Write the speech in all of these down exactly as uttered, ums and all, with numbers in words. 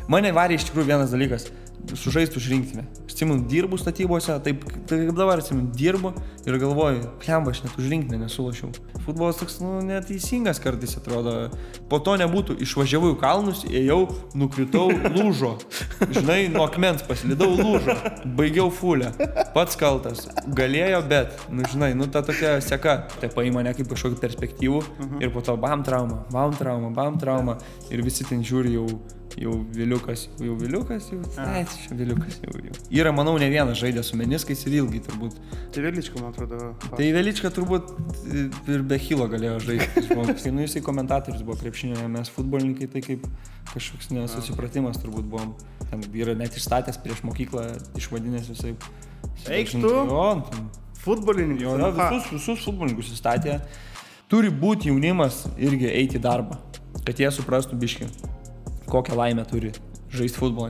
Mane varė iš tikrųjų vienas dalykas. Sužaistų už rinktinę. Aš atsimenu, dirbu statybose, taip, taip kaip dabar atsimenu, dirbu ir galvoju, plemba, aš net už rinktinę nesulašiau. Futbolas toks, nu, neteisingas kartais atrodo. Po to nebūtų, išvažiavau į kalnus, ėjau, nukritau, lūžo. Žinai, nuo akmens pasilidau, lūžo. Baigiau fulę. Pats kaltas. Galėjo, bet, nu, žinai, nu, ta tokia seka. Tai paima ne kaip kažkokį perspektyvų uh-huh. ir po to bam trauma, bam trauma, bam trauma. Ir visi ten žiūri jau jau viliukas, jau viliukas, jau, ai, čia viliukas, jau, jau. Yra, manau, ne vienas žaidė su meniskais ir ilgai turbūt. Tai Velička, man atrodo. Tai Velička turbūt ir be Hilo galėjo žaisti. Tai nu, jisai komentatorius buvo krepšinio, mes futbolininkai, tai kaip kažkoks nesusipratimas turbūt buvom. Ten yra net išstatęs prieš mokyklą, išvadinęs visai. Eik tu, futbolininkai. Jo, jo, visus, visus futbolininkus įstatė. Turi būti jaunimas irgi eiti į darbą, kad jie suprastų biškį. Kokią laimę turi žaisti futbolą.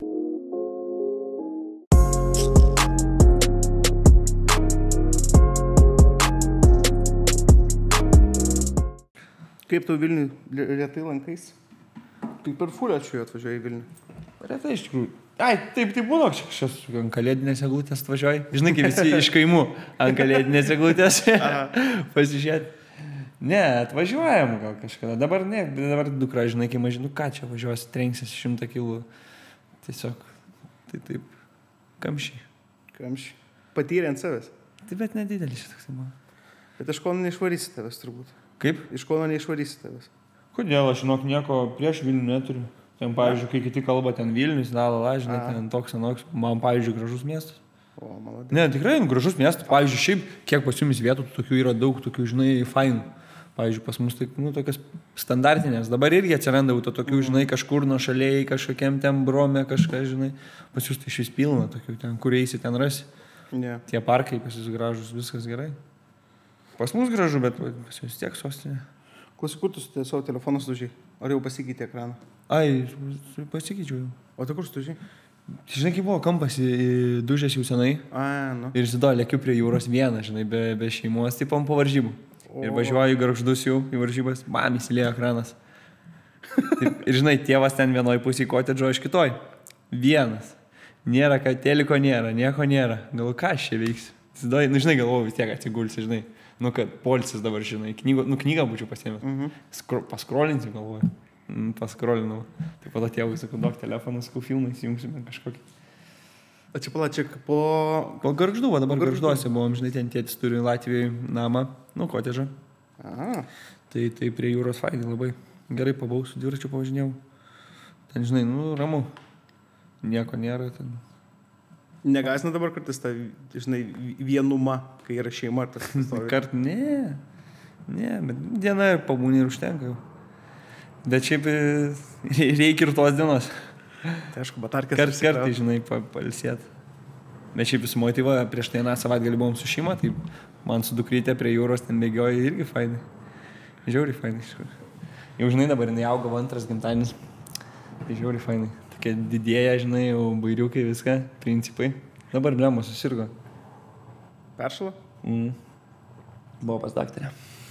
Kaip tu Vilniui retai lankais? Tai per fulę čia atvažiuoji į Vilnių. Retai iš tikrųjų. Ai, taip, tai būna, čia ant kalėdinės eglutės atvažiuoji. Žinai, kaip visi iš kaimų ant kalėdinės eglutės pasižiūrėti. Ne, atvažiuojam gal kažkada. Dabar ne, dabar dukra, žinai, kai mažinu, ką čia važiuosi, trenksis šimtą kilų. Tiesiog, tai taip, kamščiai. Kamščiai. Patyrė ant savęs. Taip, bet nedidelis šitoks man. Bet iš Kauno neišvarysi tavęs turbūt. Kaip? Iš Kauno neišvarysi tavęs. Kodėl, aš žinok, nieko prieš Vilnių neturiu. Ten, pavyzdžiui, kai kiti kalba, ten Vilnius, Dalala, žinai, ten toks, anoks. Man, pavyzdžiui, gražus miestas. O, maladė. Ne, tikrai, gražus miestas. Pavyzdžiui, šiaip, kiek pas jumis vietų, tokių yra daug, tokių, žinai, fainų. Pavyzdžiui, pas mus tai, nu, tokias standartinės. Dabar irgi atsiranda jau to tokių, žinai, kažkur nuo šaliai, kažkokiam ten brome, kažką, žinai. Pas jūs tai šis pilna tokių, ten, kur eisi, ten rasi. Yeah. Tie parkai pas jūs gražus, viskas gerai. Pas mus gražu, bet pas jūs tiek sostinė. Klausyk, kur tu savo telefoną sudužiai? Ar jau pasikeitė ekraną? Ai, pasikeičiau jau. O tai kur sudužiai? Žinai, kaip buvo kampas į dužės jau senai. A, nu. Ir žinau, lėkiu prie jūros vieną, žinai, be, be šeimos, tipom po varžybų. O. Ir važiuoju į Gargždus jau į varžybas, bam, įsilėjo ekranas. Taip, ir žinai, tėvas ten vienoj pusėje kotedžo, aš kitoj. Vienas. Nėra, kad teliko nėra, nieko nėra. Gal ką aš čia veiksiu? Nu, žinai, galvoju, vis tiek atsigulsi, žinai. Nu, kad policis dabar, žinai, knygo, nu, knygą būčiau pasiėmęs. Mhm. Skro, paskrolinsiu, galvoju. Mm, paskrolinau. Taip pat tėvui sakau, duok telefoną, sakau, filmai, įsijungsime kažkokį. O čia pala, čia po... Po Gargždų, va, dabar Gargžduose buvom, žinai, ten tėtis turi Latvijai namą, nu, kotedžą. Aha. Tai, tai prie jūros fainai labai. Gerai pabau, su dviračiu pavažinėjau. Ten, žinai, nu, ramu. Nieko nėra ten. Negasina dabar kartais ta, žinai, vienuma, kai yra šeima ar tas istorija? Kart, ne. Ne, bet diena ir pabūnė ir užtenka jau. Bet šiaip reikia ir tos dienos. Tai aišku, batarkės. Kart, kartai, žinai, palsėt. Bet šiaip visi motyva, prieš tai na savaitgalį buvom su šeima, tai man su dukrytė prie jūros ten bėgioja irgi fainai. Žiauriai fainai, iš kur. Jau, žinai, dabar jinai augo antras gimtadienis. Tai žiauriai fainai. Tokia didėja, žinai, jau bairiukai viską, principai. Dabar blemo susirgo. Peršalo? Mm. Buvo pas daktarę.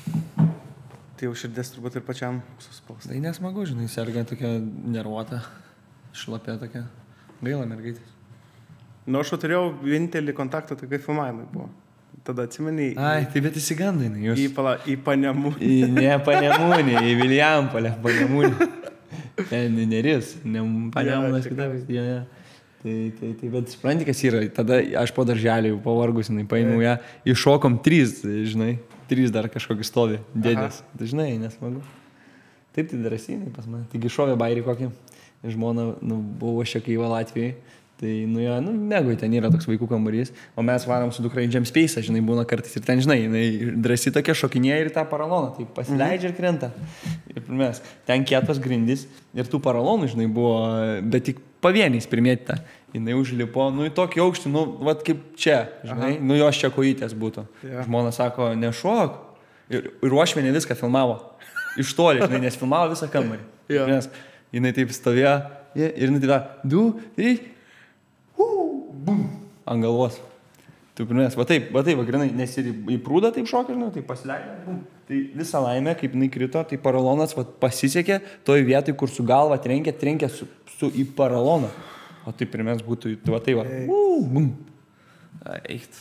Tai jau širdės turbūt ir pačiam suspaus. Tai nesmagu, žinai, serga tokia nervuota, šlapė tokia. Gaila mergaitės. Nu, aš turėjau vienintelį kontaktą, tai kaip filmavimai buvo. Tada atsimeni... Ai, tai bet įsigandai, jūs. Į, pala, į Panemūnį. Į, ne Panemūnį, į Vilijampolę, Panemūnį. Ten Neris, ne Panemūnas kitas. Ja, ja. Tai, tai, tai, bet supranti, kas yra. Tada aš po darželį jau pavargus, jinai paėmiau ją. Iššokom trys, žinai. Trys dar kažkokį stovi, dėdės. Dažnai, nesmagu. Taip, tai drąsiai pas mane. Taigi šovė bairį kokį. Žmona, nu, buvo šiokiai Latvijai. Tai, nu, jo, nu, mėgui, ten yra toks vaikų kambarys. O mes varom su dukra į Jam Space'ą, žinai, būna kartais. Ir ten, žinai, jinai drąsiai tokia šokinėja ir tą paraloną. Tai pasileidžia ir krenta. Ir mes, ten kietos grindys. Ir tų paralonų, žinai, buvo, bet tik pavieniais primėtyta. Jinai užlipo, nu, į tokį aukštį, nu, vat kaip čia, žinai, aha, nu, jos čia kojytės būtų. Ja. Žmona sako, nešok. Ir, ir uošvienė viską filmavo. Iš toli, žinai, nes filmavo visą kambarį. Ja. Nes jinai taip stovėjo ir jinai taip, du, trys, uh, bum, ant galvos. Tu pirmės, va taip, va taip, va grinai, nes ir į, į prūdą taip šokia, žinau, tai pasileidė. Tai visą laimę, kaip jinai krito, tai paralonas va, pasisekė toj vietoj, kur su galva trenkė, trenkė su, su į paraloną. O tai pirmės būtų, va tai va. Uuu, bum. Eikt.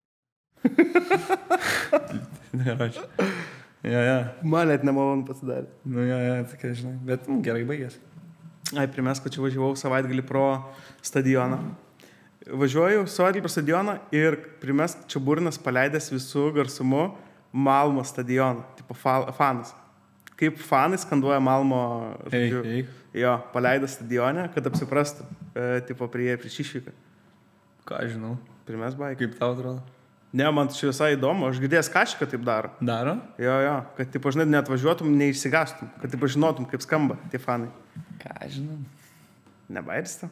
Neračiau. Ja, ja. Man net nemalonu pasidarė. Nu, ja, ja, tokia, žinai, bet nu, gerai baigės. Ai, primės, kad čia važiavau savaitgalį pro stadioną. Važiuoju savaitgalį pro stadioną ir primės, čia burnas paleidęs visų garsumu Malmo stadioną, tipo fa fanas. Kaip fanai skanduoja Malmo, žodžiu, Ei, ei. jo, paleidęs stadione, kad apsiprastų, e, tipo prie, prieš išvyką. Ką žinau. Primės baigį. Kaip tau atrodo? Ne, man čia visai įdomu, aš girdėjęs kažką taip daro. Daro? Jo, jo, kad, tipo, žinai, net važiuotum, neišsigastum, kad, tipo, žinotum, kaip skamba tie fanai. Ką žinau. Nebairsta?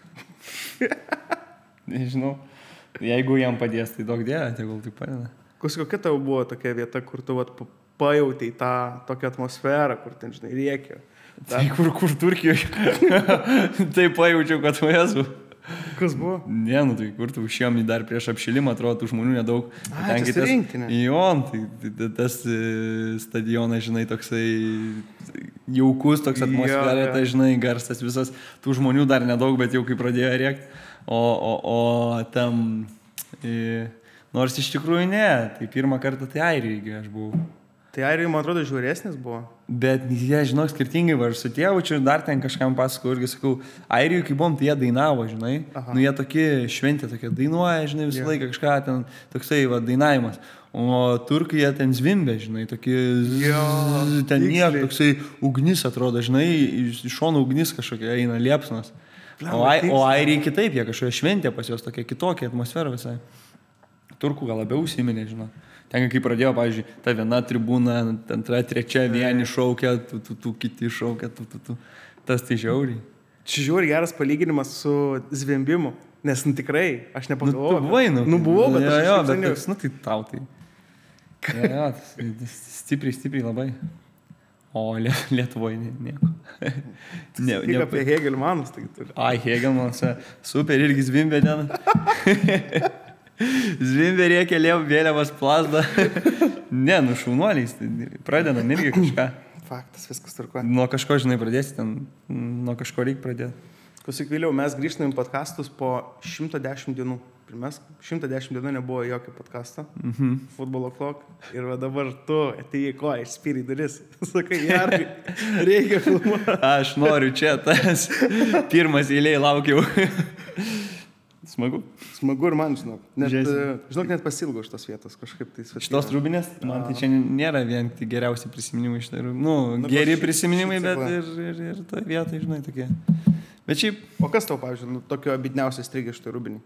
Nežinau. Jeigu jam padės, tai daug dėlė, tegul tai padeda. Kokia tau buvo tokia vieta, kur tu vat, pajautei tą tokią atmosferą, kur ten, žinai, rėkė? Ta... Tai kur, kur Turkijoje? Tai pajaučiau, kad tu esu. Kas buvo? Ne, nu tai kur tu užėjom į dar prieš apšilimą, atrodo, tų žmonių nedaug. A, čia tas rinktinė. Jo, tai, tai tas stadionas, žinai, toksai jaukus, toks atmosfera, ja, ja. Tai, žinai, garsas visas, tų žmonių dar nedaug, bet jau kai pradėjo rėkti. O, o, o tam, e, nors iš tikrųjų ne, tai pirmą kartą tai Airijoje aš buvau. Tai Airijoje, man atrodo, žiauresnis buvo. Bet jie, žinok, skirtingai var su tėvu, čia dar ten kažkam pasakau irgi sakau, Airijoje, kai buvom, tai jie dainavo, žinai. Aha. Nu, jie tokie šventė, tokie dainuoja, žinai, visą yeah. laiką kažką ten, toksai, va, dainavimas. O turkai jie ten zvimbė, žinai, tokie, jo, ten niek, toksai ugnis atrodo, žinai, iš šono ugnis kažkokia eina, liepsnos. O, ai, o airiai kitaip, jie kažkokia šventė pas juos, tokia kitokia atmosfera visai. Turkų gal labiau užsiminė, žinau. Ten, kai pradėjo, pavyzdžiui, ta viena tribūna, antra, trečia, vieni šaukia, tu, tu, tu, kiti šaukia, tu, tu, tu. Tas tai žiauriai. Čia žiauriai geras palyginimas su zvimbimu, nes nu, tikrai, aš nepagalvojau. Nu, tu buvai, nu. Nu, buvau, bet jo, aš jo, bet toks, nu, tai tau tai. Jo, jo, tas, stipriai, stipriai labai. O Lietuvoje nieko. Ne, tik ne, apie Hegelmanus. Tai turi. Ai, Hegelmanas, super, irgi zvimbė ten. Zvimbė rėkia, vėliavas plazda. Ne, nu šaunuoliais, pradedam irgi kažką. Faktas, viskas tvarkoja. Nuo kažko, žinai, pradėsi ten, nuo kažko reikia pradėti. Klausyk, vėliau, mes grįžtame į podcastus po šimto dešimt dienų. Mes šimto dešimt dienų nebuvo jokio podcast'o, mm-hmm. Futbolo Clock. Ir va dabar tu atėjai ko, išspyrei duris. Sakai, Jarkai, reikia filmuoti. Aš noriu čia, tas pirmas eilėj laukiau. Smagu. Smagu ir man, žinok. Net, Žiūrėsim. žinok, net pasilgo šitos vietos kažkaip tai svečiai. Šitos rūbinės, man tai čia nėra vien tai geriausi prisiminimai iš tai rūbinės. Nu, nu, geri prisiminimai, bet ir, ir, ir toje vietoje, žinai, tokie. Bet šiaip... O kas tau, pavyzdžiui, nu, tokio abidniausio strigė šitai rūbinį?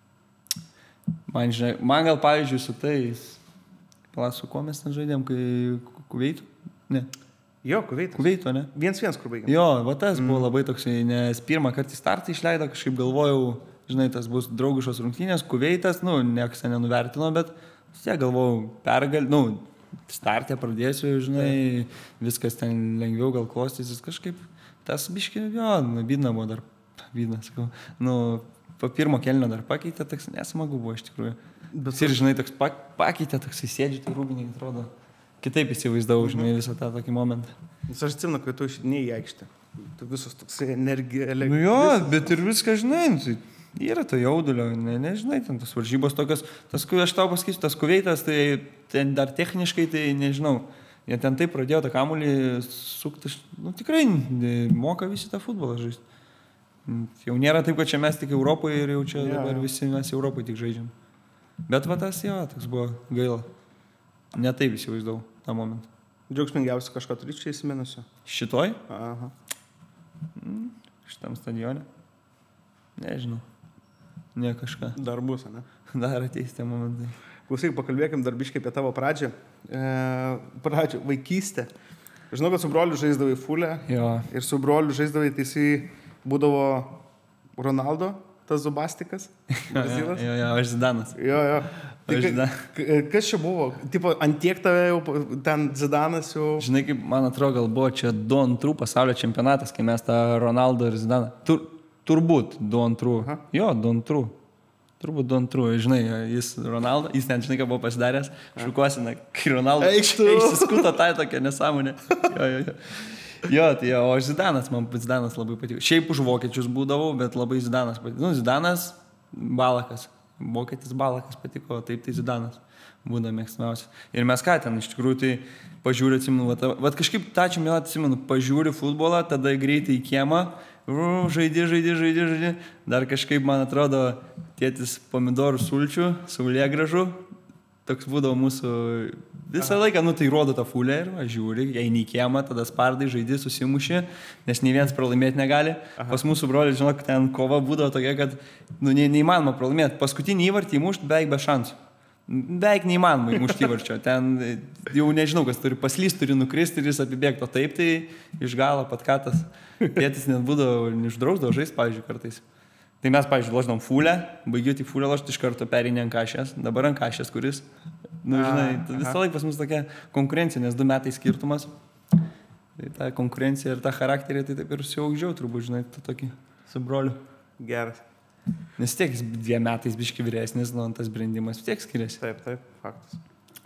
Man, žinai, man gal, pavyzdžiui, su tais... Pala, su kuo mes ten žaidėm, kai Kuveitų? Ne. Jo, Kuveitas. Kuveito, ne? Viens viens, kur baigėm. Jo, va tas mm. buvo labai toksai, nes pirmą kartą į startą išleido, kažkaip galvojau, žinai, tas bus draugiškos rungtynės, Kuveitas, nu, niekas nenuvertino, bet tiek galvojau, pergal, nu, startę pradėsiu, žinai, viskas ten lengviau gal klostysis kažkaip. Tas biški, jo, nu, bydna buvo dar, bydna, sakau, nu, po pirmo kelnio dar pakeitė, toks nesmagu buvo iš tikrųjų. Bet ir, žinai, toks pakeitė, toks įsėdžiu, tai rūbiniai atrodo. Kitaip įsivaizdavau, žinai, visą tą tokį momentą. Nes aš atsimenu, kai tu išidinėjai į aikštę. Tu visos toksai energija, elektrika. Nu jo, visas. Bet ir viską, žinai, tai yra to jaudulio, ne, nežinai, ten tos varžybos tokios, tas, kai aš tau pasakysiu, tas Kuveitas, tai ten dar techniškai, tai nežinau, jie ten taip pradėjo tą kamuolį sukti, nu tikrai moka visi tą futbolą žaisti. Jau nėra taip, kad čia mes tik Europoje ir jau čia ja, dabar visi mes Europoje tik žaidžiam. Bet va tas, jo, toks buvo gaila. Ne taip įsivaizdavau tą momentą. Džiaugsmingiausia kažką turi čia įsiminusio? Šitoj? Aha. Mm, šitam stadione? Nežinau. Ne kažką. Dar bus, ne? Dar ateis tie momentai. Klausyk, pakalbėkim dar biškai apie tavo pradžią. E, pradžią, vaikystę. Žinau, kad su broliu žaisdavai fulę. Jo. Ir su broliu žaisdavai, tai jisai būdavo Ronaldo, tas Zubastikas. Brazilas. Jo, jo, aš Zidanas. Jo, jo. Tai ka, kas čia buvo? Tipo, antiek tave jau ten Zidanas jau... Žinai, kaip man atrodo, gal buvo čia du antrų pasaulio čempionatas, kai mes tą Ronaldo ir Zidaną. Tur, turbūt du antrų. Aha. Jo, du antrų. Turbūt du antrų, žinai, jis Ronaldo, jis ten, žinai, ką buvo pasidaręs, šukuosina, kai Ronaldo Eik tu. išsiskuto tai tokia nesąmonė. Jo, jo, jo. Jo, tai jo, o Zidanas, man Zidanas labai patiko. Šiaip už vokiečius būdavau, bet labai Zidanas patiko. Nu, Zidanas, Balakas. Vokietis Balakas patiko, taip tai Zidanas būdavo mėgstamiausias. Ir mes ką ten, iš tikrųjų, tai pažiūrė, atsimenu, vat, vat kažkaip tą čia mėlą atsimenu, pažiūrė futbolą, tada greitai į kiemą, žaidži, žaidži, žaidži, žaidži. Dar kažkaip, man atrodo, tėtis pomidorų sulčių, saulėgražų. Toks būdavo mūsų visą laiką, nu tai rodo tą fulę ir va, žiūri, eini į kiemą, tada spardai, žaidži, susimuši, nes nei vienas pralaimėti negali. Aha. Pas mūsų broliai, žinok, ten kova būdavo tokia, kad nu, ne, neįmanoma pralaimėti. Paskutinį įvartį įmušti beveik be šansų. Beveik neįmanoma įmušti įvarčio. Ten jau nežinau, kas turi paslys, turi nukristi ir jis apibėgto. Taip, tai iš galo patkatas. Tėtis net būdavo, išdrausdavo žaisti, pavyzdžiui, kartais. Tai mes, pavyzdžiui, loždom fulę, baigiu tik fulę ložti, iš karto pereinė ant kašės, dabar ant kašės, kuris, nu, žinai, visą laiką pas mus tokia konkurencija, nes du metai skirtumas. Tai ta konkurencija ir ta charakterė, tai taip ir siaugdžiau, turbūt, žinai, tu tokį su broliu. Geras. Nes tiek dviem metais biški vyresnis, nu, tas brendimas tiek skiriasi. Taip, taip, faktas.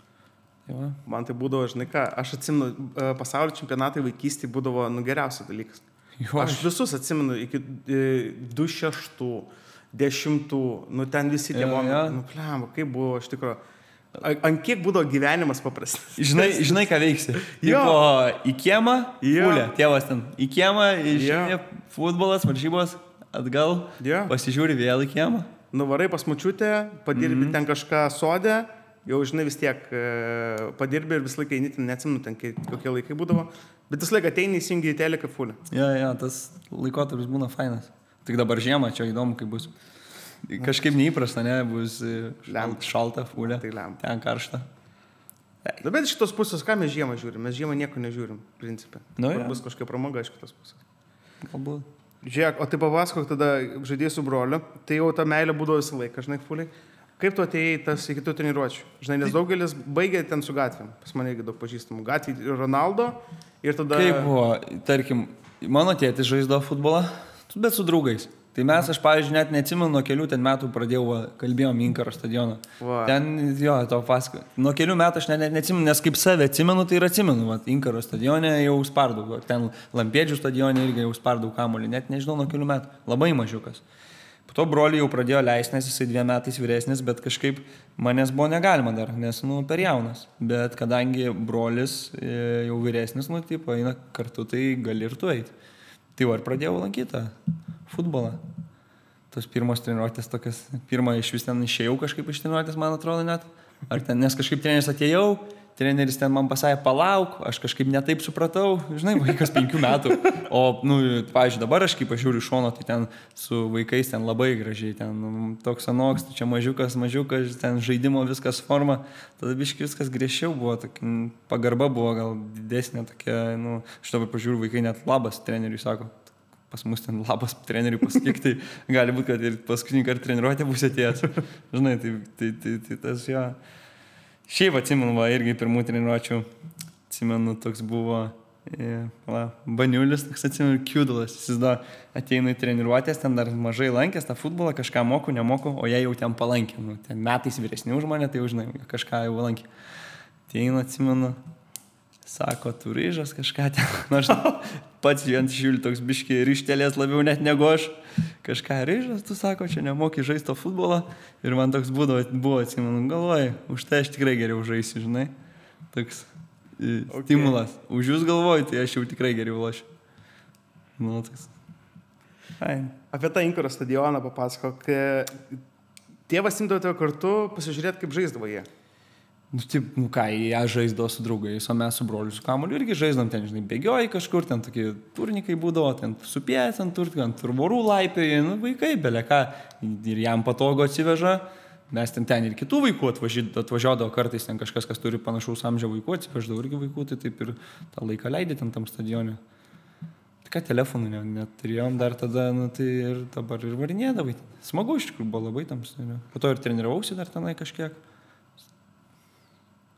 Jo. Man tai būdavo, žinai ką, aš atsimenu, pasaulio čempionatai vaikystėje būdavo, nu, geriausias dalykas. Jo, aš visus atsimenu iki du šeštų, dešimtų, nu ten visi tie momentai, nu plem, kaip buvo iš tikrųjų, ant kiek būdavo gyvenimas paprastas. Žinai, žinai ką veiksi? Tipo, į kiemą, fulė, tėvas ten, į kiemą, žinai, futbolas, varžybos, atgal, jo. Pasižiūri vėl į kiemą. Nuvarai pas močiutę, padirbi mm-hmm. ten kažką sodė, jau žinai vis tiek padirbi ir visą laiką eini, ten neatsimenu, ten kokie laikai būdavo. Bet visą laiką ateini įsijungi į teleką fulę. Jo, jo, tas laikotarpis būna fainas. Tik dabar žiemą, čia įdomu, kaip bus. Kažkaip neįprasta, ne, bus šalt, šalta fulė, tai ten karšta. Na, bet iš šitos pusės, ką mes žiemą žiūrim? Mes žiemą nieko nežiūrim, principė. Nu, bus kažkokia pramoga iš kitos pusės. Galbūt. Žiūrėk, o tai papasakok tada žaidėjai su broliu, tai jau ta meilė būdavo visą laiką, žinai, fuliai. Kaip tu atėjai tas iki tų treniruočių? Žinai, nes daugelis baigė ten su gatvėm. Pas mane irgi daug pažįstamų. Gatvė Ronaldo ir tada... Kaip buvo, tarkim, mano tėtis žaisdavo futbolą, bet su draugais. Tai mes, aš, pavyzdžiui, net neatsimenu, nuo kelių ten metų pradėjau, kalbėjom Inkaro stadioną. Va. Ten, jo, to pasakoju. Nuo kelių metų aš net, net neatsimenu, nes kaip save atsimenu, tai ir atsimenu. Va, Inkaro stadione jau spardau, ten Lampėdžių stadione irgi jau spardau kamuolį, net nežinau, nuo kelių metų. Labai mažiukas. Po to broliai jau pradėjo leisti, nes jisai dviem metais vyresnis, bet kažkaip manęs buvo negalima dar, nes, nu, per jaunas. Bet kadangi brolis jau vyresnis, nu, tipo, eina kartu, tai gali ir tu eiti. Tai va, ir pradėjau lankyti tą futbolą. Tos pirmos treniruotės tokias, pirmą iš vis ten išėjau kažkaip iš treniruotės, man atrodo net. Ar ten, nes kažkaip treneris atėjau, treneris ten man pasakė, palauk, aš kažkaip netaip supratau, žinai, vaikas penkių metų. O, nu, pavyzdžiui, dabar aš kaip pažiūriu iš šono, tai ten su vaikais ten labai gražiai, ten nu, toks anoks, čia mažiukas, mažiukas, ten žaidimo viskas forma. Tada biškai viskas griežčiau buvo, tokia, pagarba buvo gal didesnė tokia, nu, aš dabar pažiūriu, vaikai net labas treneriui sako. Pas mus ten labas treneriui pasakyk, tai gali būti, kad ir paskutinį kartą treniruotė bus atėjęs. Žinai, tai, tai, tai, tai tas jo. Šiaip atsimenu, va, irgi pirmų treniruočių, atsimenu, toks buvo e, va, Baniulis, toks atsimenu, Kiudulas. Jis da, ateina į treniruotės, ten dar mažai lankęs tą futbolą, kažką moku, nemoku, o jie jau ten palankė. Nu, ten metais vyresni už mane, tai jau žinai, kažką jau lankė. Ateina, atsimenu, sako, tu ryžas kažką ten. Nors pats vien žiūri toks biški ryštelės labiau net negu aš. Kažką ryžas, tu sako, čia nemoki žaisti to futbolą. Ir man toks būdavo, buvo, atsimenu, galvoju, už tai aš tikrai geriau žaisiu, žinai. Toks okay. Stimulas. Už jūs galvoju, tai aš jau tikrai geriau lošiu. Nu, toks. Ai. Apie tą Inkaro stadioną papasakok. Tėvas imdavo tave kartu pasižiūrėti, kaip žaisdavo jie. Nu, taip, nu ką, jie žaisdavo su draugais, o mes su broliu su kamuoliu irgi žaisdom ten, žinai, bėgioji kažkur, ten tokie turnikai būdavo, ten supėjęs ant turtkų, ant turborų laipioji, nu, vaikai, belė ką, ir jam patogu atsiveža, mes ten ten ir kitų vaikų atvažiuodavo kartais, ten kažkas, kas turi panašaus amžiaus vaikų, atsiveždavo irgi vaikų, tai taip ir tą laiką leidė ten tam stadione. Tai ką, telefonų ne, neturėjom dar tada, nu, tai ir dabar ir varinėdavai. Smagu iš tikrųjų buvo labai tam stadione. Po to ir treniravausi dar tenai kažkiek.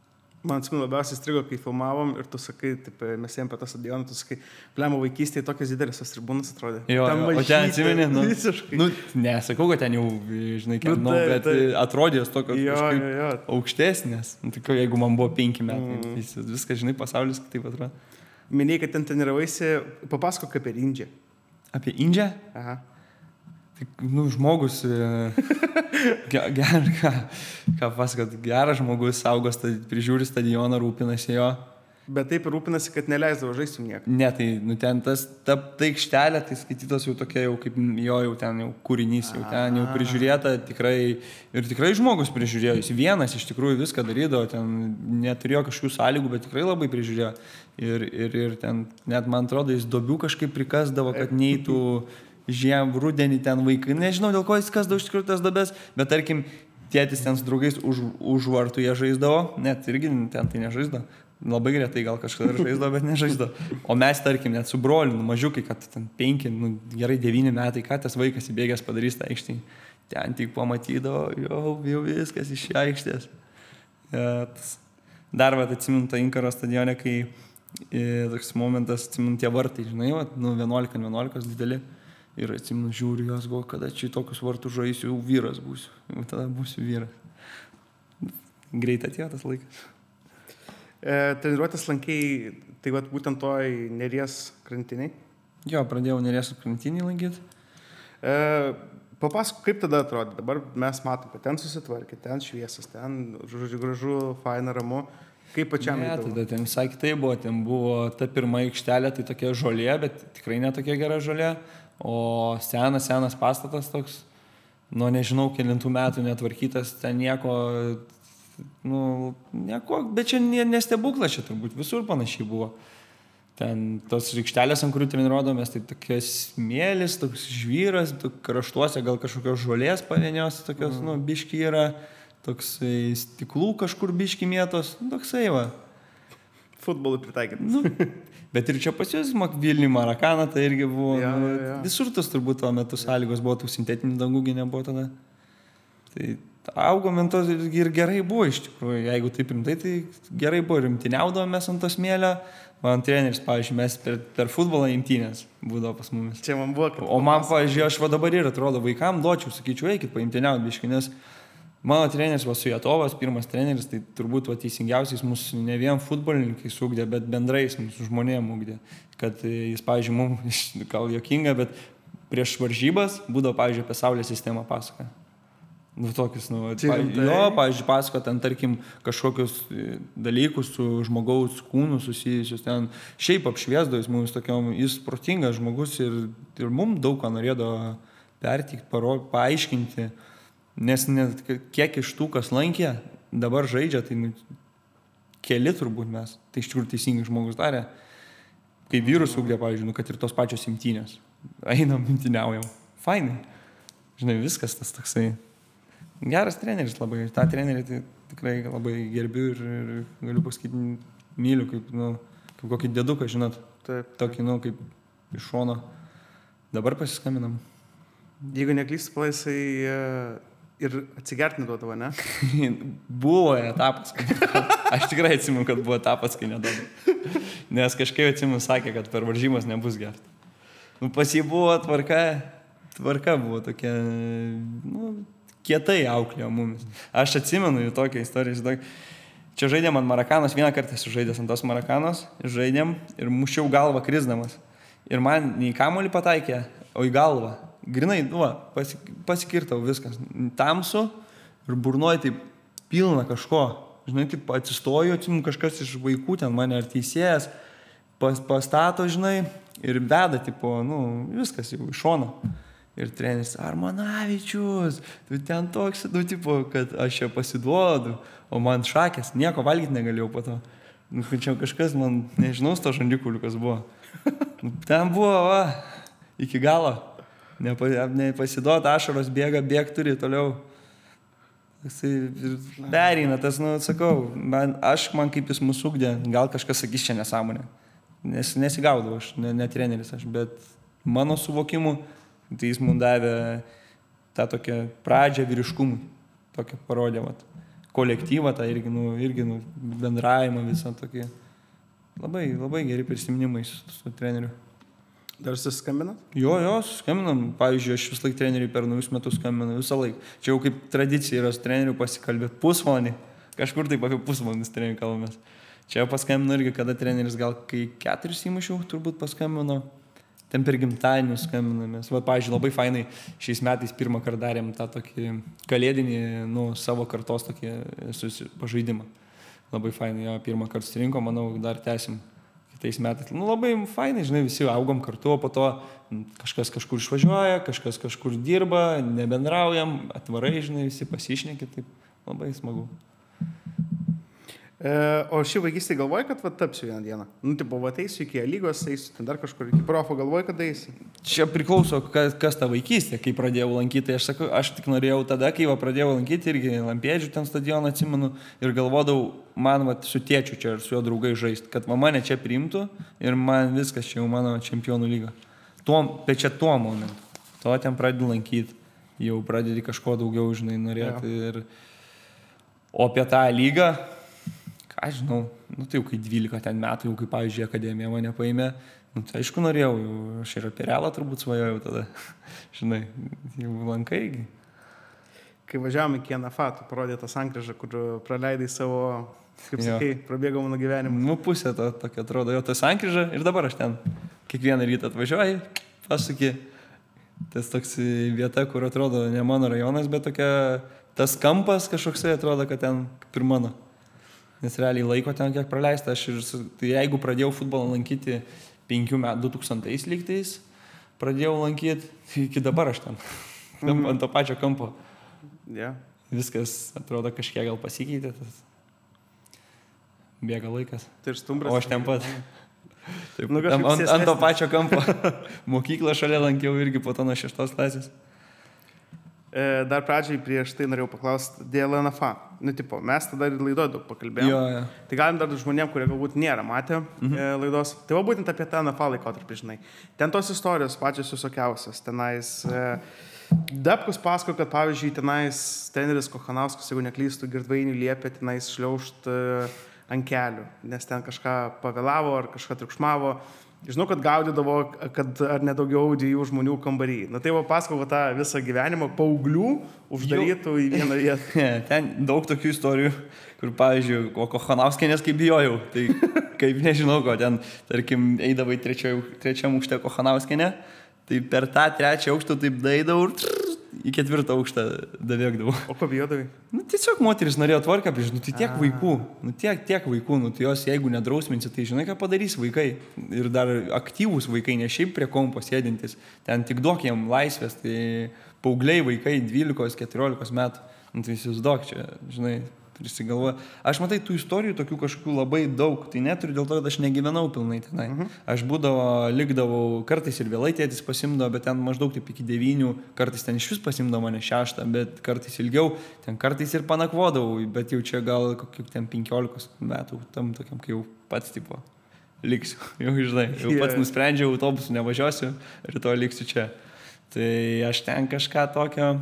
Man atsimenu labiausiai strigo, kai filmavom ir tu sakai, taip, mes ėjom apie tą stadioną, tu sakai, plemo vaikystėje tokios didelės tos tribūnos atrodė. Jo, ten jo, mažytė, o ten atsimeni, nu, visiškai. Nu, nesakau, kad ten jau, žinai, kiek, Nu, nu, tai- bet tai- atrodės tokios Jo, kažkaip jo, jo. aukštesnės. Nu, tik jeigu man buvo penki metai, mm. vis, viskas, žinai, pasaulis taip atrodo. Minėjai, kad ten treniravaisi, papasakok apie Indžią. Apie Indžią? Aha. Tai, nu, žmogus, ger, ger, ką, ką pasakot, geras žmogus, saugos, prižiūri stadioną, rūpinasi jo. Bet taip ir rūpinasi, kad neleisdavo žaisti su nieku. Ne, tai, nu, ten tas, ta, ta aikštelė, tai skaitytos jau tokia jau kaip jo, jau ten jau kūrinys, jau ten jau prižiūrėta tikrai, ir tikrai žmogus prižiūrėjo, jis vienas iš tikrųjų viską darydavo, ten neturėjo kažkokių sąlygų, bet tikrai labai prižiūrėjo. Ir, ir, ir ten, net man atrodo, jis dobių kažkaip prikasdavo, kad neįtų žiem, rudenį ten vaikai, nežinau dėl ko jis kasdavo iš tikrųjų tas dobės, bet tarkim, tėtis ten su draugais už, už vartų jie žaisdavo, net irgi ten tai nežaisdavo. Labai greitai gal kažkada žaisdavo, bet nežaisdavo. O mes, tarkim, net su broliu, nu, mažiukai, kad ten penki, nu, gerai devyni metai, ką tas vaikas įbėgęs padarys tą aikštį. Ten tik pamatydavo, jau, jau viskas iš aikštės. Ja, tas. Dar vat atsimint tą Inkaro stadione, kai e, toks momentas, atsimint tie vartai, žinai, vat, nu, vienuolika vienuolika dideli. Ir atsiminu, žiūriu jos, galvoju, kada čia tokius vartus žaisiu, jau vyras būsiu. Jau tada būsiu vyras. Greit atėjo tas laikas. E, treniruotės lankiai, tai vat, būtent toj Neries krantiniai. Jo, pradėjau Neries krantinį lankyti. E, papasakok, kaip tada atrodė. Dabar mes matom, kad ten susitvarkė, ten šviesas, ten žodžiu gražu, faina, ramu. Kaip pačiam Ne, įdomu? tada ten visai kitai buvo. Ten buvo ta pirma aikštelė, tai tokia žolė, bet tikrai netokia gera žolė. O senas, senas pastatas toks, nu nežinau, kelintų metų netvarkytas, ten nieko, nu, nieko, bet čia nestebuklas, čia turbūt visur panašiai buvo. Ten tos aikštelės, ant kurių treniruodavomės, tai tokias smėlis, toks žvyras, kraštuose gal kažkokios žolės pavienios, tokios, mm. nu, biški yra, toks stiklų kažkur biški mėtos, nu, toksai va. Futbolui pritaikytas. Nu, bet ir čia pas jūs, Vilniui, Marakaną, tai irgi buvo, Ja, nu, ja, ja. visur tas turbūt tuo metu sąlygos buvo, tų sintetinių dangų nebuvo tada. Tai augom ant to ir gerai buvo iš tikrųjų, jeigu taip rimtai, tai gerai buvo, rimtiniaudavomės ant to smėlio. Man treneris, pavyzdžiui, mes per, per futbolą imtynės būdavo pas mumis. Čia man buvo, kad... O man, pavyzdžiui, aš va dabar ir atrodo, vaikam duočiau, sakyčiau, eikit paimtiniaut biškį, nes mano treneris va Sujatovas, pirmas treneris, tai turbūt va teisingiausiais mūsų ne vien futbolininkai sugdė, bet bendrais mūsų žmonėm ugdė. Kad jis, pavyzdžiui, mums, gal jokinga, bet prieš varžybas būdavo, pavyzdžiui, apie Saulės sistemą pasakoja. Nu, tokius, nu, pavyzdžiui, jo, pavyzdžiui, pasako ten, tarkim, kažkokius dalykus su žmogaus kūnu susijusius, ten šiaip apšviesdavo jis mums tokiom, jis protingas žmogus ir, ir mums daug ką norėdavo pertikti, paro, paaiškinti, nes net kiek iš tų, kas lankė, dabar žaidžia, tai nu, keli turbūt mes, tai iš tikrųjų teisingai žmogus darė, kai vyrus ugdė, pavyzdžiui, nu, kad ir tos pačios imtynės, einam imtyniaujam, fainai, žinai, viskas tas toksai. Geras treneris labai, tą trenerį tai tikrai labai gerbiu ir, ir galiu pasakyti, myliu, kaip, nu, kaip kokį dėduką, žinot, Taip. tokį, nu, kaip iš šono. Dabar pasiskambinam. Jeigu neklystu, palaisai ir atsigert neduodavo, ne? Buvo etapas, kai, aš tikrai atsimenu, kad buvo etapas, kai neduodavo. Nes kažkaip atsimenu, sakė, kad per varžymas nebus gert. Nu, pas jį buvo tvarka, tvarka buvo tokia, nu, kietai auklėjo mumis. Aš atsimenu jų tokią istoriją. Žinok. Čia žaidėm ant Marakanos, vieną kartą esu žaidęs ant tos Marakanos, žaidėm ir mušiau galvą krisdamas. Ir man nei kamuolį pataikė, o į galvą. Grinai, nu, pasi, pasikirtau viskas. Tamsu ir burnuoju taip pilna kažko. Žinai, taip atsistoju, atsimenu kažkas iš vaikų ten mane ar teisėjas, pas, pastato, žinai, ir veda, tipo, nu, viskas jau iš šono. Ir treneris, Armanavičius, tu ten toks, nu, tipo, kad aš čia pasiduodu, o man šakės, nieko valgyti negalėjau po to. Nu, čia kažkas, man, nežinau, sto žandikuliu, kas buvo. Ten buvo, va, iki galo. Nepa, nepasiduot, ašaros bėga, bėg turi toliau. Pereina tas, nu, sakau, man, aš, man kaip jis mūsų ugdė, gal kažkas sakys čia nesąmonė. Nes, nesigaudau, aš ne, ne treneris aš, bet mano suvokimu, tai jis mums davė tą tokią pradžią vyriškumui, tokią parodė, vat, kolektyvą, tą irgi, nu, irgi nu, bendravimą visą tokį. Labai, labai geri prisiminimai su, su treneriu. Dar susiskambinat? Jo, jo, susiskambinam. Pavyzdžiui, aš vis laik treneriui per naujus metus skambinu, visą laiką. Čia jau kaip tradicija yra su treneriu pasikalbėti pusvalandį. Kažkur taip apie pusvalandį su treneriu kalbamės. Čia paskambinu irgi, kada treneris gal kai keturis įmušiau, turbūt paskambino. Ten per gimtadienį skambinamės. Va, pavyzdžiui, labai fainai šiais metais pirmą kartą darėm tą tokį kalėdinį, nu, savo kartos tokį pažaidimą. Labai fainai, jo, pirmą kartą surinko, manau, dar tęsim. Tais metais. Nu, labai fainai, žinai, visi augom kartu, o po to kažkas kažkur išvažiuoja, kažkas kažkur dirba, nebendraujam, atvarai, žinai, visi pasišneki, taip labai smagu. E, o šį vaikystį galvoji, kad va, tapsiu vieną dieną? Nu, tipo, va, eisiu iki lygos, eisiu ten dar kažkur, iki profo, galvoji, kad eisi? Čia priklauso, kas, kas ta vaikystė, kai pradėjau lankyti. Aš sakau, aš tik norėjau tada, kai va, pradėjau lankyti, irgi Lampėdžių ten stadioną atsimenu ir galvodavau, man va, su tėčiu čia ir su jo draugai žaisti, kad va, mane čia priimtų ir man viskas čia jau mano čempionų lyga. Tuo, bet čia tuo momentu. To ten pradedi lankyti, jau pradedi kažko daugiau, žinai, norėti. Ir... O apie tą lygą, ką žinau, nu tai jau kai dvylika ten metų, jau kaip, pavyzdžiui, akademija mane paėmė, nu tai aišku norėjau, jau, aš ir apie realą turbūt svajojau tada, žinai, jau lankai. Kai važiavom iki N F A, tu parodė tą sankryžą, kur praleidai savo, kaip sakai, prabėgo mano gyvenimą. Nu pusė to tokia atrodo, jo ta sankryža ir dabar aš ten kiekvieną rytą atvažiuoju, pasuki, tas toks vieta, kur atrodo ne mano rajonas, bet tokia, tas kampas kažkoksai atrodo, kad ten kaip ir mano. Nes realiai laiko ten kiek praleista. Aš ir, tai jeigu pradėjau futbolą lankyti penkių metų, du tūkstantais lygtais, pradėjau lankyti, iki dabar aš ten, mm. ant to pačio kampo. Yeah. Viskas atrodo kažkiek gal pasikeitė, tas bėga laikas. Tai ir stumbras. O aš ten pat. Taip, nu, tam, ant, ant to pačio kampo. Mokyklą šalia lankiau irgi po to nuo šeštos klasės. Dar pradžiai prieš tai norėjau paklausti dėl N F A. Nu, tipo, mes tada ir laidoje daug pakalbėjome. Jo, jo. Tai galim dar žmonėm, kurie galbūt nėra matę mhm. laidos. Tai va būtent apie tą N F A laikotarpį, žinai. Ten tos istorijos pačios visokiausios. Tenais e, Dapkus pasako, kad pavyzdžiui, tenais treneris Kochanauskas, jeigu neklystų, Girdvainių liepė tenais šliaužt e, ant kelių, nes ten kažką pavėlavo ar kažką triukšmavo. Žinau, kad gaudydavo, kad ar nedaugiau dviejų žmonių kambarį. Na tai va pasakau tą visą gyvenimą paauglių uždarytų į vieną vietą. Ten daug tokių istorijų, kur, pavyzdžiui, o Kochanauskienės kaip bijojau. Tai kaip nežinau, ko ten, tarkim, eidavai trečiam aukšte Kochanauskienė, tai per tą trečią aukštą taip daidavau ir į ketvirtą aukštą davėkdavau. O ko bijodavai? Nu, tiesiog moteris norėjo tvarką prieš, nu, tai tiek A. vaikų, nu, tiek, tiek vaikų, nu, tai jos jeigu nedrausminsi, tai žinai, ką padarys vaikai. Ir dar aktyvūs vaikai, ne šiaip prie kompo sėdintis, ten tik duok jiem laisvės, tai paaugliai vaikai dvylikos keturiolikos metų, nu, tai įsivaizduok čia, žinai, prisigalvoja. Aš matai tų istorijų tokių kažkokių labai daug, tai neturiu dėl to, kad aš negyvenau pilnai tenai. Uh-huh. Aš būdavo, likdavau, kartais ir vėlai tėtis pasimdavo, bet ten maždaug taip iki devynių, kartais ten iš vis pasimdavo mane šeštą, bet kartais ilgiau, ten kartais ir panakvodavau, bet jau čia gal kokių ten penkiolikos metų, tam tokiam, kai jau pats tipo liksiu, jau žinai, jau pats yeah. nusprendžiau, autobusu nevažiuosiu, rytoj liksiu čia. Tai aš ten kažką tokio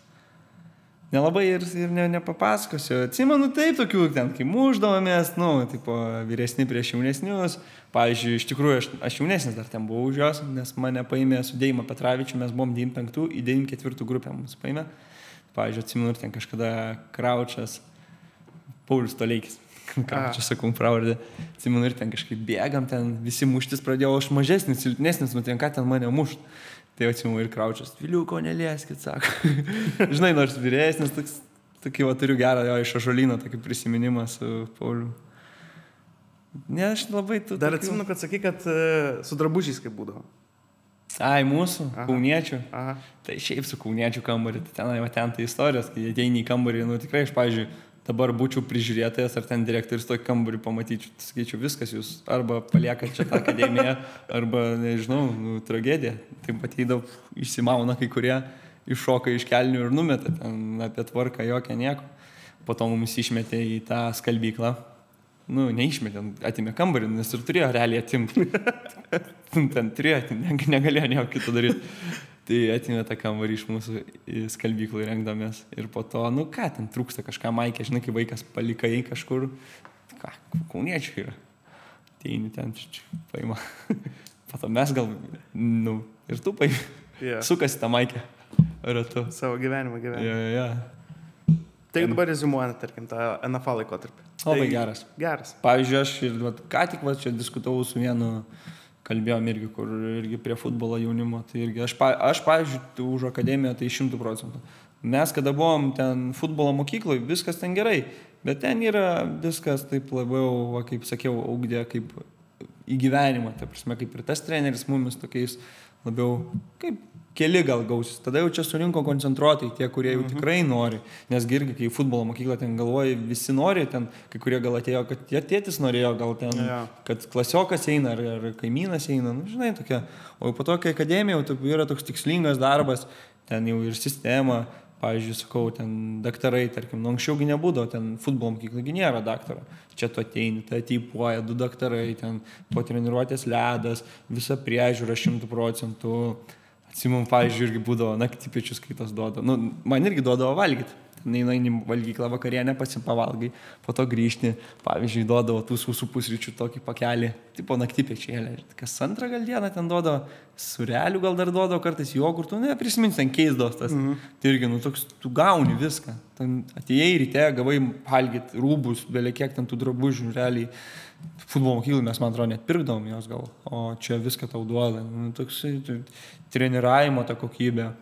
nelabai ir, ir ne, nepapasakosiu. Atsimenu taip tokių, ten, kai muždavomės, nu, tipo, vyresni prieš jaunesnius. Pavyzdžiui, iš tikrųjų, aš, aš jaunesnis dar ten buvau už jos, nes mane paėmė su Deima Petravičiu, mes buvom devyniasdešimt penktų į devyniasdešimt ketvirtų grupę mums paėmė. Pavyzdžiui, atsimenu, ten kažkada Kraučas, Paulius Toleikis, Kraučas, sakau, pravardė. Atsimenu, ir ten kažkaip bėgam, ten visi muštis pradėjau, aš mažesnis, silpnesnis, nu ten ką ten mane mušt. Tai atsimenu ir Kraučas, Viliuko nelieskit, sako. Žinai, nors vyresnis, toks, tokį, va, turiu gerą jo iš Ąžuolyno, tokį prisiminimą su Pauliu. Ne, aš labai... Tu, Dar tokių... atsimenu, kad sakai, kad uh, su drabužiais kaip būdavo. Ai, mūsų, aha. Kauniečių. Aha. Tai šiaip su kauniečių kambarį, tai ten, va, ten tai istorijos, kai ateini į kambarį, nu tikrai aš, pavyzdžiui, dabar būčiau prižiūrėtojas ar ten direktorius tokį kambarį pamatyčiau, sakyčiau, viskas jūs arba paliekat čia tą akademiją, arba, nežinau, nu, tragedija. Taip ateidavo, išsimauna kai kurie, iššoka iš kelnių ir numeta ten apie tvarką jokią nieko. Po to mums išmetė į tą skalbyklą. Nu, neišmetė, atimė kambarį, nes ir turėjo realiai atimti. Ten turėjo atimti, negalėjo nieko kito daryti. Tai atėmė tą kambarį iš mūsų skalbyklų rengdamės. Ir po to, nu ką, ten trūksta kažką maikė, žinai, kai vaikas palikai kažkur. Ką, kauniečiai yra. Teini ten, paima. Po to mes gal, nu, ir tu paimi. Yeah. Sukasi tą maikę ratu. Savo gyvenimą gyvenimą. Ja, ja. Tai dabar reziumuojant, tarkim, tą N F A laikotarpį. Labai tai geras. Geras. Pavyzdžiui, aš ir vat, ką tik va, čia diskutavau su vienu, kalbėjom irgi, kur irgi prie futbolo jaunimo. Tai irgi aš, aš pavyzdžiui, už akademiją tai šimtų procentų. Mes, kada buvom ten futbolo mokykloje, viskas ten gerai, bet ten yra viskas taip labiau, va, kaip sakiau, augdė kaip į gyvenimą. Tai prasme, kaip ir tas treneris mumis tokiais labiau kaip keli gal gausis. Tada jau čia surinko koncentruotai tie, kurie jau mhm. tikrai nori. Nes irgi, kai futbolo mokykla ten galvoja, visi nori, ten kai kurie gal atėjo, kad tie tėtis norėjo, gal ten, ja. Kad klasiokas eina, ar, ar kaimynas eina, nu, žinai, tokia. O jau po to, kai akademija jau yra toks tikslingas darbas, ten jau ir sistema, pavyzdžiui, sakau, ten daktarai, tarkim, nu, anksčiaugi nebūdavo, ten futbolo mokyklagi nėra daktaro. Čia tu ateini, tai ateipuoja du daktarai, ten po treniruotės ledas, visa priežiūra šimtų procentų. Atsimum, pavyzdžiui, irgi būdavo naktipiečius, kai tas duoda. Nu, man irgi duodavo valgyti. Neina į valgyklą vakarienę, pasipavalgai, po to grįžti. Pavyzdžiui, duodavo tų sausų pusryčių tokį pakelį, tipo naktipiečiai. Kas antrą gal dieną ten duodavo, surelių gal dar duodavo, kartais jogurtų, ne, prisiminti, ten keisdavos tas. Mhm. Tai irgi, nu, toks, tu gauni viską. Ten atėjai ryte, gavai valgyti rūbus, belie kiek ten tų drabužių, realiai. Futbolo mokyklai mes, man atrodo, net pirkdavom jos gal, o čia viską tau duoda. Nu, toks treniravimo ta kokybė.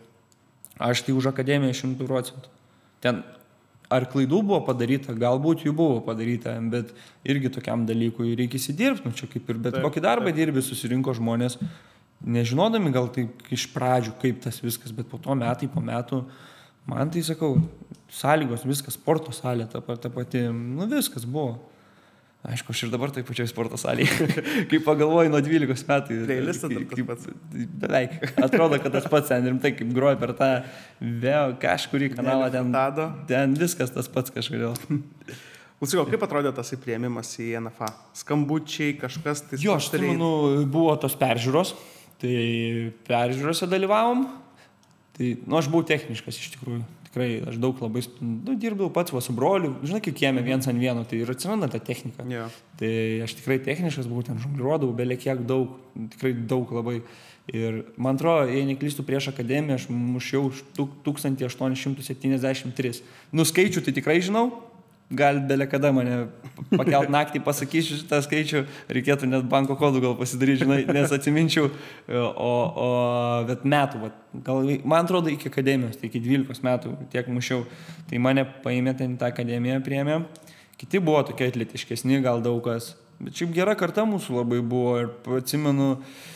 Aš tai už akademiją šimtų procentų. Ten ar klaidų buvo padaryta, galbūt jų buvo padaryta, bet irgi tokiam dalykui reikia įsidirbti, nu čia kaip ir bet taip, kokį darbą taip. Dirbi, susirinko žmonės, nežinodami gal taip iš pradžių, kaip tas viskas, bet po to metai po metų, man tai sakau, sąlygos, viskas, sporto salė, ta, ta pati, nu viskas buvo. Aišku, aš ir dabar taip pačioj sporto salėje, kaip pagalvoju nuo dvylikos metų. Playlistą dar tas pats. Beveik. Atrodo, kad tas pats ten rimtai, kaip groja per tą vėl kažkurį kanalą, ten, ten viskas tas pats kažkodėl. Klausyk, kaip atrodė tas įpriėmimas į N F A? Skambučiai, kažkas tai... Jo, aš atsimenu, buvo tos peržiūros, tai peržiūrose dalyvavom, tai, nu, aš buvau techniškas iš tikrųjų. Tikrai, aš daug labai, nu, dirbdavau pats va su broliu, žinai, kaip kieme viens ant vieno, tai ir atsiranda ta technika. Yeah. Tai aš tikrai techniškas buvau, ten žongliruodavau, belie kiek daug, tikrai daug labai. Ir man atrodo, jei neklystu prieš akademiją, aš mušiau tūkstantį aštuonis šimtus septyniasdešimt tris. Nu, skaičių tai tikrai žinau, gal belie kada mane pakelt naktį pasakysiu šitą skaičių, reikėtų net banko kodų gal pasidaryti, žinai, nes atsiminčiau, o, o bet metų, va, gal, man atrodo, iki akademijos, tai iki dvylikos metų tiek mušiau, tai mane paėmė ten tą akademiją priėmė, kiti buvo tokie atletiškesni, gal daug kas, bet šiaip gera karta mūsų labai buvo ir atsimenu,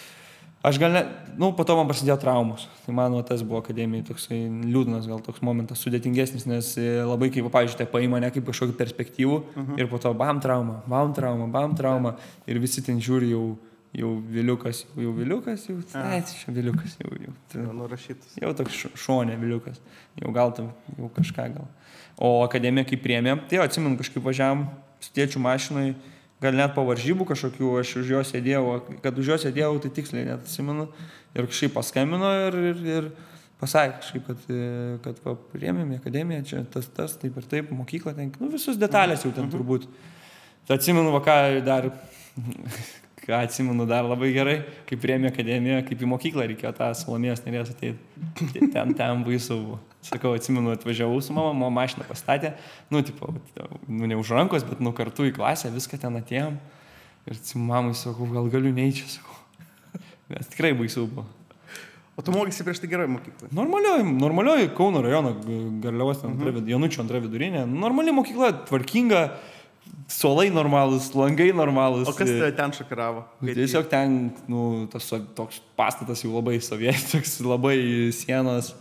aš gal ne, nu, po to man prasidėjo traumos, tai mano tas buvo akademijai toksai liūdnas, gal toks momentas sudėtingesnis, nes labai, kaip, pavyzdžiui, tai paima ne kaip kažkokį perspektyvų uh-huh. ir po to bam trauma, bam trauma, bam trauma ir visi ten žiūri jau, jau viliukas, jau viliukas, jau, tai čia viliukas, jau, jau, tai, nurašytas. Jau toks šonė viliukas, jau gal tam, jau kažką gal. O akademija kaip priėmė, tai jau atsimenu kažkaip važiavam su tėčiu mašinai, gal net po varžybų kažkokių, aš už jo sėdėjau, kad už jo sėdėjau, tai tiksliai net atsimenu. Ir kažkaip paskambino ir, ir, ir pasakė kažkaip, kad, kad va, priėmėme akademiją, čia tas, tas, taip ir taip, mokyklą ten, nu visus detalės jau ten turbūt. Tai atsimenu, va ką dar, ką atsimenu dar labai gerai, kaip priėmė akademiją, kaip į mokyklą reikėjo tą Salomėjos Nėries ateiti. Ten, ten baisu buvo. Sakau, atsimenu, atvažiavau su mama, mama mašiną pastatė, nu, tipo, nu, ne už rankos, bet, nu, kartu į klasę, viską ten atėjom. Ir atsimenu, mamai sakau, gal galiu neįti čia, sakau. Nes tikrai baisu buvo. O tu mokysi prieš tai gerai mokyklai? Normalioji, normalioji Kauno rajono, Garliavos, uh-huh. Janučio antra vidurinė. Normali mokykla, tvarkinga, suolai normalūs, langai normalūs. O kas tave ten šokiravo? Tiesiog ten, nu, tas toks pastatas jau labai sovietiškas, labai sienos.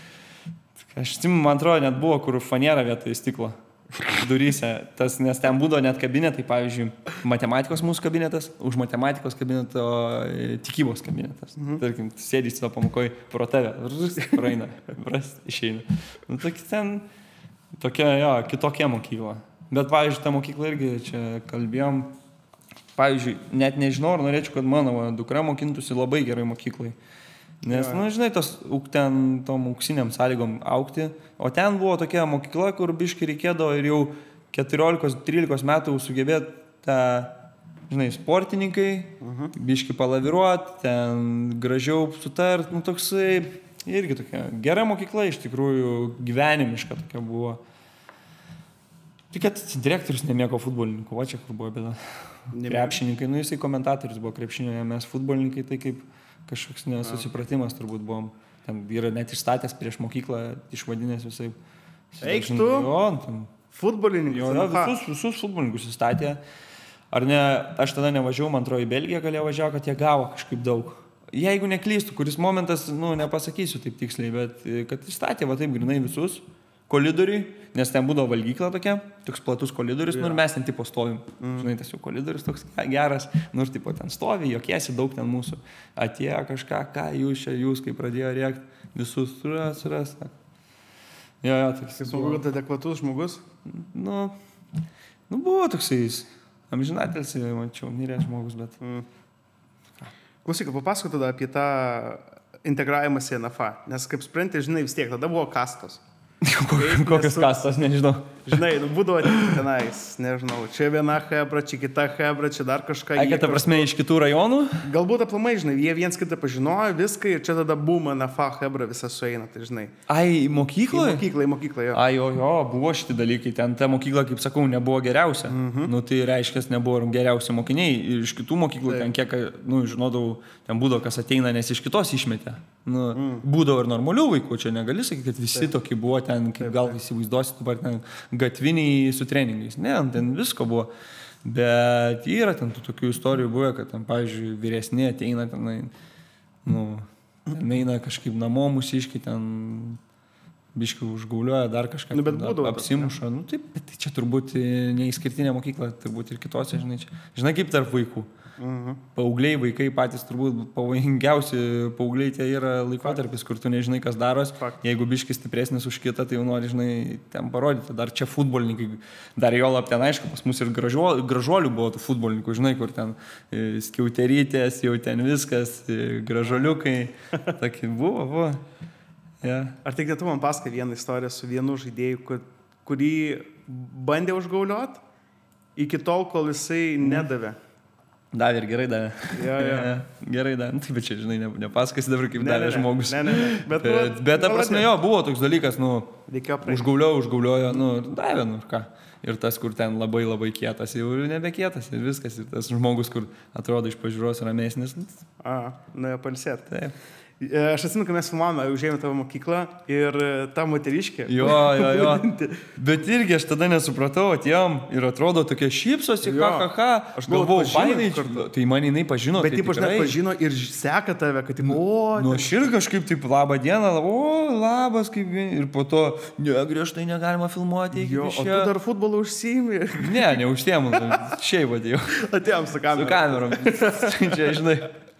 Aš atsimenu, man atrodo, net buvo, kur faniera vietoj stiklo duryse, tas, nes ten būdavo net kabinetai, pavyzdžiui, matematikos mūsų kabinetas, už matematikos kabineto tikybos kabinetas. Mhm. Tarkim, sėdį savo pamokoj pro tave, praeina, pras, išeina. Nu, tokia ten, tokia, jo, kitokia mokykla. Bet, pavyzdžiui, tą mokyklą irgi čia kalbėjom, pavyzdžiui, net nežinau, ar norėčiau, kad mano dukra mokintųsi labai gerai mokyklai. Nes, nu, žinai, tos ten tom auksiniam sąlygom aukti, o ten buvo tokia mokykla, kur biškai reikėdavo ir jau keturiolikos trylikos metų sugebėti tą, žinai, sportininkai, uh-huh. biškai palaviruoti, ten gražiau sutart, nu, toksai, irgi tokia gera mokykla, iš tikrųjų gyvenimiška tokia buvo. Tik, kad direktorius nemėgo futbolininkų, o čia kur buvo bėda. Krepšininkai, nu, jisai komentatorius buvo krepšinio, mes futbolininkai, tai kaip kažkoks nesusipratimas turbūt buvom. Ten yra net išstatęs prieš mokyklą, išvadinęs visai. Eik tu? Jo, ten. Futbolininkus? Jo, jo, visus, visus futbolininkus įstatė. Ar ne, aš tada nevažiavau, man atrodo, į Belgiją galėjau važiavo, kad jie gavo kažkaip daug. Jeigu neklystu, kuris momentas, nu, nepasakysiu taip tiksliai, bet kad įstatė va taip grinai visus kolidoriui, nes ten būdavo valgykla tokia, toks platus kolidorius, yeah. nu ir mes ten tipo stovim. Mm. Žinai, tas jau kolidorius toks geras, nu ir tipo ten stovi, jokiesi daug ten mūsų. Atėjo kažką, ką jūs čia, jūs, kai pradėjo rėkti, visus suras, suras. Jo, jo, toks. Kaip smagu, kad adekvatus žmogus? Nu, nu buvo toksai jis. Amžinatelsi, mačiau, mirė žmogus, bet... Mm. Klausyk, papasakok tada apie tą integravimąsi į N F A, nes kaip supranti, žinai, vis tiek, tada buvo kastos. Kokios kastos, nežinau. Žinai, nu, būdavo tenais, nežinau, čia viena hebra, čia kita hebra, čia dar kažką. Ai, kad ta prasme iš kitų rajonų? Galbūt aplamai, žinai, jie viens kitą pažinojo, viską ir čia tada bum, N F A hebra visą sueina, tai žinai. Ai, mokykloje? Į mokyklą, į mokyklą, jo. Ai, jo, jo, buvo šitie dalykai, ten ta mokykla, kaip sakau, nebuvo geriausia. Mhm. Nu, tai reiškia, nebuvo geriausi mokiniai. Ir iš kitų mokyklų taip. Ten kiek, nu, žinodavau, ten būdavo, kas ateina, nes iš kitos išmetė. Nu, mm. būdavo ir normalių vaikų, čia negali sakyti, kad visi taip. Tokie buvo ten, kaip taip, gal įsivaizduosi, tu ten gatviniai su treningais. Ne, ten visko buvo. Bet yra ten tų tokių istorijų buvę, kad ten, pavyzdžiui, vyresni ateina ten, nu, ten eina kažkaip namo mūsiškai, ten biškai užgauliuoja, dar kažką nu, būdavo, apsimuša. Nu, taip, bet tai čia turbūt neįskirtinė mokykla, turbūt ir kitose, žinai, čia. Žinai, kaip tarp vaikų. Mhm. Paaugliai, vaikai patys turbūt pavojingiausi paaugliai tie yra laikotarpis, kur tu nežinai, kas daros. Fakt. Jeigu biškis stipresnis už kitą, tai jau nori, žinai, ten parodyti. Dar čia futbolininkai, dar jo lab ten aišku, pas mus ir gražuolių, gražuolių buvo tų futbolininkų, žinai, kur ten skiauterytės, jau ten viskas, gražuoliukai. Tokie buvo, buvo. Yeah. Ar tik tu man pasakai vieną istoriją su vienu žaidėju, kur, kurį bandė užgauliot iki tol, kol jisai nedavė? Davė ir gerai davė. Ja, ja. Ja, gerai davė. Taip, bet čia, žinai, ne, nepasakasi dabar, kaip ne, davė ne, žmogus. Ne, ne, ne. Bet, bet, bet ta prasme, jo, buvo toks dalykas, nu, užgauliojo, užgauliojo, nu, davė, nu, ką. Ir tas, kur ten labai labai kietas, jau nebekietas ir viskas. Ir tas žmogus, kur atrodo iš pažiūros ramesnis. A, nuėjo palsėt. Taip. Aš atsimenu, kad mes filmavome, užėjome tavo mokyklą ir ta moteriškė. Jo, jo, jo. Bet irgi aš tada nesupratau, atėjom ir atrodo tokia šypsosi, ha, ha, ha. Aš galvojau, fainai, tai man jinai pažino. Bet taip aš net pažino ir seka tave, kad taip, o... Nu, aš ir kažkaip taip, labą dieną, o, labas, kaip... Ir po to, ne, griežtai negalima filmuoti. Jo, o tu dar futbolą užsiimi? Ne, neužsiemu, šiaip atėjau. Atėjom su kamerom. Su kamerom. Čia, žinai.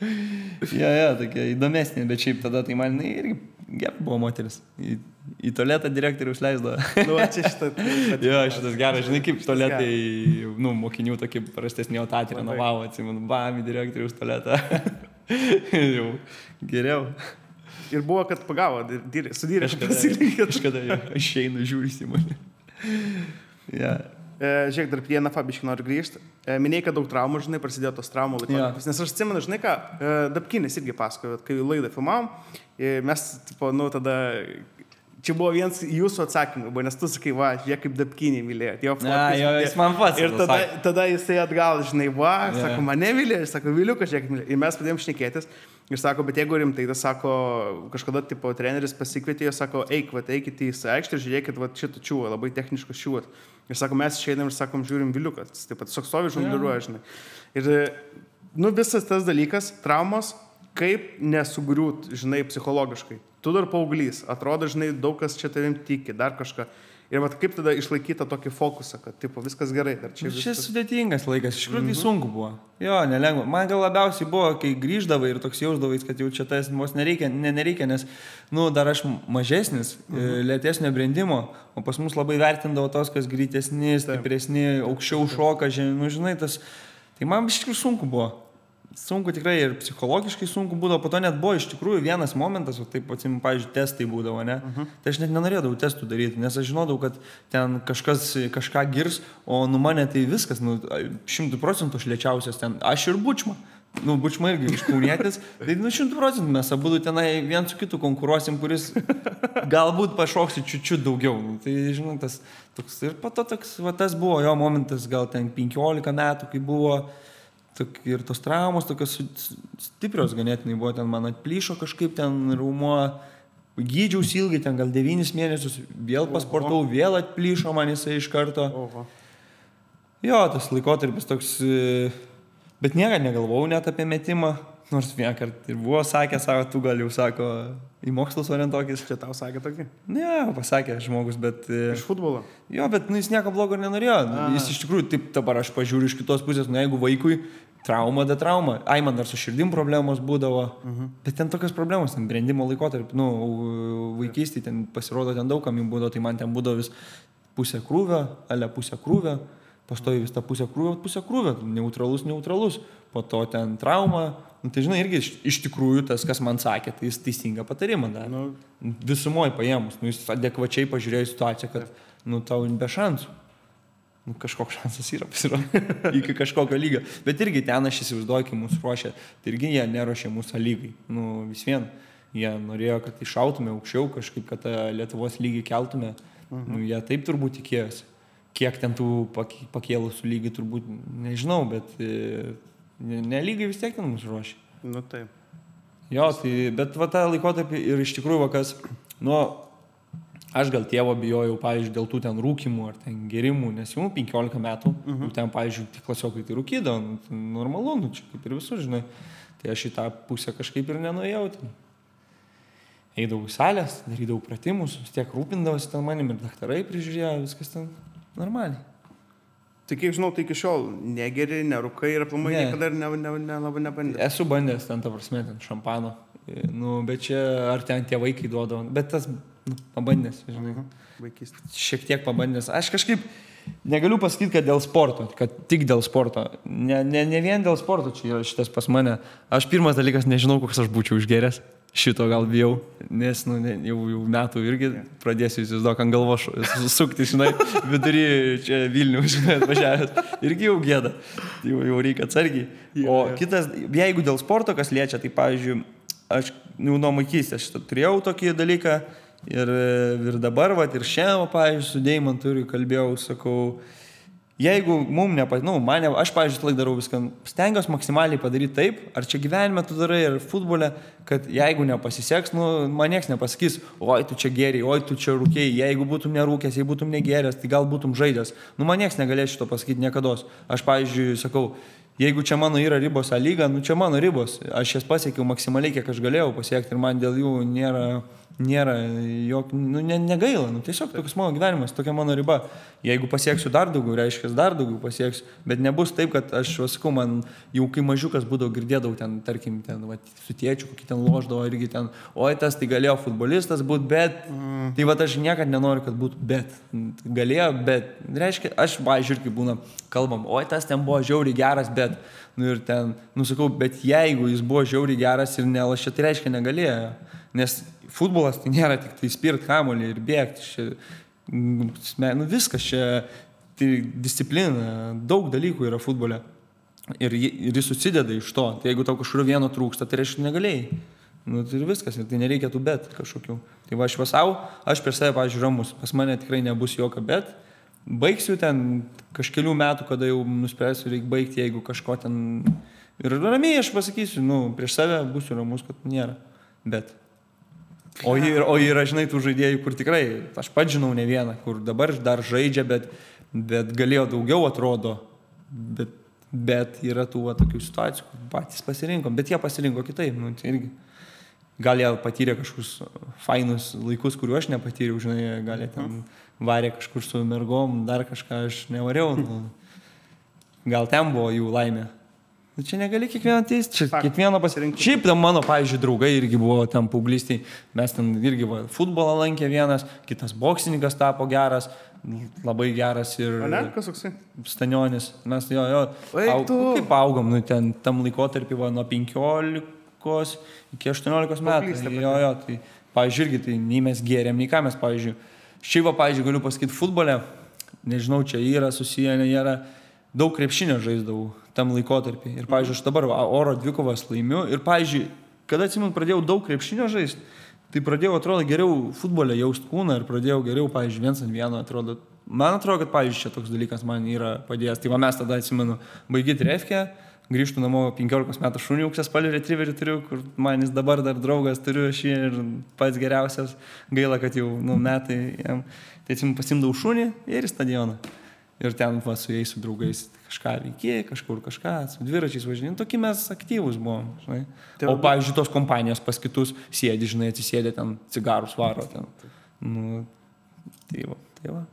Ja, ja, tokia įdomesnė, bet šiaip tada tai man irgi gera buvo moteris. Į, į tualetą direktorius leisdavo. Nu, čia šitą. Jo, šitas geras, žinai, kaip tualetai, nu, mokinių tokį prastesnį otatį renovavo, atsimenu, bam, į direktorius tualetą. Jau, geriau. Ir buvo, kad pagavo, su direktoriu pasilinkė. Kažkada aš einu, žiūrisi į mane. Ja. E, žiūrėk, dar prie N F A biškai noriu grįžti. E, minėjai, kad daug traumų, žinai, prasidėjo tos traumų laikotarpis. Ja. Nes aš atsimenu, žinai ką, e, Dabkinis irgi pasakojo, kai laidą filmavom, e, mes, tipo, nu, tada, čia buvo vienas jūsų atsakymų, buvo, nes tu sakai, va, jie kaip Dabkinį mylėjo. Jo, ja, jo, jis man pats. Ir tada, tada jisai atgal, žinai, va, ja. Sako, mane mylėjo, jis sako, Viliukas, žiūrėk, mylėjo. Ir mes pradėjom šnekėtis. Ir sako, bet jeigu rimtai, tai sako, kažkada, tipo, treneris pasikvietė, sako, eik, va, eikite į aikštę ir žiūrėkit, va, šitą čiūvą, labai techniškas čiūvas. Ir sako, mes išeinam ir sakom, žiūrim Viliukas. Taip pat tiesiog stovi, žongliruoja, žinai. Ir, nu, visas tas dalykas, traumos, kaip nesugriūt, žinai, psichologiškai. Tu dar paauglys, atrodo, žinai, daug kas čia tavim tiki, dar kažką. Ir vat kaip tada išlaikyti tokį fokusą, kad, tipo, viskas gerai. Čia, viskas... čia sudėtingas laikas, iš tikrųjų mm-hmm. sunku buvo. Jo, nelengva. Man gal labiausiai buvo, kai grįždavai ir toks jausdavais, kad jau čia tas mums nereikia, ne, nereikia, nes, nu, dar aš mažesnis, mm-hmm. lėtesnio brendimo, o pas mus labai vertindavo tos, kas greitesni, stipresni, aukščiau šoka, žemė, nu, žinai, tas... Tai man iš tikrųjų sunku buvo. sunku tikrai ir psichologiškai sunku būdavo, po to net buvo iš tikrųjų vienas momentas, o taip, atsimim, pavyzdžiui, testai būdavo, ne? Uh-huh. Tai aš net nenorėdavau testų daryti, nes aš žinodavau, kad ten kažkas kažką girs, o nu mane tai viskas, nu, šimtų procentų aš lėčiausias ten, aš ir Bučma. Nu, Bučma irgi iš Kaunietės, tai nu šimtų procentų mes abudu tenai vien su kitu konkuruosim, kuris galbūt pašoksi čiučiut daugiau. Nu, tai, žinai, tas toks, ir po to toks, va, tas buvo jo momentas, gal ten penkiolika metų, kai buvo, tok, ir tos traumos tokios stiprios ganėtinai buvo, ten man atplyšo kažkaip ten raumo, gydžiausi ilgai, ten gal devynis mėnesius, vėl pasportau, vėl atplyšo man jisai iš karto. Oho. Jo, tas laikotarpis toks... Bet niekad negalvojau net apie metimą, nors vieną kartą ir buvo sakę, sako, tu gal jau sako, į mokslus orientuokis. Čia tau sakė tokį? Ne, pasakė žmogus, bet... Iš futbolo? Jo, bet nu, jis nieko blogo ir nenorėjo. A. Jis iš tikrųjų, taip dabar aš pažiūriu iš kitos pusės, nu jeigu vaikui trauma, da trauma. Ai, man dar su širdim problemos būdavo, uh-huh. Bet ten tokios problemos, ten brendimo laikotarpį, nu, vaikystėje ten pasirodo, ten daug kam jų būdavo, tai man ten būdavo vis pusę krūvio, ale pusę krūvio. Pastoji vis tą pusę krūvio, pusę krūvio, neutralus, neutralus, po to ten trauma, nu, tai žinai, irgi iš, iš tikrųjų tas, kas man sakė, tai jis teisingą patarimą dar. Nu, visumoje paėmus, nu, jis adekvačiai pažiūrėjo situaciją, kad, nu, tau be šansų. Nu, kažkoks šansas yra pasirodyti iki kažkokio lygio. Bet irgi ten aš įsivaizduoju, kai mūsų ruošė, tai irgi jie neruošė mūsų lygai. Nu, vis vien, jie norėjo, kad iššautume aukščiau, kažkaip, kad Lietuvos lygį keltume. Mhm. Nu, jie taip turbūt tikėjosi. Kiek ten tų pakėlusių lygiai turbūt nežinau, bet nelygiai vis tiek ten mus ruošia. Nu taip. Jo, tai, bet va tą laikotarpį ir iš tikrųjų vakas, nu, aš gal tėvo bijojau, pavyzdžiui, dėl tų ten rūkimų ar ten gerimų, nes jau penkiolika metų, uh-huh. Ten, pavyzdžiui, tik klasiokai tai rūkydavo, nu, tai normalu, nu, čia kaip ir visur, žinai. Tai aš į tą pusę kažkaip ir nenuėjau. Tai. Eidavau į salės, darydavau pratimus, vis tiek rūpindavosi ten manim ir daktarai prižiūrėjo, viskas ten. Normaliai. Tai kiek žinau, tai iki šiol negeri, nerūkai ir aplamai ne. Niekada ir nelabai ne, ne, ne, nebandė. Esu bandęs ten, ta prasme, ten šampano. Nu, bet čia, ar ten tie vaikai duodavo. Bet tas, nu, pabandęs, žinai. Vaikystė. Šiek tiek pabandęs. Aš kažkaip negaliu pasakyti, kad dėl sporto, kad tik dėl sporto. Ne, ne, ne vien dėl sporto čia yra šitas pas mane. Aš pirmas dalykas nežinau, koks aš būčiau išgeręs. Šito gal bijau, nes nu, ne, jau, jau metų irgi pradėsiu įsivaizduok ant galvos sukti, žinai, vidury čia Vilnių, žinai, atvažiavęs. Irgi jau gėda, jau, jau reikia atsargiai. O kitas, jeigu dėl sporto kas liečia, tai pavyzdžiui, aš jau nuo vaikystės aš turėjau tokį dalyką ir, ir dabar, vat, ir šiandien, pavyzdžiui, su Deimantu irgi kalbėjau, sakau, jeigu mum nepa... Nu, mane, aš, pavyzdžiui, laik darau viską, stengiuosi maksimaliai padaryti taip, ar čia gyvenime tu darai, ar futbole, kad jeigu nepasiseks, nu, man nieks nepasakys, oi, tu čia geriai, oi, tu čia rūkėjai, jeigu būtum nerūkęs, jeigu būtum negeręs, tai gal būtum žaidęs. Nu, man nieks negalės šito pasakyti niekados. Aš, pavyzdžiui, sakau, jeigu čia mano yra ribos A lyga, nu, čia mano ribos. Aš jas pasiekiau maksimaliai, kiek aš galėjau pasiekti ir man dėl jų nėra... Nėra, jok, nu, ne, negaila, nu, tiesiog toks mano gyvenimas, tokia mano riba. Jeigu pasieksiu dar daugiau, reiškia, dar daugiau pasieksiu, bet nebus taip, kad aš, sakau, man jau kai mažiukas būdavo, girdėdavau ten, tarkim, ten, va, su tėčiu, kokį ten loždavo irgi ten, oi, tas tai galėjo futbolistas būti, bet, mm. Tai va, aš niekad nenoriu, kad būtų bet, galėjo, bet, reiškia, aš, pavyzdžiui, irgi būna, kalbam, oi, tas ten buvo žiauriai geras, bet, nu ir ten, nusakau, bet jeigu jis buvo žiauriai geras ir nelašė, tai reiškia, negalėjo, nes futbolas tai nėra tik tai spirt kamuolį ir bėgti, čia, nu, viskas čia, tai disciplina, daug dalykų yra futbole ir, ir jis susideda iš to, tai jeigu tau kažkurio vieno trūksta, tai reiškia negalėjai, nu, tai ir viskas, ir tai nereikia tų bet kažkokių. Tai va, aš pasau, aš per save, pavyzdžiui, ramus, pas mane tikrai nebus jokio bet, baigsiu ten kažkelių metų, kada jau nuspręsiu, reikia baigti, jeigu kažko ten, ir ramiai aš pasakysiu, nu, prieš save būsiu ramus, kad nėra bet. O yra, o yra, žinai, tų žaidėjų, kur tikrai, aš pats žinau ne vieną, kur dabar dar žaidžia, bet, bet galėjo daugiau atrodo, bet, bet yra tų va, tokių situacijų, kur patys pasirinkom, bet jie pasirinko kitaip, nu, tai irgi. Gal jie patyrė kažkokius fainus laikus, kuriuo aš nepatyriau, žinai, gal jie ten varė kažkur su mergom, dar kažką aš nevariau, nu, gal ten buvo jų laimė. Čia negali kiekvieną teisti, čia Fakt. kiekvieno pasirinkti. Šiaip tam mano, pavyzdžiui, draugai irgi buvo tam paauglystėj, mes ten irgi va, futbolą lankė vienas, kitas boksininkas tapo geras, labai geras ir... O ne, kas toksai? Stanionis, mes jo, jo, Eik tu. kaip augom, nu, ten tam laikotarpį va, nuo penkiolikos iki aštuoniolikos metų. Paauglystė Jo, jo, tai, pavyzdžiui, irgi, tai nei mes gėrėm, nei ką mes, pavyzdžiui, šiaip, va, pavyzdžiui, galiu pasakyti futbole, nežinau, čia yra susiję, nėra, daug krepšinio žaisdavau tam laikotarpį. Ir, pavyzdžiui, aš dabar oro dvikovas laimiu ir, pavyzdžiui, kada atsimenu, pradėjau daug krepšinio žaisti, tai pradėjau, atrodo, geriau futbolę jausti kūną ir pradėjau geriau, pavyzdžiui, viens ant vieno, atrodo. Man atrodo, kad, pavyzdžiui, čia toks dalykas man yra padėjęs. Tai va mes tada, atsimenu, baigi trefkę, grįžtu namo penkiolikos metų šunį, auksės spalį retriverį turiu, kur man jis dabar dar draugas turiu šį ir pats geriausias. Gaila, kad jau, nu, metai jam. Tai atsimenu, pasimdavau šunį ir į stadioną. Ir ten va, su jais, su draugais kažką veikė, kažkur kažką, su dviračiais važinėjom, tokie mes aktyvūs buvom, žinai. O, pavyzdžiui, tos kompanijos pas kitus sėdi, žinai, atsisėdė ten, cigarus varo ten. Nu, tai va, tai va.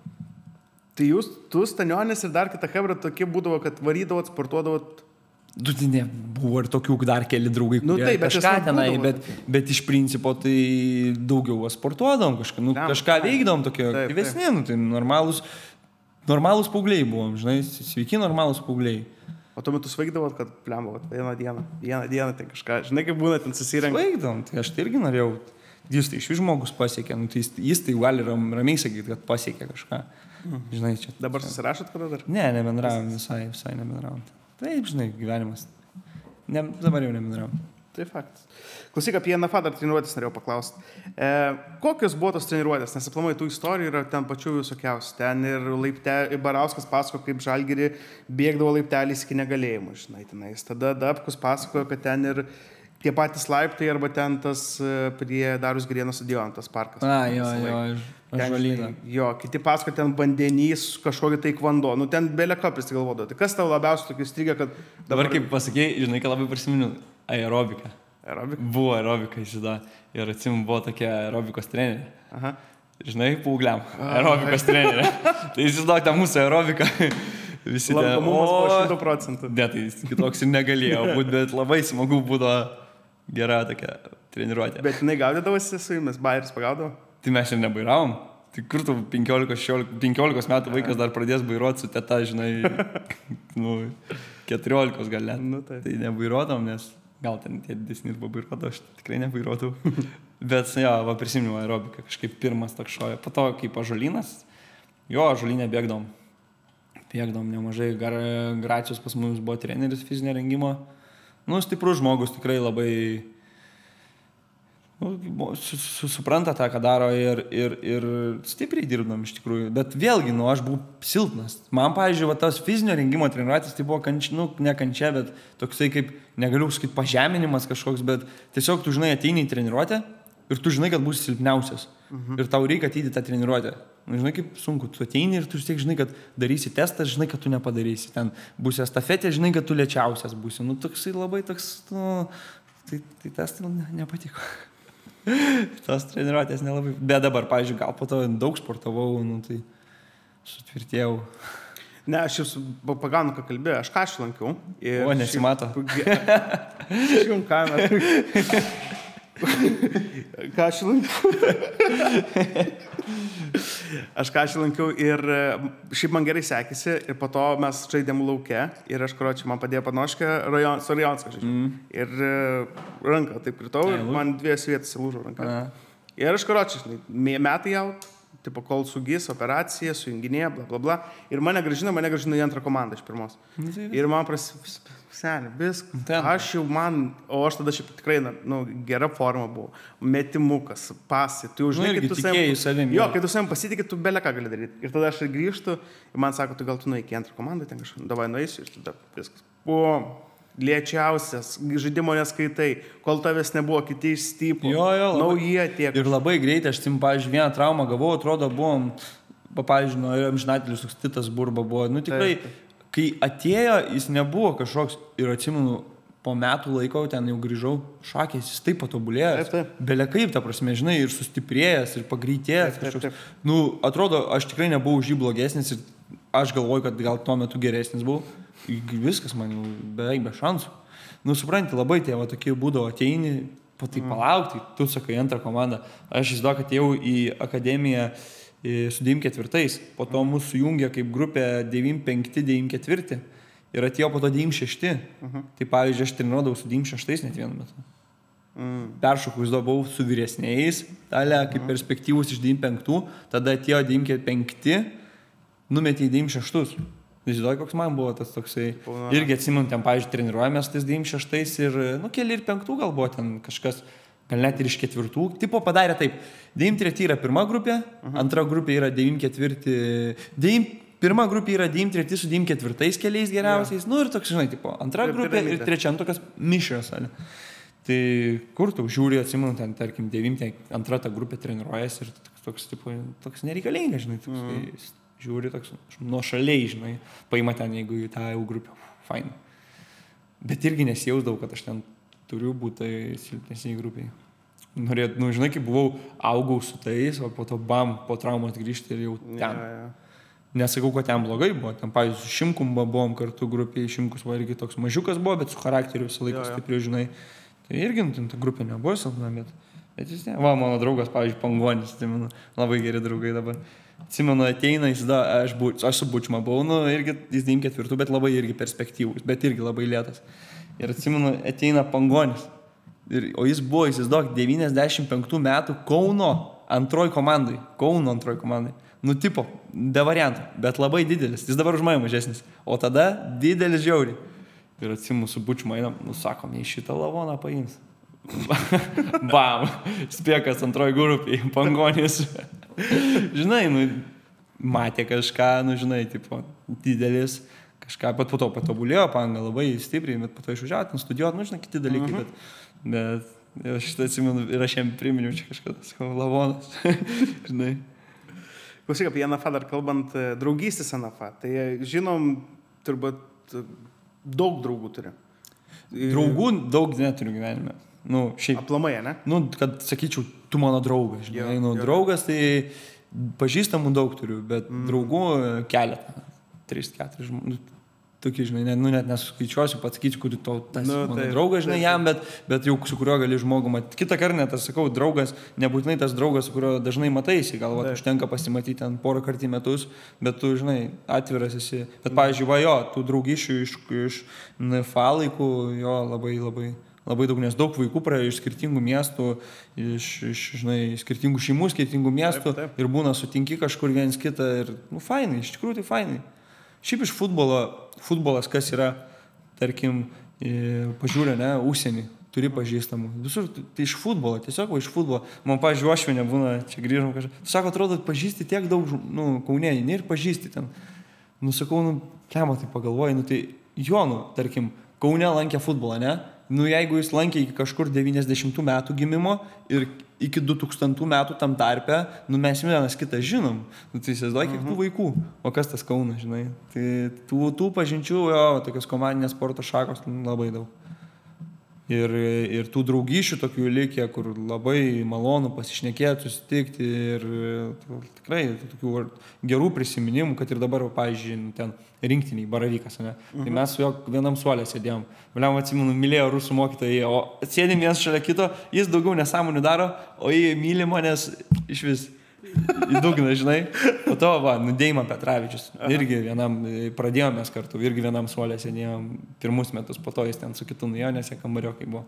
Tai jūs, tu, Stanionis ir dar kita hebra tokie būdavo, kad varydavot, sportuodavot. Du, tai ne, buvo ir tokių dar keli draugai, kurie Nu, taip, bet kažką jūs tenai, nebūdavot. bet, bet iš principo tai daugiau sportuodom, kažką, nu, Jam, kažką taip. veikdom tokie Taip, aktyvesni, nu, tai normalūs. Normalūs paaugliai buvom, žinai, sveiki normalūs paaugliai. O tuo metu svaigdavot, kad plemavot vieną dieną, vieną dieną, tai kažką, žinai, kaip būna ten susirenka. Svaigdom, tai aš tai irgi norėjau, jis tai iš vis žmogus pasiekė, nu, tai jis, jis tai gali ram, ramiai sakyti, kad pasiekė kažką. Mhm. Žinai, čia. Dabar susirašot kada dar? Ne, nebendravom, visai, visai nebendravom. Taip, žinai, gyvenimas. Ne, dabar jau nebendravom. Tai faktas. Klausyk, apie N F A dar treniruotės norėjau paklausti. E, kokios buvo tos treniruotės? Nes aplamai tų istorijų yra ten pačių visokiausių. Ten ir laipte, Barauskas pasako, kaip Žalgirį bėgdavo laiptelį iki negalėjimų, žinai, tenais. Tada Dabkus pasakojo, kad ten ir tie patys laiptai arba ten tas prie Dariaus Girėno stadiono, tas parkas. A, jo, jo, Ąžuolyną. Jo, kiti pasako, ten vandenys, kažkokį tai vanduo. Nu, ten belė kapris galvodavo. Tai kas tau labiausiai tokį strigė, kad... Dabar, dabar kaip pasakėjai, žinai, kad labai prisimenu aerobika. Aerobika? Buvo aerobika, žinai. Ir atsimenu, buvo tokia aerobikos trenerė. Aha. Žinai, paaugliam. Aerobikos trenerė. Tai žinok, ta mūsų aerobika. Visi ten... Lankomumas buvo šimtas procentų. Ne, tai kitoks ir negalėjo būti, bet labai smagu būdavo gera tokia treniruotė. Bet jinai gaudydavosi su jumis, bairis pagaudavo? Tai mes ir nebairavom. Tai kur tu penkiolikos metų vaikas dar pradės bairuoti su teta, žinai, nu, keturiolikos gal net. Nu, taip. Tai nebairuotam, nes gal ten tie didesnis babairuotų, aš tikrai nebairuotų. Bet, jo, va, prisiminiau aerobiką, kažkaip pirmas toks šoja. Po to, kaip Ąžuolynas, jo, Ąžuolynę bėgdom. Bėgdom nemažai, Gar, Gracijos pas mus buvo treneris fizinio rengimo. Nu, stiprus žmogus, tikrai labai... Nu, su, su, supranta tą, ką daro ir, ir, ir stipriai dirbdom iš tikrųjų. Bet vėlgi, nu, aš buvau silpnas. Man, pavyzdžiui, va, tas fizinio rengimo treniruotės, tai buvo kanč, nu, ne kančia, bet toksai kaip, negaliu sakyti, pažeminimas kažkoks, bet tiesiog tu, žinai, ateini į treniruotę ir tu žinai, kad būsi silpniausias. Mhm. Ir tau reikia ateiti tą treniruotę. Nu, žinai, kaip sunku. Tu ateini ir tu vis tiek žinai, kad darysi testą, žinai, kad tu nepadarysi. Ten būsi estafetė, žinai, kad tu lėčiausias būsi. Nu, toksai labai toks, nu, tai, tai testai ne, nepatiko. Tos treniruotės nelabai. Bet dabar, pavyzdžiui, gal po to daug sportavau, nu, tai sutvirtėjau. Ne, aš jūs pagaunu, ką kalbėjau, aš ką aš lankiau. O, nesimato. Aš jums kamerą. Ką aš lankiau. Aš ką aš lankiau ir šiaip man gerai sekėsi ir po to mes žaidėm lauke ir aš, karočiui, man padėjo panoškę su Rajonska žaidžiu. Mm. Ir ranką taip kritau ir man dviejose vietose lūžo ranką. A. Ir aš, karočiui, metai jau, tipo, kol sugis, operacija, sujunginė, bla bla bla. Ir mane grąžino, mane grąžino į antrą komandą iš pirmos. Ir man pras... Senė, viskas. Aš jau man, o aš tada šiaip tikrai, nu, gera forma buvo. Metimukas, pasi. Tu jau žinai, nu, kad tu savim... savim. Jo, kai tu savim pasitikė, tu belė ką gali daryti. Ir tada aš grįžtu ir man sako, tu gal tu nueik į antrą komandą, ten kažką, davai nueisiu ir tada viskas. Buvo lėčiausias, žaidimo neskaitai, kol tavęs nebuvo kiti iš stypų. Jo, jo, labai. Naujie tiek. Ir labai greitai, aš tim, pavyzdžiui, vieną traumą gavau, atrodo, buvom, pavyzdžiui, nu, amžinatelis toks Titas Burba buvo, nu, tikrai... Taip, taip. Kai atėjo, jis nebuvo kažkoks ir atsimenu, po metų laiko ten jau grįžau, šakės, jis taip patobulėjęs, taip, taip. Belia kaip, ta prasme, žinai, ir sustiprėjęs, ir pagreitėjęs taip, taip, taip. Nu, atrodo, aš tikrai nebuvau už jį blogesnis ir aš galvoju, kad gal tuo metu geresnis buvau, viskas man jau beveik be šansų. Nu, supranti, labai tie va tokie būdavo ateini, po tai palaukti, tu sakai antrą komandą. Aš įsivaizduoju, kad jau į akademiją su devym ketvirtais, po to mūsų sujungė kaip grupė devym penkti devym ketvirti ir atėjo po to devym šešti. Uh-huh. Tai pavyzdžiui, aš treniruodavau su devym šeštais net vienu metu. Mm. Peršokau, įsivaizduoju, su vyresniais, talė, kaip uh-huh. perspektyvus iš devym penktų, tada atėjo devym penkti, numetė į devym šeštus. Įsivaizduoju, koks man buvo tas toksai. Puna. Irgi atsimenu, ten, pavyzdžiui, treniruojamės tais devym šeštais ir, nu, keli ir penktų gal buvo ten kažkas, gal net ir iš ketvirtų. Tipo padarė taip, devym treti yra pirma grupė, uh-huh. antra grupė yra devym ketvirti, devym, pirma grupė yra devym treti su devym ketvirtais keliais geriausiais, yeah. Nu ir toks, žinai, tipo, antra ir grupė ir trečia, tokias mišrios, ale. Tai kur tu žiūri, atsimenu, ten, tarkim, devym, antra ta grupė treniruojasi ir toks, toks, tipo, toks nereikalingas, žinai, toks, uh-huh. tai, žiūri toks nuošaliai, žinai, paima ten, jeigu į tą jau grupę, fain. Bet irgi nesijausdavau, kad aš ten turiu būti silpnesniai grupiai. Norėt, nu, žinai, kaip buvau, augau su tais, o po to bam, po traumos grįžti ir jau ten. Ja, ja. Nesakau, kad ten blogai buvo, ten, pavyzdžiui, su Šimkum buvom kartu grupiai, Šimkus buvo irgi toks mažiukas buvo, bet su charakteriu visą laiką ja, ja. Stipriu, žinai. Tai irgi, nu, ta grupė nebuvo silpna, bet, bet vis ne. Va, mano draugas, pavyzdžiui, Pangonis, tai mano labai geri draugai dabar. Atsimenu, ateina, jis da, aš, bu, aš su Bučma buvau, nu, irgi jis devym ketvirtų, bet labai irgi perspektyvus, bet irgi labai lėtas. Ir atsimenu, ateina Pangonis. Ir, o jis buvo, jis įsivaizduok, devyniasdešimt penktų metų Kauno antroj komandai. Kauno antroj komandai. Nu, tipo, be variantų, bet labai didelis. Jis dabar už mane mažesnis. O tada didelis žiauriai. Ir atsimenu, su Bučma einam, nu, sakom, jei šitą lavoną paims. Bam, spėkas antroj grupiai, Pangonis. Žinai, nu, matė kažką, nu, žinai, tipo, didelis, kažką, bet po to patobulėjo, Panga labai stipriai, bet po to išvažiavo, studijuoti, nu, žinai, kiti dalykai, uh-huh. bet, bet aš šitą atsimenu ir aš jam priminiau čia kažką, sakau, lavonas, žinai. Klausyk, apie N F A dar kalbant, draugystės N F A, tai žinom, turbūt daug draugų turi. Draugų daug neturiu gyvenime. Nu, šiaip. Aplamai, ne? Nu, kad sakyčiau, tu mano draugas, žinai. Jo, nu, jo. Draugas, tai pažįstamų daug turiu, bet mm. draugų keletą. Tris, keturis žmonės. Tokie, žinai, ne, nu, net nesuskaičiuosiu, pats sakyčiau, kur tu tas nu, mano taip, draugas, žinai, taip, jam, bet, bet jau su kuriuo gali žmogų matyti. Kitą kartą net, aš sakau, draugas, nebūtinai tas draugas, su kuriuo dažnai mataisi, gal va, užtenka pasimatyti ten porą kartų į metus, bet tu, žinai, atviras esi. Bet, pavyzdžiui, va, jo, tų draugyšių iš, iš N F A laikų, jo, labai, labai, labai daug, nes daug vaikų praėjo iš skirtingų miestų, iš, iš, žinai, skirtingų šeimų, skirtingų miestų taip, taip. Ir būna sutinki kažkur viens kitą ir, nu, fainai, iš tikrųjų tai fainai. Šiaip iš futbolo, futbolas kas yra, tarkim, pažiūrė, ne, užsienį, turi pažįstamų. Visur, tai iš futbolo, tiesiog va, iš futbolo. Man, pavyzdžiui, Ošvinė būna, čia grįžom kažką. Tu sako, atrodo, pažįsti tiek daug, nu, Kaune, ne ir pažįsti ten. Nu, sakau, nu, klemą tai pagalvoju, nu, tai jo, nu, tarkim, Kaune lankė futbolą, ne? Nu, jeigu jis lankė iki kažkur devyniasdešimtų metų gimimo ir iki du tūkstantų metų tam tarpe, nu, mes vienas kitą žinom. Nu, tai įsivaizduoji, kiek tų vaikų. O kas tas Kaunas, žinai? Tai tų, tų pažinčių, jo, tokios komandinės sporto šakos labai daug. Ir, ir tų draugyšių tokių likę, kur labai malonu pasišnekėti, susitikti ir tikrai tokių gerų prisiminimų, kad ir dabar, pavyzdžiui, ten rinktiniai, baravykas, ne? Mhm. Tai mes su jo vienam suolė sėdėjom. Vėliau atsimenu, mylėjo rusų mokytojai, o sėdėm vienas šalia kito, jis daugiau nesąmonių daro, o jį myli manęs iš vis. Į dugną, žinai. Po to, va, Deima Petravičius. Irgi vienam, pradėjom mes kartu, irgi vienam suolė sėdėjom pirmus metus, po to jis ten su kitu nuėjo, nes jie kambariokai buvo.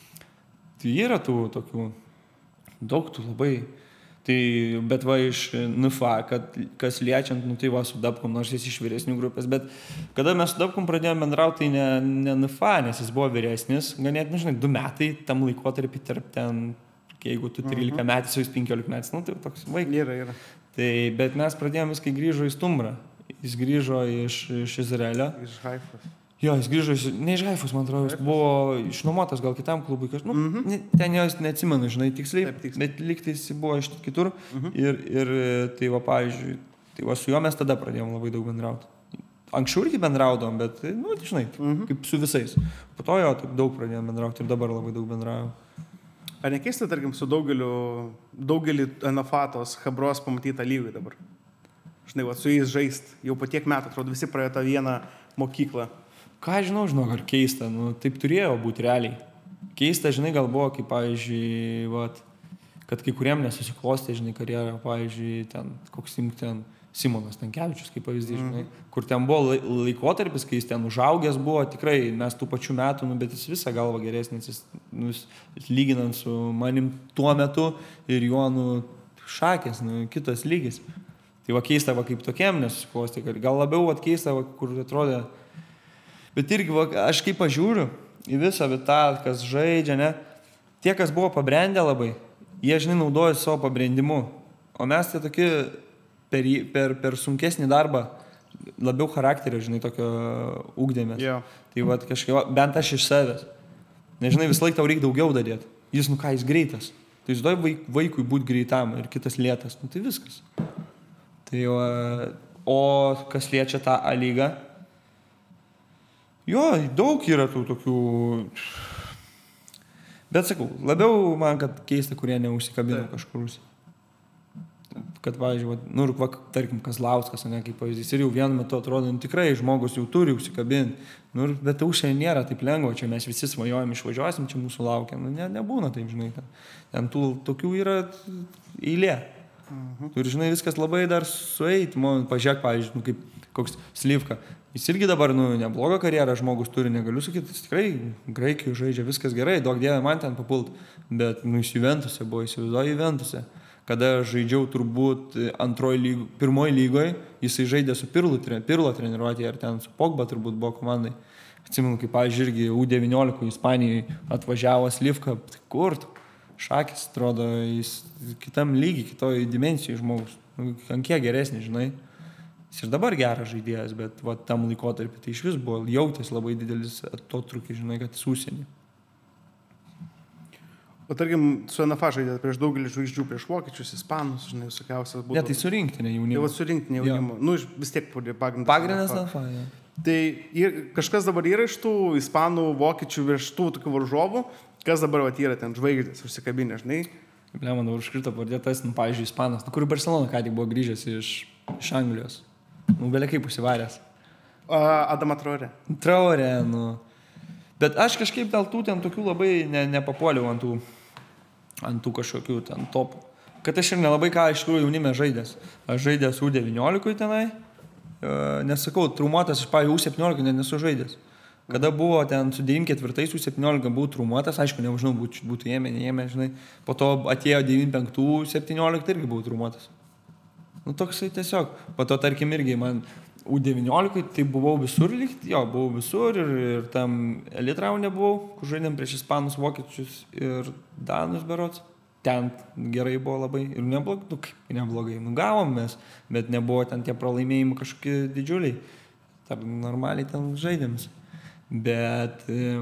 Tai yra tų tokių, daug tų labai. Tai, bet va, iš N F A, kad, kas liečiant, nu tai va, su Dabkom, nors jis iš vyresnių grupės, bet kada mes su Dabkom pradėjome bendrauti, tai ne, ne N F A, nes jis buvo vyresnis, ganėtinai, žinai, du metai tam laikotarpį tarp ten, jeigu tu trylika metais, o jis penkiolika metais, nu tai toks vaikas. Yra, yra. Tai, bet mes pradėjome, kai grįžo į Stumbrą. Jis grįžo iš, iš Izraelio. Iš Haifos. Jo, jis grįžo, iš, ne iš Haifos, man atrodo, jis buvo išnuomotas gal kitam klubui. Nu, mm -hmm. Ten jos neatsimenu, žinai, tiksliai, Taip, tiksliai. Bet lygtais jis buvo iš kitur. Mm -hmm. ir, ir tai va, pavyzdžiui, tai va, su juo mes tada pradėjom labai daug bendrauti. Anksčiau irgi bendraudom, bet, nu, žinai, mm -hmm. kaip su visais. Po to jo, taip daug pradėjom bendrauti ir dabar labai daug bendraujam. Ar nekeista, tarkim, su daugeliu, daugelį N F A tos Hebros pamatytą lygį dabar? Žinai, va, su jais žaist, jau po tiek metų, atrodo, visi praėjo tą vieną mokyklą. ką žinau, žinau, ar keista, nu, taip turėjo būti realiai. Keista, žinai, gal buvo, kaip, pavyzdžiui, vat, kad kai kuriem nesusiklostė, žinai, karjerą, pavyzdžiui, ten, koks imk ten Simonas Stankevičius, kaip pavyzdys, žinai, mm. kur ten buvo laikotarpis, kai jis ten užaugęs buvo, tikrai mes tų pačių metų, nu, bet jis visą galvą geresnis, jis, nu, jis lyginant su manim tuo metu ir juo, nu, šakės, nu, kitas lygis. Tai va keista, va kaip tokiem nesusiklostė, gal labiau va keista, va, kur atrodė, bet irgi, va, aš kaip pažiūriu į visą, bet tą, kas žaidžia, ne, tie, kas buvo pabrendę labai, jie, žinai, naudoja savo pabrendimu, o mes tai tokie per, per, per sunkesnį darbą labiau charakterio, žinai, tokio ugdėmės. Yeah. Tai va, kažkaip, bent aš iš savęs. Nežinai, vis laik tau reikia daugiau daryti. Jis, nu ką, jis greitas. Tai jis duoja vaik, vaikui būti greitam ir kitas lėtas. Nu tai viskas. Tai o, o kas liečia tą A lygą, jo, daug yra tų tokių... Bet sakau, labiau man, kad keista, kurie neužsikabino kažkur. Kad, pavyzdžiui, nu, va, tarkim, Kazlauskas, ne, kaip pavyzdys, ir jau vienu metu atrodo, nu, tikrai žmogus jau turi užsikabinti. Nu, bet tai užsienį nėra taip lengva, čia mes visi svajojam, išvažiuosim, čia mūsų laukia. Nu, ne, nebūna taip, žinai. Ten, ten tų tokių yra eilė. Mhm. Ir, žinai, viskas labai dar sueiti. Man pažiūrėk, pavyzdžiui, nu, kaip koks Slivka. Jis irgi dabar, nu, neblogą karjerą žmogus turi, negaliu sakyti, jis tikrai Graikijų žaidžia, viskas gerai, daug dievė man ten papult, bet, nu, jis Juventuse buvo, įsivaizduoju Juventuse. Kada žaidžiau turbūt antroji lygo, pirmoji lygoje, jisai žaidė su Pirlo, Pirlo treniruotėje, ar ten su Pogba turbūt buvo komandai. Atsimenu, kaip, pavyzdžiui, irgi U devyniolika Ispanijai atvažiavo Slivka, tai kur tu? Šakis, atrodo, jis kitam lygiai, kitoj dimensijai žmogus, nu, ant kiek geresnis, žinai. Jis ir dabar geras žaidėjas, bet va, tam laikotarpį tai iš vis buvo jautės labai didelis atotrukis, žinai, kad jis užsienį. O tarkim, su N F A žaidėt prieš daugelį žvaigždžių, prieš vokiečius, ispanus, žinai, visokiausias būtų. Ne, tai surinktinė jaunimo. Jau surinktinė jaunimo. Nu, vis tiek pagrindas. Pagrindas N F A, ja. Tai ir, kažkas dabar yra iš tų ispanų, vokiečių, virš tų tokių varžovų, kas dabar va, yra ten žvaigždės, užsikabinė, žinai. Ne, man dabar užkrito pavardėtas, nu, pavyzdžiui, ispanas, nu, kur Barcelona ką tik buvo grįžęs iš, iš Anglijos. Nu, belia kaip užsivaręs. Adama Traorė. Traorė, nu. Bet aš kažkaip dėl tų ten tokių labai ne, nepapuoliau ant tų, ant tų kažkokių ten topų. Kad aš ir nelabai ką iš tikrųjų jaunime žaidęs. Aš žaidęs U devyniolika tenai. Nesakau, traumuotas, aš pavyzdžiui U septyniolika nesu žaidęs. Kada buvo ten su devyniasdešimt ketvirtais U septyniolika buvau traumuotas, aišku, nežinau, būtų, būtų jėmė, neėmė, žinai. Po to atėjo devyniasdešimt penktų U septyniolika irgi buvau traumuotas. Nu, toksai tiesiog. Po to, tarkim, irgi man U devyniolika, tai buvau visur likti, jo, buvau visur ir, ir tam elitraunė buvau, kur žaidėm prieš ispanus, vokiečius ir danus berots. Ten gerai buvo labai ir neblogai, nu kaip neblogai, nu gavom mes, bet nebuvo ten tie pralaimėjimai kažkokie didžiuliai. Tarp normaliai ten žaidėmis. Bet e,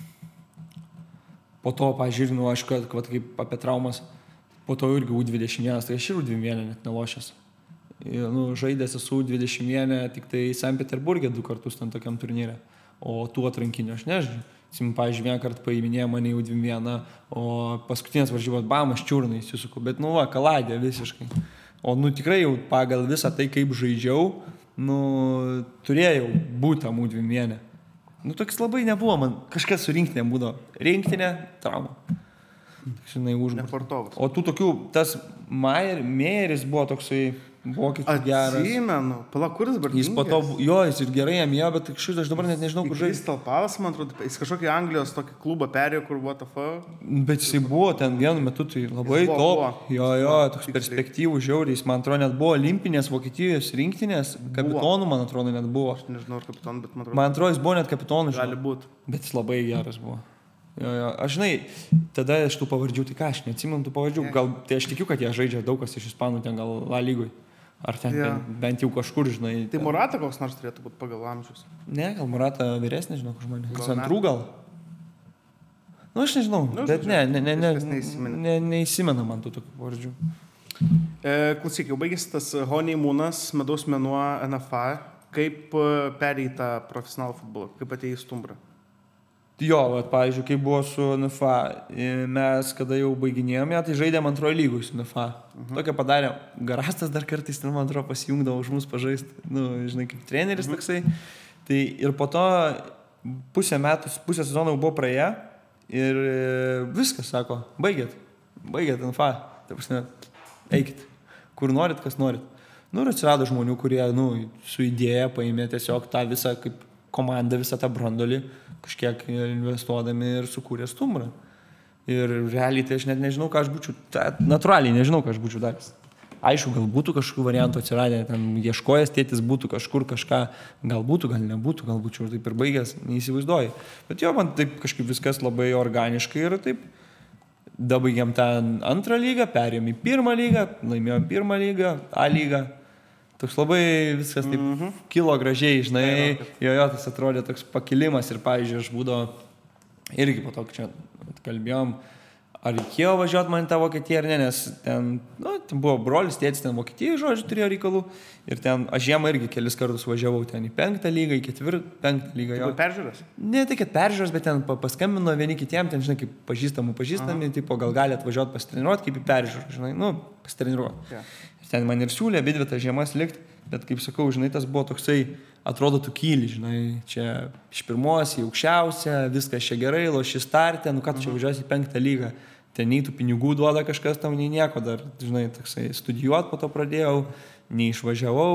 po to, pažiūrėjau, nu, aš kad, kad kaip apie traumas, po to irgi U dvidešimt vienas, tai aš ir U dvidešimt vienas net nelošęs. Nu, žaidęs esu U dvidešimt vienas, tik tai Sankt Peterburge du kartus ten tokiam turnyre, o tų atrankinių aš nežinau. Sim, pavyzdžiui, vieną kartą paiminėjo mane U dvidešimt vienas, o paskutinės varžybos bamas čiurnai įsisuko, bet nu va, kaladė visiškai. O nu tikrai jau pagal visą tai, kaip žaidžiau, nu turėjau būti tam U dvidešimt vienas. Nu toks labai nebuvo, man kažkas su rinktinė būdavo. Rinktinė, trauma. Žinai, užbūrtas. O tų tokių, tas Meijeris buvo toksai vokiečių geras. Atsimenu, pala, kuris dabar jis po to, jo, jis ir gerai jam ėjo, bet šis aš dabar net nežinau, kur žaidė. Jis Talpavas, man atrodo, jis kažkokį Anglijos tokį klubą perėjo, kur what the fuck. Bet jisai buvo ten vienu metu, tai labai buvo, top. Buvo. Jo, jo, toks perspektyvų žiauriai. Jis, man atrodo, net buvo olimpinės Vokietijos rinktinės, kapitonų, man atrodo, net buvo. Aš nežinau, ar kapitonų, bet man atrodo. Man atrodo, jis buvo net kapitonų. Gali būti. Bet jis labai geras buvo. Jo, jo. Aš žinai, tada iš tų pavardžių, tai ką, aš neatsimenu tų pavardžių, gal, tai aš tikiu, kad jie žaidžia daug kas iš ispanų ten gal La lygoj. Ar ten yeah. bent, bent jau kažkur, žinai. Tai ten... Morata koks nors turėtų būti pagal amžius? Ne, gal Morata vyresnė, žinau, už mane. Gal antrų gal? Nu, aš nežinau, nu, bet ne, ne, ne, ne, neįsimena. Ne, neįsimena man tų tokių pavardžių. E, klausyk, jau baigėsi tas honeymoon'as, medaus mėnuo N F A. Kaip perėjai tą profesionalų futbolą? Kaip atėjai į Stumbrą? Jo, vat, pavyzdžiui, kai buvo su N F A, mes kada jau baiginėjome, tai žaidėm antrojo lygoj su N F A. Uh-huh. Tokią padarė, Garastas dar kartais, ten, man atrodo, pasijungdavo už mus pažaisti, nu, žinai, kaip treneris uh-huh. toksai. Tai ir po to pusę metų, pusę sezono buvo praėję ir viskas, sako, baigėt, baigėt, N F A, taip prasme, eikit, kur norit, kas norit. Nu ir atsirado žmonių, kurie, nu, su idėja paėmė tiesiog tą visą, kaip komandą, visą tą brandolį, kažkiek investuodami ir sukūrė Stumbrą. Ir realiai tai aš net nežinau, ką aš būčiau, ta, natūraliai nežinau, ką aš būčiau daręs. Aišku, gal būtų kažkokių variantų atsiradę, ten ieškojęs tėtis būtų kažkur kažką, gal būtų, gal nebūtų, gal būčiau taip ir baigęs, neįsivaizduoju. Bet jo, man taip kažkaip viskas labai organiškai ir taip. Dabaigėm tą antrą lygą, perėjom į pirmą lygą, laimėjom pirmą lygą, A lygą. Toks labai viskas taip mm-hmm. kilo gražiai, žinai, jo, jo, tas atrodė toks pakilimas ir, pavyzdžiui, aš būdavo irgi po to, čia kalbėjom, ar reikėjo važiuoti man į tą Vokietiją ar ne, nes ten, nu, ten buvo brolis, tėtis ten Vokietijai, žodžiu, turėjo reikalų ir ten, aš žiemą irgi kelis kartus važiavau ten į penktą lygą, į ketvirtą, penktą lygą. Tai peržiūros? Ne, tai kad peržiūros, bet ten paskambino vieni kitiem, ten, žinai, kaip pažįstamų pažįstami, tipo, gal gali atvažiuoti pasitreniruoti, kaip į peržiūrą, žinai, nu, pasitreniruoti. Yeah. Ten man ir siūlė abidvi tas žiemas likti, bet kaip sakau, žinai, tas buvo toksai, atrodo, tu kyli, žinai, čia iš pirmos į aukščiausią, viskas čia gerai, loši startė, nu ką tu čia važiuosi į penktą lygą, ten nei tų pinigų duoda kažkas tam, nei nieko, dar, žinai, toksai studijuot po to pradėjau, neišvažiavau,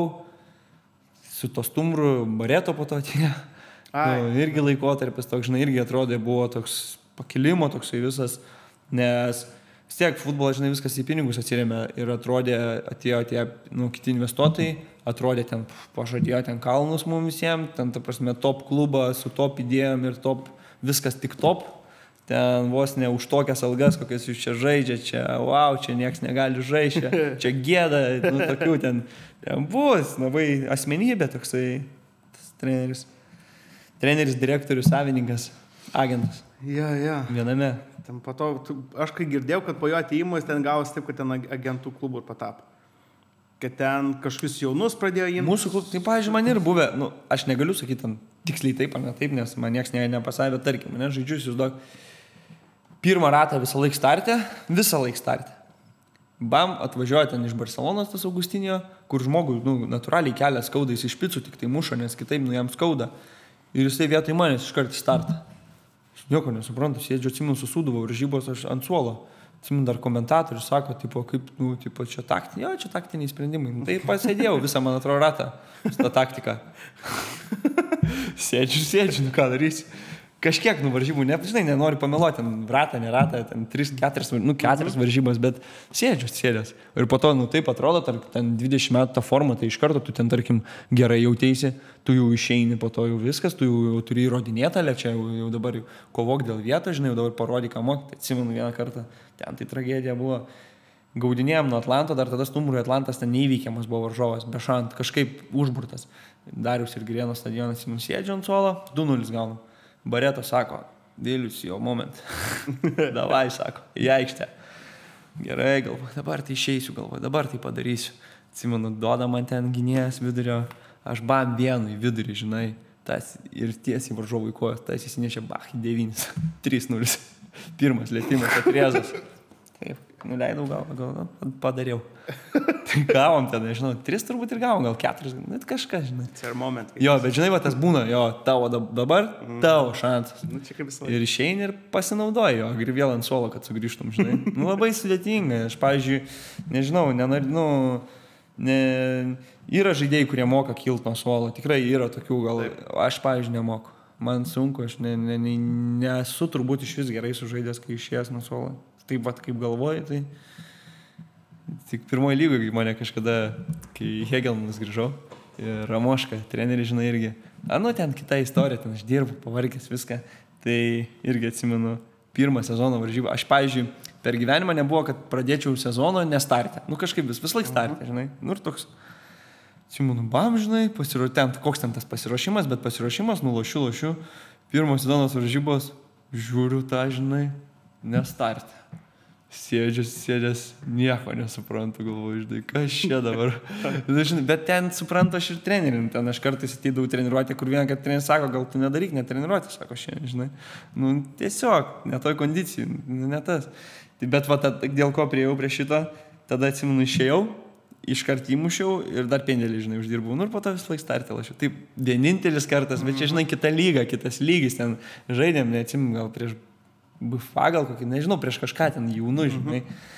su to Stumbru, Bareto po to atėjo, nu, irgi laikotarpis toks, žinai, irgi atrodė, buvo toks pakilimo, toksai visas, nes vis tiek futbolas, žinai, viskas į pinigus atsirėmė ir atrodė, atėjo tie, nu, kiti investuotojai, atrodė ten, pažadėjo ten kalnus mums visiems, ten, ta prasme, top klubą su top idėjom ir top, viskas tik top, ten vos ne už tokias algas, kokias jūs čia žaidžia, čia, wow, čia nieks negali žaisti, čia, čia gėda, nu, tokių ten, ten bus, labai asmenybė toksai, tas treneris, treneris, direktorius, savininkas, agentas. Ja, ja. Viename. Ten po to, tu, aš kai girdėjau, kad po jo atėjimo jis ten gavosi taip, kad ten agentų klubų ir patapo. Kad ten kažkokius jaunus pradėjo imti. Mūsų klubų, tai pavyzdžiui, man ir buvę, nu, aš negaliu sakyti ten tiksliai taip ar ne taip, nes man nieks ne, nepasavė, bet tarkim, mane žaidžius jūs daug. Pirmą ratą visą laik startę, visą laik startę. Bam, atvažiuoja ten iš Barcelonos tas Augustinio, kur žmogui, nu, natūraliai kelia skauda, jis iš picų tik tai muša, nes kitaip, nu, jam skauda. Ir jisai vietoj manęs iškart į startą. Nieko nesuprantu, sėdžiu, atsimenu, susūdavau varžybos, aš ant suolo. Atsimenu, dar komentatorius sako, tipo, kaip, nu, tipo, čia taktiniai, jo, čia taktiniai sprendimai. Nu, tai pasėdėjau visą, man atrodo, ratą, tą taktiką. Sėdžiu, sėdžiu, nu ką darysi. Kažkiek, nu, varžybų, ne, žinai, nenoriu pameluoti, ten ratą, ne ratą, ten tris, keturias, nu, keturias varžybas, bet sėdžiu, sėdės. Ir po to, nu, taip atrodo, tarp, ten dvidešimt metų tą formą, tai iš karto tu ten, tarkim, gerai jautėsi, tu jau išeini, po to jau viskas, tu jau, jau turi įrodinėtą, čia jau, jau dabar kovok dėl vietos, žinai, jau dabar parodyk, ką moki. Atsimenu vieną kartą, ten tai tragedija buvo. Gaudinėjom nuo Atlanto, dar tada Stumbrui Atlantas ten neįveikiamas buvo varžovas, bešant, kažkaip užburtas. Darius ir Girėno stadionas, sėdžiu ant suolo, du nulis gaunam. Bareto sako, Vilius, jo moment. Davai, sako, į aikštę. Gerai, galvoju, dabar tai išeisiu, galvoju, dabar tai padarysiu. Atsimenu, duoda man ten gynėjas vidurio, aš bam vienu į vidurį, žinai, tas ir tiesiai varžovui kojos, tas įsinešė, bach, devynis, trys nulis. Pirmas lėtimas, atrėzas. Taip, nuleidau galvą, gal padariau. Tai gavom ten, nežinau, tris turbūt ir gavom, gal keturis, net kažkas, žinai. Tai ir moment. Jo, bet žinai, va tas būna, jo, tavo dabar, mm. tavo šansas. Nu, čia kaip visą laiką. Ir išeini ir pasinaudoji, jo, ir vėl ant suolo, kad sugrįžtum, žinai. Nu, labai sudėtinga, aš, pavyzdžiui, nežinau, nenori, nu, ne, yra žaidėjai, kurie moka kilt nuo suolo, tikrai yra tokių, gal, taip. Aš, pavyzdžiui, nemoku. Man sunku, aš ne, ne, ne, nesu turbūt iš vis gerai sužaidęs, kai išėjęs nuo suolo. Taip pat kaip galvoju, tai tik pirmoji lygoje mane kažkada, kai Hegelmanas grįžau, ir Ramoška, treneris, žinai, irgi, a, nu, ten kita istorija, ten aš dirbu, pavargęs viską, tai irgi atsimenu pirmą sezono varžybą. Aš, pavyzdžiui, per gyvenimą nebuvo, kad pradėčiau sezono nestartę. Nu, kažkaip vis, vis laik startę, žinai. Nu, ir toks, atsimenu, bam, žinai, pasiro... ten, koks ten tas pasiruošimas, bet pasiruošimas, nu, lošiu, lošiu, pirmo sezono varžybos, žiūriu tą, žinai, nestartę. Sėdžiu, sėdės, nieko nesuprantu, galvoju, žinai, kas čia dabar. Bet ten suprantu aš ir trenerim, ten aš kartais ateidavau treniruotę, kur vieną, kad treneris sako, gal tu nedaryk, netreniruotę, sako šiandien, žinai. Nu, tiesiog, ne toj kondicijai, ne tas. Bet va, tad, dėl ko priejau prie šito, tada atsimenu išėjau iškart įmušiau ir dar pendelį, žinai, uždirbau. Nu ir po to vis laik startė lašiau. Taip, vienintelis kartas, bet čia, žinai, kita lyga, kitas lygis, ten žaidėm, neatsim, gal prieš B F A, gal kokį, nežinau, prieš kažką ten jaunų, žinai.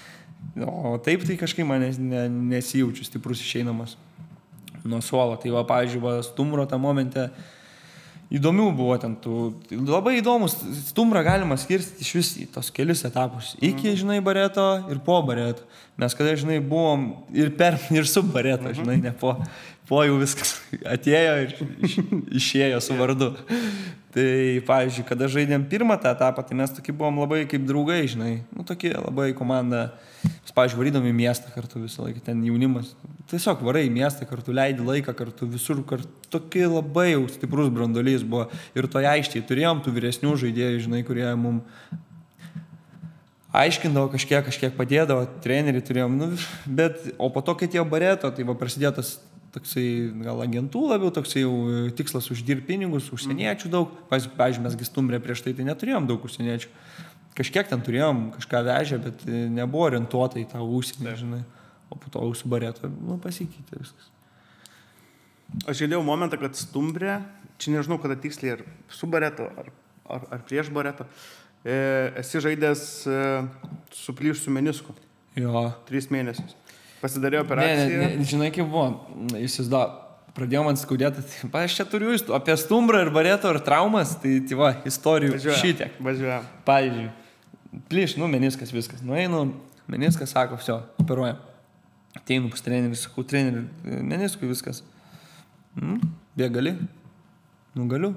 O taip tai kažkaip man ne, nesijaučiu stiprus išeinamas nuo suolo. Tai va, pavyzdžiui, va, stumbro tą momentę įdomių buvo ten tų, labai įdomus, stumbrą galima skirstyti iš vis į tos kelius etapus. Iki, žinai, bareto ir po bareto. Mes kada, žinai, buvom ir per, ir su bareto, žinai, ne po, po jau viskas atėjo ir iš, išėjo su vardu. Tai, pavyzdžiui, kada žaidėm pirmą tą etapą, tai mes tokie buvom labai kaip draugai, žinai, nu, tokie labai komanda. Mes, pavyzdžiui, varydom į miestą kartu visą laiką, ten jaunimas. Tiesiog varai į miestą kartu, leidi laiką kartu, visur kartu. Tokie labai jau stiprus brandolys buvo. Ir toje aikštėje turėjom tų vyresnių žaidėjų, žinai, kurie mums aiškindavo kažkiek, kažkiek padėdavo, treneriai turėjom, nu, bet, o po to, kai atėjo bareto, tai va prasidėjo tas toksai, gal agentų labiau, toksai jau tikslas uždirbti pinigus, užsieniečių daug. Pavyzdžiui, mes Stumbrė prieš tai, tai neturėjom daug užsieniečių. Kažkiek ten turėjom, kažką vežė, bet nebuvo orientuota į tą užsienį, žinai. O po to jau su bareto, nu, pasikeitė viskas. Aš žiūrėjau momentą, kad Stumbrė, čia nežinau, kada tiksliai, ar su bareto, ar, ar, ar prieš bareto, e, esi žaidęs e, su plyšusiu menisku. Jo. Tris mėnesius. Pasidarė operaciją. Ne, ne, ne, žinai, kaip buvo, jūs įsida, pradėjau man skaudėti, tai aš čia turiu apie Stumbrą ir bareto ir traumas, tai, tai va, istorijų Važiuoja, šitiek. Važiuoja. Pavyzdžiui, plyš, nu, meniskas viskas, nueinu, meniskas sako, viso, operuojam. Ateinu pas trenerių, sakau, trenerių, meniskui viskas. Mm, bėg gali? Nu, galiu.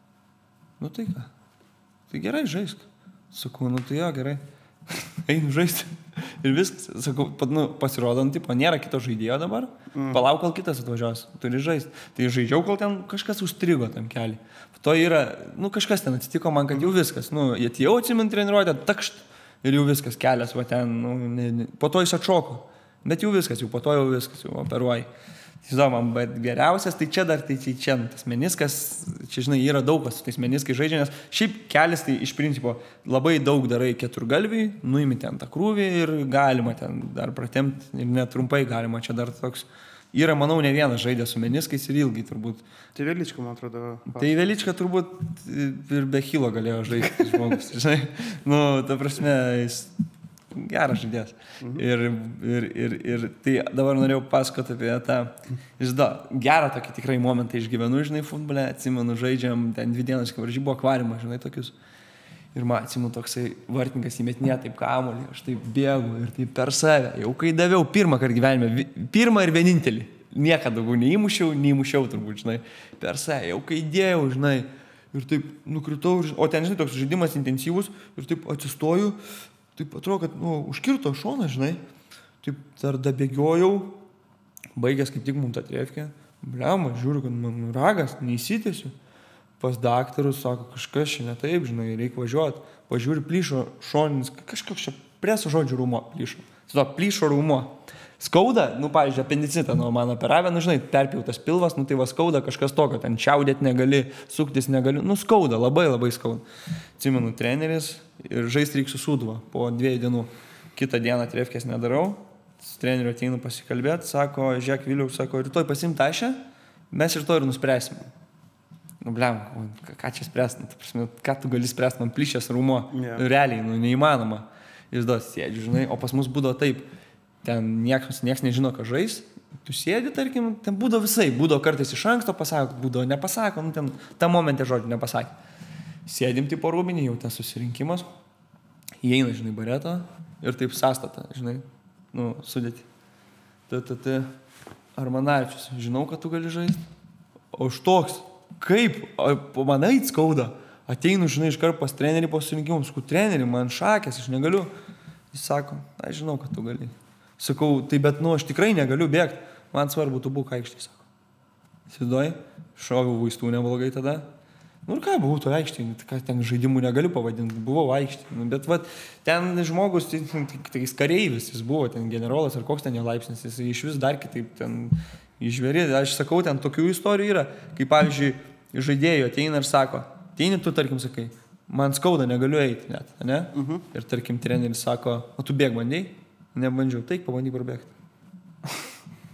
Nu, tai ką? Tai gerai, žaisk. Sakau, nu, tai jo, gerai. Einu žaisti. Ir viskas. Sakau, pat, nu, pasirodo, nu, tipo, nėra kito žaidėjo dabar. Mm. Palauk, kol kitas atvažiuos. Turi žaisti. Tai žaidžiau, kol ten kažkas užstrigo tam keliui. To yra, nu, kažkas ten atsitiko man, kad jau viskas. Nu, atėjau atsimint treniruotę, takšt. Ir jau viskas, kelias, va ten, nu, ne, ne. Po to jis atšoko. Bet jau viskas, jau po to jau viskas, jau operuoji. Žinoma, bet geriausias, tai čia dar, tai čia, tas meniskas, čia, žinai, yra daug kas su tais meniskai žaidžia, nes šiaip kelias, tai iš principo labai daug darai keturgalviai, nuimi ten tą krūvį ir galima ten dar pratemti, ir netrumpai galima, čia dar toks, yra, manau, ne vienas žaidė su meniskais ir ilgai turbūt. Tai Velička, man atrodo. Tai Velička turbūt ir be Hilo galėjo žaisti žmogus, žinai, nu, ta prasme, jis geras žaidėjas. Mhm. Ir, ir, ir, ir tai dabar norėjau pasakoti apie tą, žinai, gerą tokį tikrai momentą išgyvenu, žinai, futbole, atsimenu, žaidžiam, ten dvi dienas, kai varžybų akvariumą, žinai, tokius. Ir man atsimenu, toksai vartininkas įmetinė taip kamuolį, aš taip bėgu ir taip per save, jau kai daviau pirmą kartą gyvenime, pirmą ir vienintelį, niekada daugiau neįmušiau, neįmušiau turbūt, žinai, per save, jau kai dėjau, žinai, ir taip nukritau, o ten, žinai, toks žaidimas intensyvus, ir taip atsistoju. Taip atrodo, kad, nu, užkirto šoną, žinai, taip dar dabėgiojau, baigęs kaip tik mums tą trefkę, bliama, žiūriu, kad man ragas, neįsitėsiu, pas daktarus, sako, kažkas čia ne taip, žinai, reikia važiuoti, pažiūri, plyšo šoninis, kažkoks čia preso žodžių rūmo plyšo, to plyšo rūmo, skauda, nu, pavyzdžiui, apendicitą, nu, man operavę, nu, žinai, perpjautas pilvas, nu, tai va skauda kažkas tokio, ten čiaudėt negali, suktis negali, nu, skauda, labai labai skauda. Atsimenu, treneris ir žaisti reikia su Sūduva po dviejų dienų. Kitą dieną trefkės nedarau, su treneriu ateinu pasikalbėti, sako, žiūrėk, Viliau, sako, rytoj pasim tašę, mes rytoj ir nuspręsim. Nu, bliam, ką čia spręsti, nu, prasme, ką tu gali spręsti, man plyšęs rūmo, yeah. Realiai, nu, neįmanoma. Jis duos sėdžiu, žinai, o pas mus būdavo taip, ten niekas, niekas nežino, ką žais, tu sėdi, tarkim, ten būdavo visai, būdavo kartais iš anksto pasako, būdavo nepasako, nu, ten tą momentę žodžių nepasakė. Sėdim tipo rūbinį, jau ten susirinkimas, įeina, žinai, bareto ir taip sąstata, žinai, nu, sudėti. Tai, tai, tai, Armanavičius, žinau, kad tu gali žaisti, o aš toks, kaip, man eit skauda, ateinu, žinai, iškart pas trenerį po susirinkimams, sakau, treneri, man šakės, aš negaliu. Jis sako, aš žinau, kad tu gali. Sakau, tai bet, nu, aš tikrai negaliu bėgti, man svarbu, tu būk aikštėje, sako. Įsivaizduoji, šoviau vaistų neblogai tada. Nu ir ką, buvau to aikštėje, ką ten žaidimų negaliu pavadinti, buvau aikštėje. Nu, bet vat, ten žmogus, tai, tai jis kareivis, jis buvo ten generolas ar koks ten jo laipsnis, jis iš vis dar kitaip ten išveri. Aš sakau, ten tokių istorijų yra, kaip pavyzdžiui, žaidėjų ateina ir sako, ateini tu, tarkim, sakai, man skauda, negaliu eiti net, ne? Uh-huh. Ir tarkim, treneris sako, o tu bėg bandėjai? Nebandžiau, taip, pabandyk prabėgti.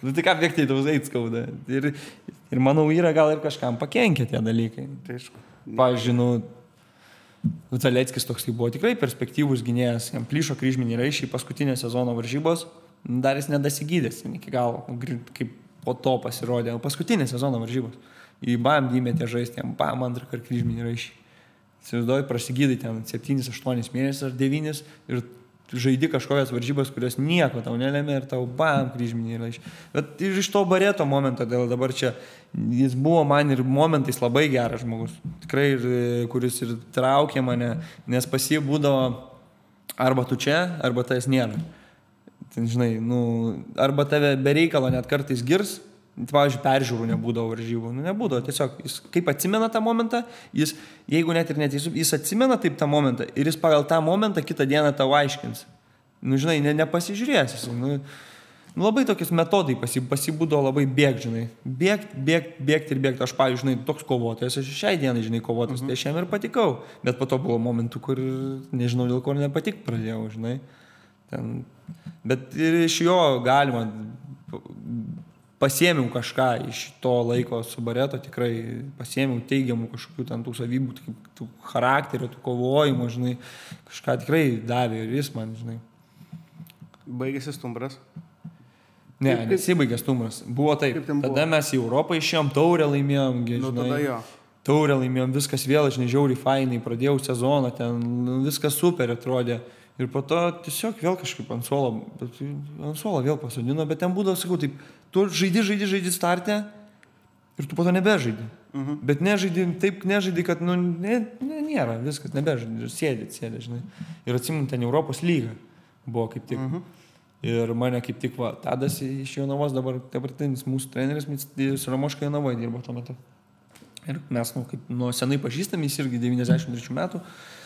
Nu tai ką bėgti, tau eit skauda. Ir, ir manau, yra gal ir kažkam pakenkia tie dalykai. Tai aišku. Pavyzdžiui, nu, nu Zaleckis toks buvo tikrai perspektyvus gynėjas, jam plyšo kryžminį raišį paskutinę sezono varžybos, dar jis nedasigydės iki galo, kaip po to pasirodė, paskutinė sezono varžybos. Į bam įmetė žaisti, jam bam antrą kartą kryžminį raišį. Įsivaizduoju, prasigydai ten septynis aštuonis mėnesius ar devynis ir žaidi kažkokias varžybas, kurios nieko tau nelėmė ir tau bam kryžminį raišį. Bet ir iš to Bareto momento, dėl dabar čia, jis buvo man ir momentais labai geras žmogus. Tikrai, ir, kuris ir traukė mane, nes pas jį būdavo arba tu čia, arba tas nėra. Ten, žinai, nu, arba tave be reikalo net kartais girs, pavyzdžiui, peržiūrų nebūdavo varžybų, nu nebūdavo, tiesiog jis kaip atsimena tą momentą, jis, jeigu net ir neteisų, jis atsimena taip tą momentą ir jis pagal tą momentą kitą dieną tau aiškins. Nu, žinai, ne, nepasižiūrės jis, nu, nu, labai tokius metodai pasi, pasibūdavo labai bėgt, žinai, bėgt, bėgt, bėgt ir bėgt, aš, pavyzdžiui, žinai, toks kovotojas, aš šiai dienai, žinai, kovotojas, mhm. Tai aš jam ir patikau, bet po to buvo momentų, kur nežinau, dėl ko nepatik pradėjau, žinai, ten, bet ir iš jo galima pasiėmiau kažką iš to laiko su Bareto, tikrai pasiėmiau teigiamų kažkokių ten tų savybių, kaip tų charakterio, tų kovojimų, žinai, kažką tikrai davė ir jis man, žinai. Baigėsi Stumbras? Ne, kaip, nesibaigė Stumbras. Buvo taip, tada buvo? Mes į Europą išėjom, taurę laimėjom, žinai. Nu, tada jo. Taurę laimėjom, viskas vėl, žinai, žiauriai fainai, pradėjau sezoną, ten viskas super atrodė. Ir po to tiesiog vėl kažkaip ant suolo, ant suolo vėl pasodino, bet ten būdavo, sakau, taip, tu žaidi, žaidi, žaidi startę ir tu po to nebežaidi. Uh-huh. Bet nežaidi, taip nežaidi, kad, nu, ne, ne, nėra, viskas, nebežaidi, sėdė, sėdė, žinai. Ir atsimenu, ten Europos lyga buvo kaip tik. Uh-huh. Ir mane kaip tik, va, Tadas iš Jonavos dabar, dabartinis mūsų treneris, su Ramoška Jonavoje dirbo tuo metu. Ir mes, nu, kaip nuo senai pažįstami, jis irgi devyniasdešimt trečių metų.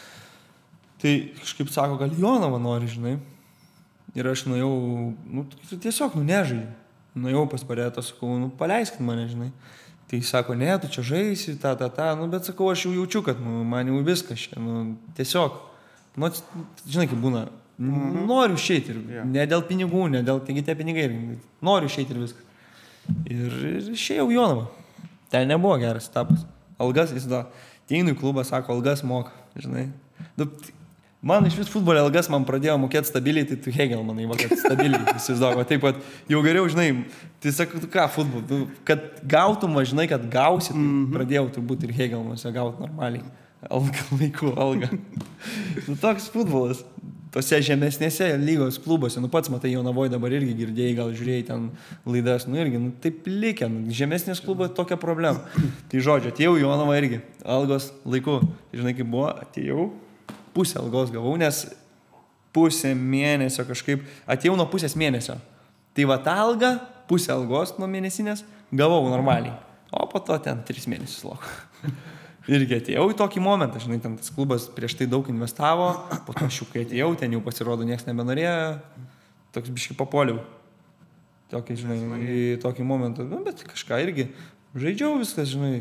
Tai kažkaip sako, gal Jonava nori, žinai. Ir aš nuėjau, nu, tiesiog, nu, nežaidžiu. Nuėjau pas Baretą, sakau, nu, paleiskit mane, žinai. Tai jis sako, ne, tu čia žaisi, ta, ta, ta, nu, bet sakau, aš jau jaučiu, kad, nu, man jau viskas čia, nu, tiesiog, nu, žinai, kaip būna, mm-hmm. Noriu išeiti ir yeah. Ne dėl pinigų, ne dėl, taigi tie pinigai, noriu išeiti ir viskas. Ir, ir išėjau Jonavą. Ten nebuvo geras etapas. Algas, jis da, teinu į klubą, sako, algas moka, žinai. Nu, man iš vis futbolio algas man pradėjo mokėti stabiliai, tai tu Hegel manai, va, kad stabiliai, įsivaizduoju, taip pat jau geriau, žinai, tai sakau, ką futbol, tu, kad gautum, va, žinai, kad gausi, tai mm-hmm. Pradėjau turbūt ir Hegel muose gauti normaliai, algą, laikų algą. Nu, toks futbolas, tose žemesnėse lygos klubuose, nu pats matai Jonavoje dabar irgi girdėjai, gal žiūrėjai ten laidas, nu irgi, nu taip likę, nu, žemesnės klubas tokia problema. Tai žodžiu, atėjau Jonava irgi, algos laiku, žinai, kaip buvo, atėjau. Pusę algos gavau, nes pusę mėnesio kažkaip, atėjau nuo pusės mėnesio. Tai va tą algą, pusę algos nuo mėnesinės, gavau normaliai. O po to ten tris mėnesius lauko. Irgi atėjau į tokį momentą, žinai, ten tas klubas prieš tai daug investavo, po to aš jau kai atėjau, ten jau pasirodo nieks nebenorėjo, toks biškai papoliau. Tokį, žinai, į tokį momentą, nu, bet kažką irgi žaidžiau viskas, žinai.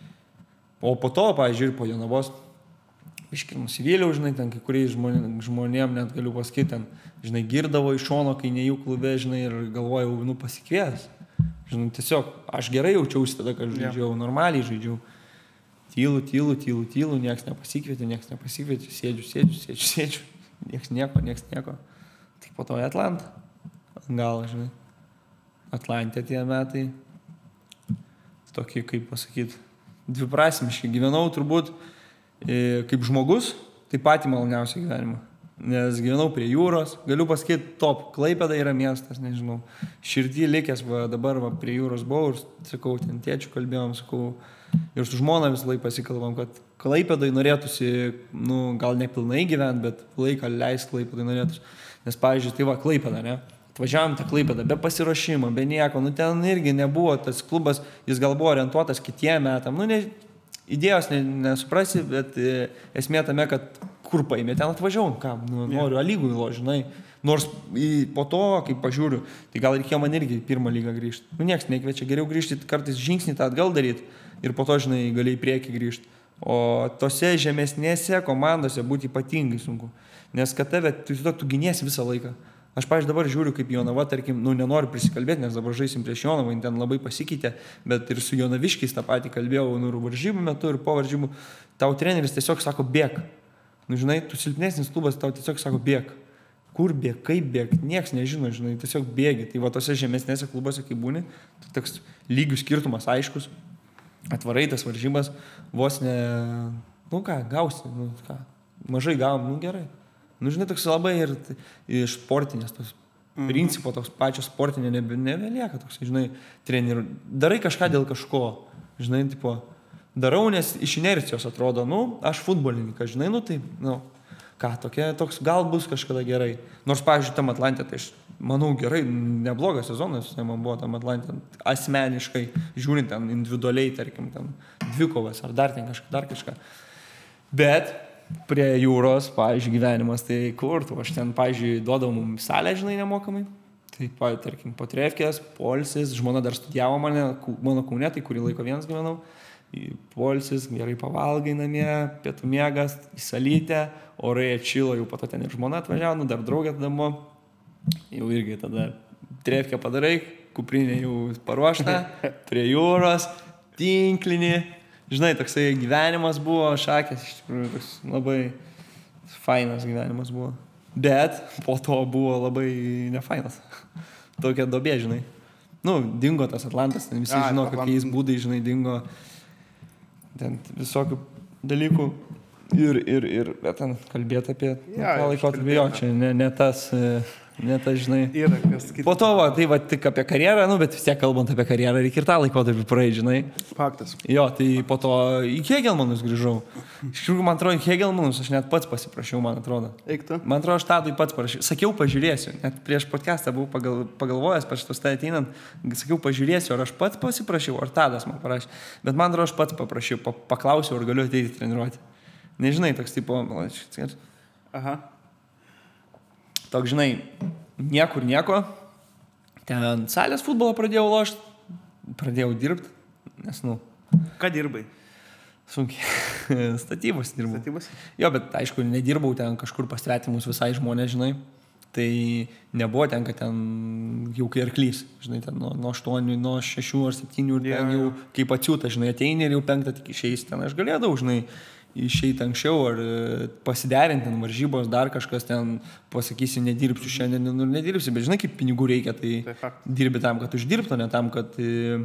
O po to, pavyzdžiui, ir po Jonavos, biškai nusivyliau, žinai, ten kai kuriais žmonėm, žmonėm net galiu pasakyti, ten, žinai, girdavo iš šono, kai ne jų klube, žinai, ir galvojau, nu, pasikvies. Žinai, tiesiog, aš gerai jaučiausi tada, kad žaidžiau, yeah. Normaliai žaidžiau. Tylu, tylu, tylu, tylu, nieks nepasikvietė, nieks nepasikvietė, sėdžiu, sėdžiu, sėdžiu, sėdžiu, nieks nieko, nieks nieko. Tik po to į Atlantą. Gal, žinai, Atlantė tie metai, tokie, kaip pasakyti, dviprasmiški. Gyvenau turbūt kaip žmogus, tai patį maloniausią gyvenimą. Nes gyvenau prie jūros, galiu pasakyti, top, Klaipėda yra miestas, nežinau. Širdį likęs, va, dabar va, prie jūros buvau ir, sakau, ten tėčių kalbėjom, sakau, ir su žmona visą laiką pasikalbam, kad Klaipėdai norėtųsi, nu, gal nepilnai gyventi, bet laiką leis Klaipėdai norėtųsi. Nes, pavyzdžiui, tai va, Klaipėda, ne? Atvažiavom tą Klaipėdą, be pasiruošimo, be nieko, nu, ten irgi nebuvo tas klubas, jis gal buvo orientuotas kitiem metam, nu, ne, idėjos ne, nesuprasi, bet e, esmė tame, kad kur paėmė, ten atvažiavau, ką, nu, noriu A lygų įlo, žinai. Nors į, po to, kai pažiūriu, tai gal reikėjo man irgi pirmą lygą grįžti. Nu, nieks nekviečia, geriau grįžti, kartais žingsnį tą atgal daryti ir po to, žinai, gali į priekį grįžti. O tose žemesnėse komandose būti ypatingai sunku. Nes kad tave, tu, tu giniesi visą laiką. Aš, pavyzdžiui, dabar žiūriu, kaip Jonava, tarkim, nu, nenoriu prisikalbėti, nes dabar žaisim prieš Jonavą, jin ten labai pasikeitė, bet ir su Jonaviškiais tą patį kalbėjau, nu, ir varžybų metu, ir po varžybų. Tau treneris tiesiog sako, bėk. Nu, žinai, tu silpnesnis klubas, tau tiesiog sako, bėk. Kur bėg, kaip bėg, nieks nežino, žinai, tiesiog bėgi. Tai va tose žemesnėse klubuose, kai būni, tai toks lygių skirtumas aiškus, atvarai tas varžybas, vos ne, nu ką, gausi, nu ką, mažai gavom, nu gerai. Nu, žinai, toks labai ir iš sportinės, tos mm-hmm. principo toks pačios sportinė nebe, nebelieka, toks, žinai, trenerių. Darai kažką dėl kažko, žinai, tipo, darau, nes iš inercijos atrodo, nu, aš futbolininkas, žinai, nu, tai, nu, ką, tokia, toks, gal bus kažkada gerai. Nors, pavyzdžiui, tam Atlantė, tai aš manau, gerai, neblogas sezonas, man buvo tam Atlantė, asmeniškai, žiūrint ten individualiai, tarkim, ten dvikovas ar dar ten kažką, dar kažką. Bet prie jūros, pavyzdžiui, gyvenimas, tai kur tu, aš ten, pavyzdžiui, duodavau mums salę, žinai, nemokamai. Tai, pavyzdžiui, tarkim, po trefkės, poilsis, žmona dar studijavo mane, mano Kaune, tai kurį laiko vienas gyvenau. Poilsis, gerai pavalgai namie, pietų miegas, į salytę, orai atšilo, jau po to ten ir žmona atvažiavo, nu, dar draugė tada buvo. Jau irgi tada trefkę padarai, kuprinė jau paruošta, prie jūros, tinklinį. Žinai, toksai gyvenimas buvo, šakės, iš tikrųjų, toks labai fainas gyvenimas buvo. Bet po to buvo labai nefainas. Tokia dobė, žinai. Nu, dingo tas Atlantas, ten visi A, žino, kokiais būdais, žinai, dingo ten visokių dalykų. Ir, ir, ir, bet ten kalbėti apie ja, tą laikotarpį, jo, čia ne, ne tas... Ne, tai žinai. Yra, kas kitas. Po to, va, tai va, tik apie karjerą, nu, bet vis tiek kalbant apie karjerą, reikia ir tą laikotarpį praeiti, žinai. Faktas. Jo, tai po to į Hegelmanus grįžau. Iš tikrųjų, man atrodo, į Hegelmanus aš net pats pasiprašiau, man atrodo. Eiktų. Man atrodo, aš tadui pats parašiau. Sakiau, pažiūrėsiu. Net prieš podcastą buvau pagal, pagalvojęs, prieš tos tai ateinant, sakiau, pažiūrėsiu, ar aš pats pasiprašiau, ar tadas man parašė. Bet man atrodo, aš pats paprašiau, paklausiau, ar galiu ateiti treniruoti. Nežinai, toks tipo, aha. Toks, žinai, niekur nieko. Ten salės futbolą pradėjau lošti, pradėjau dirbti, nes, nu... Ką dirbai? Sunkiai. Statybos dirbau. Statybos? Jo, bet, aišku, nedirbau ten kažkur pas svetimus visai žmonės, žinai. Tai nebuvo ten, kad ten jau kai arklys, žinai, ten nuo, nuo aštuonių, nuo šešių ar septynių, ir ten jau kaip atsiūta, žinai, ateini ir jau penktą tik išeis ten. Aš galėdavau, žinai, išeiti anksčiau ar pasiderinti ten varžybos, dar kažkas ten pasakysi, nedirbsiu šiandien, nu, nedirbsi, bet žinai, kaip pinigų reikia, tai, tai dirbi tam, kad uždirbtų, ne tam, kad,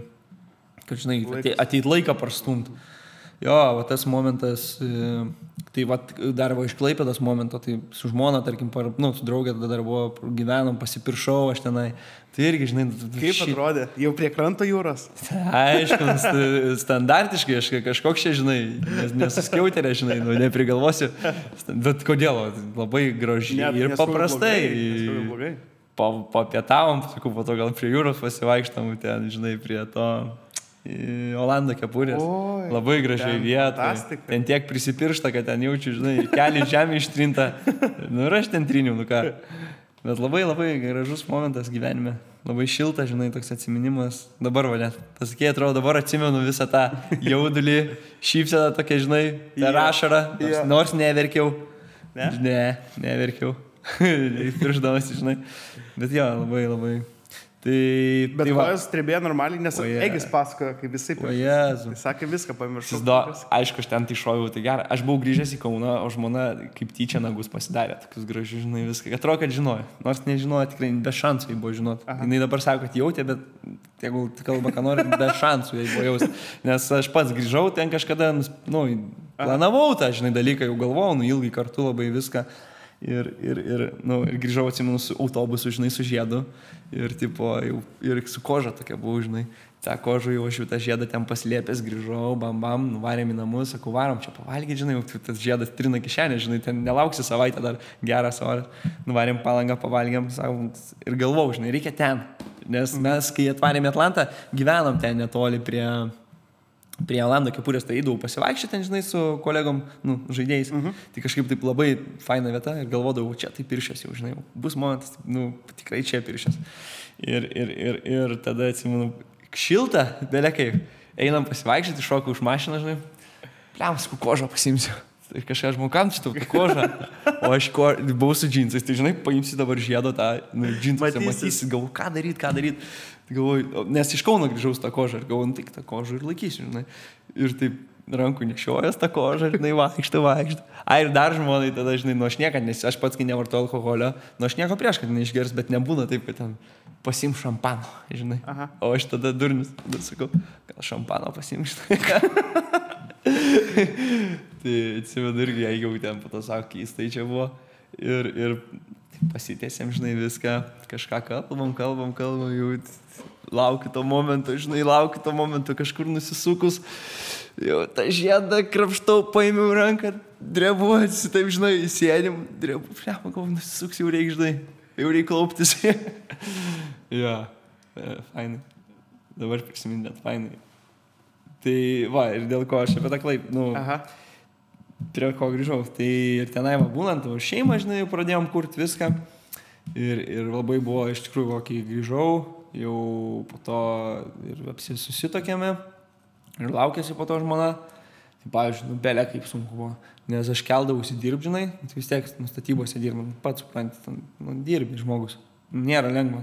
kad žinai, ateit laiką prastumt. Jo, va tas momentas, tai va dar va iš Klaipėdos momento, tai su žmona, tarkim, par, nu, su draugė tada dar buvo, gyvenom, pasipiršau, aš tenai, tai irgi, žinai... Kaip šį... atrodė? Jau prie kranto jūros? Aišku, standartiškai, aš kažkoks čia, žinai, nesuskiauterė, žinai, nu, neprigalvosiu, bet kodėl, labai gražiai ne, ir paprastai. Blogai, pa, papietavom, sakau, po to gal prie jūros pasivaikštam, ten, žinai, prie to... Olando kepurės. Oi, labai gražiai vieta. Ten tiek prisipiršta, kad ten jaučiu, žinai, kelią žemę ištrinta. Nu ir aš ten triniu, nu ką. Bet labai labai gražus momentas gyvenime. Labai šilta, žinai, toks atsiminimas. Dabar, va, net pasakė, atrodo, dabar atsimenu visą tą jaudulį, šypseną tokia, žinai, per ašarą. Nors, yeah. nors neverkiau. Ne? Ne, neverkiau. Piršdamas, žinai. Bet jo, labai labai... Tai, bet tai kojas strebėjo normaliai, nes Egis pasakojo, kaip visai pamiršau. Jis sakė viską, pamiršau. Aišku, aš ten tai šoviau, tai gerai. Aš buvau grįžęs į Kauną, o žmona kaip tyčia nagus pasidarė, tokius gražius, žinai, viską. Atrodo, kad žinojo. Nors nežinojo, tikrai be šansų jai buvo žinot. Jis dabar sako, kad jautė, bet jeigu kalba, ką nori, be šansų jai buvo jausti. Nes aš pats grįžau, ten kažkada, nu, planavau tą, žinai, dalyką, jau galvojau, nu, ilgai kartu labai viską. Ir, ir, ir, nu, ir grįžau, atsimenu, su autobusu, žinai, su žiedu. Ir, tipo, jau, ir su koža tokia buvau, žinai. Ta koža jau aš jau tą žiedą ten paslėpęs, grįžau, bam, bam, nuvarėm į namus, sakau, varom čia pavalgyti, žinai, jau tas žiedas trina kišenė, žinai, ten nelauksi savaitę dar geras oras. Nuvarėm Palangą, pavalgėm, sakom, ir galvau, žinai, reikia ten. Nes mes, kai atvarėm į Atlantą, gyvenom ten netoli prie... prie Olando kepurės, tai eidavau pasivaikščioti ten, žinai, su kolegom, nu, žaidėjais. Uh-huh. Tai kažkaip taip labai faina vieta ir galvodavau, čia tai piršęs jau, žinai, bus momentas, nu, tikrai čia piršęs. Ir, ir, ir, ir tada, atsimenu, šilta, belė kaip, einam pasivaikščioti, šokau už mašiną, žinai, pliam, sakau, kožą pasimsiu. Tai kažką žmogų, kam čia tau ta koža? O aš ko, buvau su džinsais, tai žinai, paimsi dabar žiedo tą, nu, džinsais, matysi, galvoju, ką daryti, ką daryti. Galvoju, nes iš Kauno grįžau su tą kožą ir galvoju, nu, tik tą kožą ir laikysiu, žinai. Ir taip rankų nešiojas tą kožą, žinai, vaikštą, vaikštą. A, ir dar žmonai tada, žinai, nu aš niekad, nes aš pats, kai nevartoju alkoholio, nu aš nieko prieš, kad neišgers, bet nebūna taip, kad ten pasim šampano, žinai. Aha. O aš tada durnis, tada sakau, gal šampano pasim, žinai, ką. Tai atsimenu irgi, jeigu ten po to sako, keistai čia buvo. Ir, ir pasitėsėm, žinai, viską, kažką kalbam, kalbam, kalbam, jau laukiu to momento, žinai, laukiu to momento, kažkur nusisukus, jau tą žiedą krapštau, paėmiau ranką, drebuosi, taip, žinai, sėdim, drebu, pliam, gal nusisuks, jau reikia, žinai, jau reikia klauptis. Ja, fainai. Dabar prisiminėt, fainai. Tai va, ir dėl ko aš apie tą klaip, nu, aha, prie ko grįžau. Tai ir tenai va būnant, o šeimą, žinai, jau pradėjom kurti viską. Ir, ir labai buvo, iš tikrųjų, kai grįžau, jau po to ir apsisusitokėme. Ir laukėsi po to žmona. Tai, pavyzdžiui, nu, belė kaip sunku buvo. Nes aš keldavausi dirbdžinai, tai vis tiek nu, statybose dirbam. Pats supranti, nu, dirbi žmogus. Nėra lengva.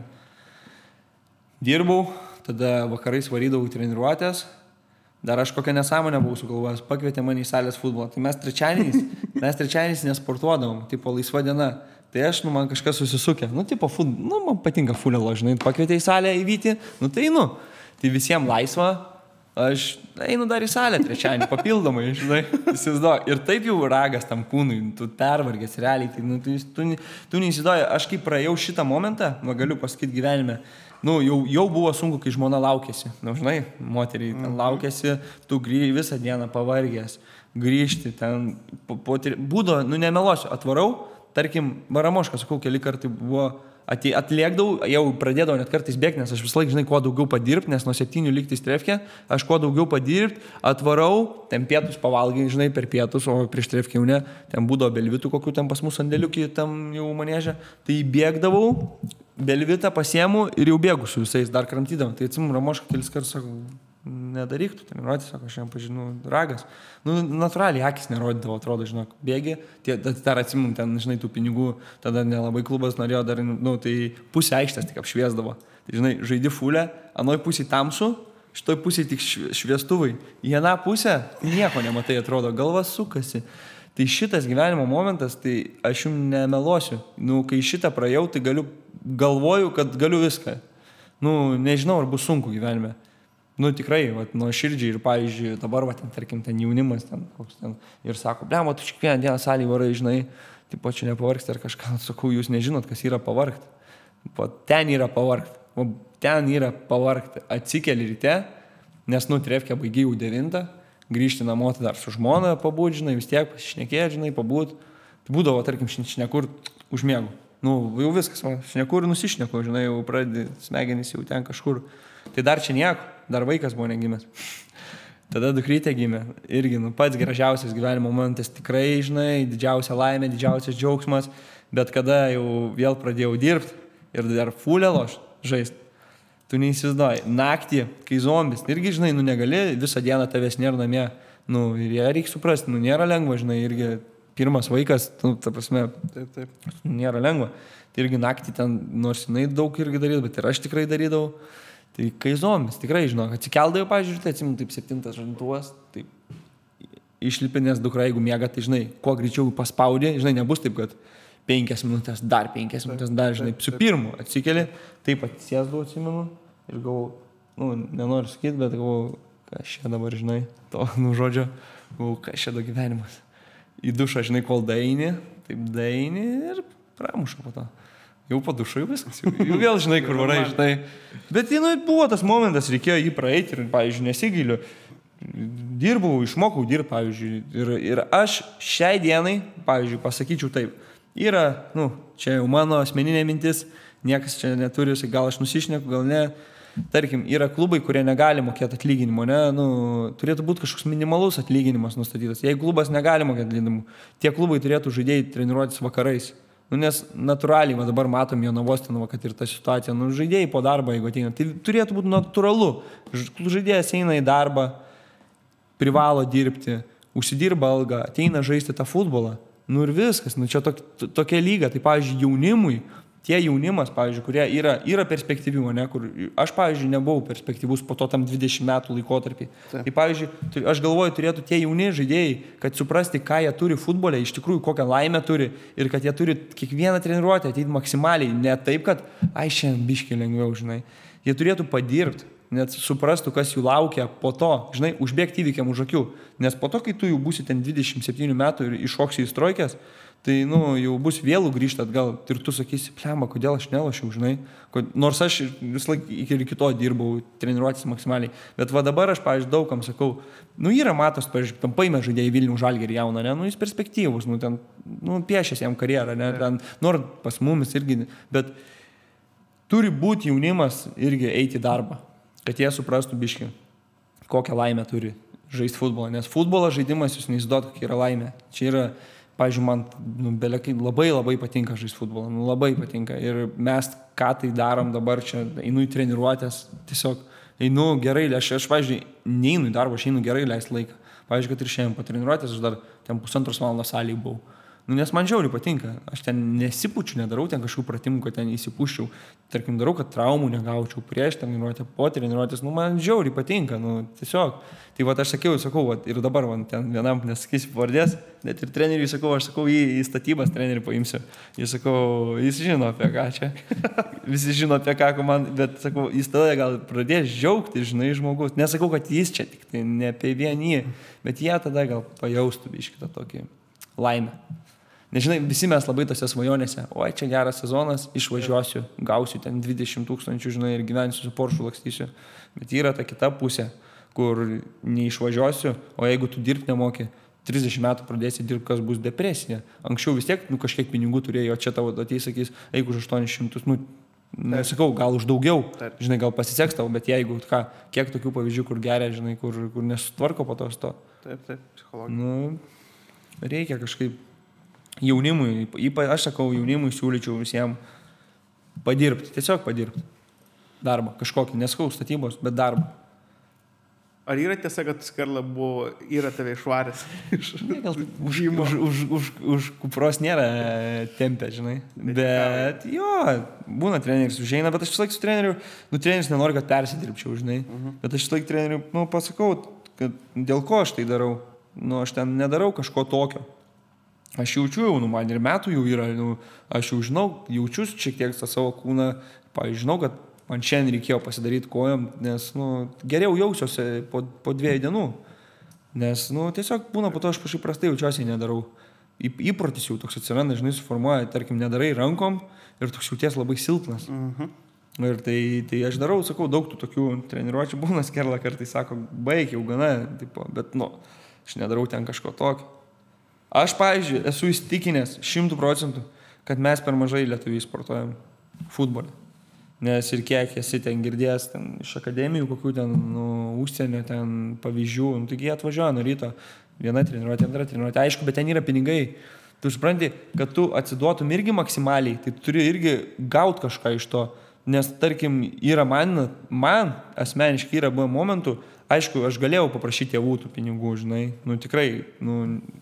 Dirbau, tada vakarais varydavau treniruotės. Dar aš kokią nesąmonę buvau sugalvojęs, pakvietė mane į salės futbolą. Tai mes trečiadieniais, mes trečiadieniais nesportuodavom, tipo laisva diena. Tai aš, nu, man kažkas susisukė. Nu, tipo, fut, nu, man patinka fulelo, žinai, pakvietė į salę įvyti, nu, tai einu. Tai visiems laisva, aš einu dar į salę trečiadienį, papildomai, žinai, įsivaizduoju. Ir taip jau ragas tam kūnui, tu pervargęs realiai, tai, nu, tu, tu, tu neįsivaizduoji, aš kai praėjau šitą momentą, nu, galiu pasakyti gyvenime, nu, jau, jau buvo sunku, kai žmona laukėsi. Nu, žinai, moteriai ten laukėsi, tu grįži visą dieną pavargęs, grįžti ten, po, po, būdo, nu, nemelosiu, atvarau, tarkim, Baramošką, sakau, keli kartai buvo, atė, atliekdavau, jau pradėdavau net kartais bėgti, nes aš vis laik, žinai, kuo daugiau padirbti, nes nuo septynių lygtis trefkė, aš kuo daugiau padirbti, atvarau, ten pietus pavalgai, žinai, per pietus, o prieš trefkį jau ne, ten būdavo belvitų, kokių ten pas mus sandėliukį, tam jau manėžė, tai bėgdavau, belvitą pasiemu ir jau bėgu su visais, dar kramtydavom. Tai atsimu, Ramoška kelis kartus sako, nedaryk tu treniruotės, sako, aš jam pažinau, ragas. Nu, natūraliai, akis nerodydavo, atrodo, žinok, bėgi, tie, dar atsimu, ten, žinai, tų pinigų, tada nelabai klubas norėjo dar, nu, tai pusę aikštės tik apšviesdavo. Tai, žinai, žaidi fulę, anoj pusėj tamsu, šitoj pusėj tik šviestuvai. Į vieną pusę nieko nematai, atrodo, galva sukasi. Tai šitas gyvenimo momentas, tai aš jums nemelosiu. Nu, kai šitą praėjau, tai galiu, galvoju, kad galiu viską. Nu, nežinau, ar bus sunku gyvenime. Nu, tikrai, vat, nuo širdžiai ir, pavyzdžiui, dabar, vat, ten, tarkim, ten jaunimas, ten, koks ten, ir sako, blem, tu kiekvieną dieną salį varai, žinai, tipo, čia nepavargsti ar kažką, sakau, jūs nežinot, kas yra pavargti. Ten yra pavargti, o ten yra pavargti. Atsikeli ryte, nes, nu, trefkė baigiai jau devintą, grįžti namo, tai dar su žmona pabūt, žinai, vis tiek pasišnekėti, žinai, pabūt. Tai būdavo, tarkim, šnekur užmiegu. Nu, jau viskas, va, šnekur nusišneku, žinai, jau pradedi smegenys jau ten kažkur. Tai dar čia nieko, dar vaikas buvo negimęs. Tada dukrytė gimė. Irgi, nu, pats gražiausias gyvenimo momentas, tikrai, žinai, didžiausia laimė, didžiausias džiaugsmas. Bet kada jau vėl pradėjau dirbti ir dar fulelo žaisti. Tu neįsivaizduoji, naktį, kai zombis, irgi, žinai, nu negali, visą dieną tavęs nėra namie, nu, ir ją reikia suprasti, nu, nėra lengva, žinai, irgi pirmas vaikas, nu, ta prasme, taip, taip, nėra lengva. Tai irgi naktį ten, nors jinai daug irgi darydavo, bet ir aš tikrai darydavau. Tai kai zombis, tikrai, žinok, atsikeldavau, pažiūrėjau, tai atsimenu, taip septintas žantuvas, taip išlipinės dukra, jeigu miega, tai, žinai, kuo greičiau paspaudė, žinai, nebus taip, kad penkias minutės, dar penkias minutės, dar, žinai, su pirmu atsikeli, taip atsisėsdavau, atsimenu, ir galvau, nu, nenoriu sakyti, bet galvau, kas čia dabar, žinai, to, nu, žodžio, galvau, kas čia do gyvenimas. Į dušą, žinai, kol daini, taip daini ir pramuša po to. Jau po dušo jau viskas, jau, jau vėl, žinai, kur varai, žinai. Bet, nu, buvo tas momentas, reikėjo jį praeiti ir, pavyzdžiui, nesigailiu. Dirbau, išmokau dirbti, pavyzdžiui, ir, ir aš šiai dienai, pavyzdžiui, pasakyčiau taip. Yra, nu, čia jau mano asmeninė mintis, niekas čia neturi, gal aš nusišneku, gal ne. Tarkim, yra klubai, kurie negali mokėti atlyginimo, ne, nu, turėtų būti kažkoks minimalus atlyginimas nustatytas. Jeigu klubas negali mokėti atlyginimų, tie klubai turėtų žaidėjai treniruotis vakarais. Nu, nes natūraliai, va, dabar matom Jonavos ten, va, kad ir ta situacija, nu, žaidėjai po darbą, jeigu ateina, tai turėtų būti natūralu. Žaidėjas eina į darbą, privalo dirbti, užsidirba algą, ateina žaisti tą futbolą. Nu ir viskas, nu čia tok, tokia lyga. Tai, pavyzdžiui, jaunimui, tie jaunimas, pavyzdžiui, kurie yra, yra perspektyvių, ne, kur aš, pavyzdžiui, nebuvau perspektyvus po to tam dvidešimt metų laikotarpį. Taip. Tai, pavyzdžiui, aš galvoju, turėtų tie jauni žaidėjai, kad suprasti, ką jie turi futbole, iš tikrųjų, kokią laimę turi ir kad jie turi kiekvieną treniruotę ateiti maksimaliai, ne taip, kad, ai, šiandien biškiai lengviau, žinai. Jie turėtų padirbti, net suprastų, kas jų laukia po to, žinai, užbėgti įvykiam už akių. Nes po to, kai tu jau būsi ten dvidešimt septynių metų ir iššoksi į strojkės, tai, nu, jau bus vėlų grįžti atgal ir tu sakysi, plemba, kodėl aš nelošiau, žinai. Nors aš vis laik iki kito dirbau, treniruotis maksimaliai. Bet va dabar aš, pavyzdžiui, daugam sakau, nu, yra matos, pavyzdžiui, tam paėmė žaidėjai Vilnių Žalgirį jauną, ne, nu, jis perspektyvus, nu, ten, nu, piešęs jam karjerą, ne, ten, nors pas mumis irgi, bet turi būti jaunimas irgi eiti į darbą, kad jie suprastų biškį, kokią laimę turi žaisti futbolą, nes futbolo žaidimas jūs neįsivaizduojat, kokia yra laimė. Čia yra, pavyzdžiui, man nu, belekai, labai labai patinka žaisti futbolą, nu, labai patinka. Ir mes ką tai darom dabar, čia einu į treniruotės, tiesiog einu gerai, aš, aš pavyzdžiui, neinu į darbą, aš einu gerai leisti laiką. Pavyzdžiui, kad ir šiandien po treniruotės aš dar ten pusantros valandos salėje buvau. Nu, nes man žiauriai patinka. Aš ten nesipučiu, nedarau ten kažkokių pratimų, kad ten įsipuščiau. Tarkim, darau, kad traumų negaučiau prieš treniruotę, po treniruotės. Nu, man žiauriai patinka, nu, tiesiog. Tai va, aš sakiau, sakau, va, ir dabar man ten vienam nesakysiu pavardės, net ir treneriui sakau, aš sakau, jį į statybas trenerių paimsiu. Jis sakau, jis žino apie ką čia. Visi žino apie ką, man, bet sakau, jis tada gal pradės džiaugti, žinai, žmogus. Nesakau, kad jis čia tik tai ne apie vienį, bet jie tada gal pajaustų biškį tą tokį laimę. Nežinai, visi mes labai tose svajonėse, oi, čia geras sezonas, išvažiuosiu, gausiu ten dvidešimt tūkstančių, žinai, ir gyvensiu su Porsche lakstysiu. Bet yra ta kita pusė, kur neišvažiuosiu, o jeigu tu dirbti nemoki, trisdešimt metų pradėsi dirbti, kas bus depresija. Anksčiau vis tiek, nu, kažkiek pinigų turėjo, o čia tavo ateis, sakys, jeigu už aštuonis šimtus, nu, nesakau, gal už daugiau, Taip. Žinai, gal pasiseks tau, bet jeigu, ką, kiek tokių pavyzdžių, kur geria, žinai, kur, kur nesutvarko po tos to. Taip, taip, psichologija. Nu, reikia kažkaip jaunimui, ypač aš sakau, jaunimui siūlyčiau visiems padirbti, tiesiog padirbti. Darbą, kažkokį, neskau statybos, bet darbą. Ar yra tiesa, kad Skarla buvo, yra tave išvaręs? Ne, gal už, už, už, už, už kupros nėra tempę, žinai. Bet jo, būna treneris užeina, bet aš vis laik su treneriu, nu treneris nenori, kad persidirbčiau, žinai. Uh-huh. Bet aš vis laik treneriu, nu, pasakau, kad dėl ko aš tai darau. Nu, aš ten nedarau kažko tokio. Aš jaučiu jau, nu, man ir metų jau yra, nu, aš jau žinau, jaučiu šiek tiek tą savo kūną, pavyzdžiui, žinau, kad man šiandien reikėjo pasidaryti kojom, nes, nu, geriau jausiuosi po, po dviejų dienų, nes, nu, tiesiog būna po to aš kažkaip prastai jaučiuosi nedarau. Į, įprotis jau toks atsiranda, žinai, suformuoja, tarkim, nedarai rankom ir toks jauties labai silpnas. Mhm. Ir tai, tai aš darau, sakau, daug tų tokių treniruočių būna, Skerla kartais sako, baig jau gana, tipo, bet, nu, aš nedarau ten kažko tokio. Aš, pavyzdžiui, esu įstikinęs šimtų procentų, kad mes per mažai lietuviai sportuojam futbolę. Nes ir kiek esi ten girdėjęs ten, iš akademijų, kokių ten nu, užsienio ten pavyzdžių, nu, taigi jie atvažiuoja nuo ryto, viena treniruotė, antra treniruotė, aišku, bet ten yra pinigai. Tu supranti, kad tu atsiduotum irgi maksimaliai, tai turi irgi gauti kažką iš to. Nes, tarkim, yra man, man asmeniškai yra buvo momentų, aišku, aš galėjau paprašyti tėvų tų pinigų, žinai, nu tikrai, nu,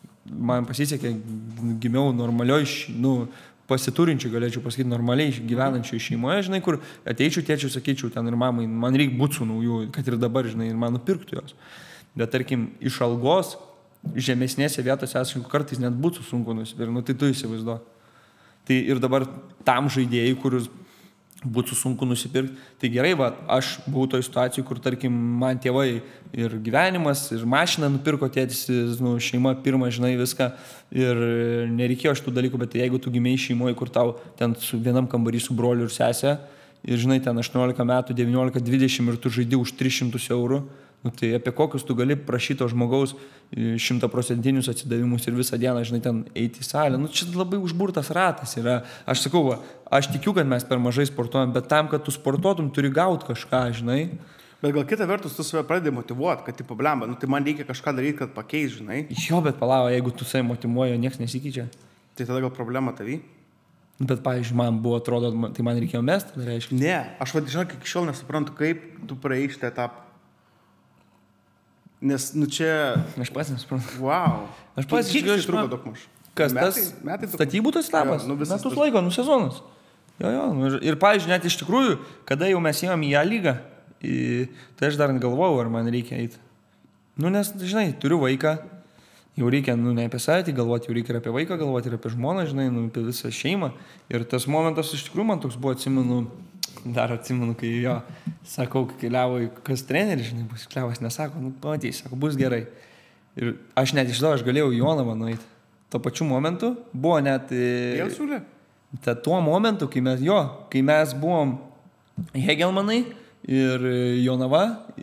man pasisekė, gimiau normalioj, nu, pasiturinčių, galėčiau pasakyti, normaliai gyvenančių šeimoje, žinai, kur ateičiau tėčiau, sakyčiau, ten ir mamai, man reikia bucų naujų, kad ir dabar, žinai, ir man nupirktų jos. Bet, tarkim, iš algos, žemesnėse vietose esu kartais net bucų sunku nusipirkti, nu, tai tu įsivaizduok. Tai ir dabar tam žaidėjai, kurius būtų sunku nusipirkti. Tai gerai, va, aš buvau toje situacijoje, kur, tarkim, man tėvai ir gyvenimas, ir mašiną nupirko tėtis, nu, šeima pirmą, žinai, viską. Ir nereikėjo šitų dalykų, bet jeigu tu gimei šeimoje, kur tau ten su vienam kambarį su broliu ir sesė, ir, žinai, ten aštuoniolika metų, devyniolika, dvidešimt ir tu žaidi už tris šimtus eurų, nu, tai apie kokius tu gali prašyti žmogaus šimtaprocentinius atsidavimus ir visą dieną, žinai, ten eiti į salę. Nu, čia labai užburtas ratas yra. Aš sakau, va, aš tikiu, kad mes per mažai sportuojam, bet tam, kad tu sportuotum, turi gauti kažką, žinai. Bet gal kita vertus, tu save pradedi motivuoti, kad, tipo, blemba, nu, tai man reikia kažką daryti, kad pakeis, žinai. Jo, bet palauo, jeigu tu save motivuoji, nieks nesikeičia. Tai tada gal problema tavy? Bet, pavyzdžiui, man buvo, atrodo, tai man reikėjo mesti, tai reiškia. Ne, aš, va, žinok, iki šiol nesuprantu, kaip tu praėjai šitą etapą. Nes, nu čia... Aš pats nesuprantu. Wow. Aš pats Kiek iš tai truko daug maž? Kas Metai- tas? metai truko? Statybų tas etapas? Jo, nu visas Metus tas- laiko, nu sezonas. Jo, jo. nu Ir, ir pavyzdžiui, net iš tikrųjų, kada jau mes ėjom į ją lygą, į, tai aš dar galvojau, ar man reikia eiti. Nu, nes, žinai, turiu vaiką, jau reikia, nu, ne apie save galvoti, jau reikia ir apie vaiką galvoti, ir apie žmoną, žinai, nu, apie visą šeimą. Ir tas momentas iš tikrųjų man toks buvo, atsimenu, dar atsimenu, kai jo, sakau, kai keliavo į kas treneris, žinai, bus kliavas, nesako, nu, pamatys, sako, bus gerai. Ir aš net iš to, aš galėjau į Jonavą nueiti. Tuo pačiu momentu buvo net... Jau siūlė? Ta, tuo momentu, kai mes, jo, kai mes buvom Hegelmanai ir Jonava,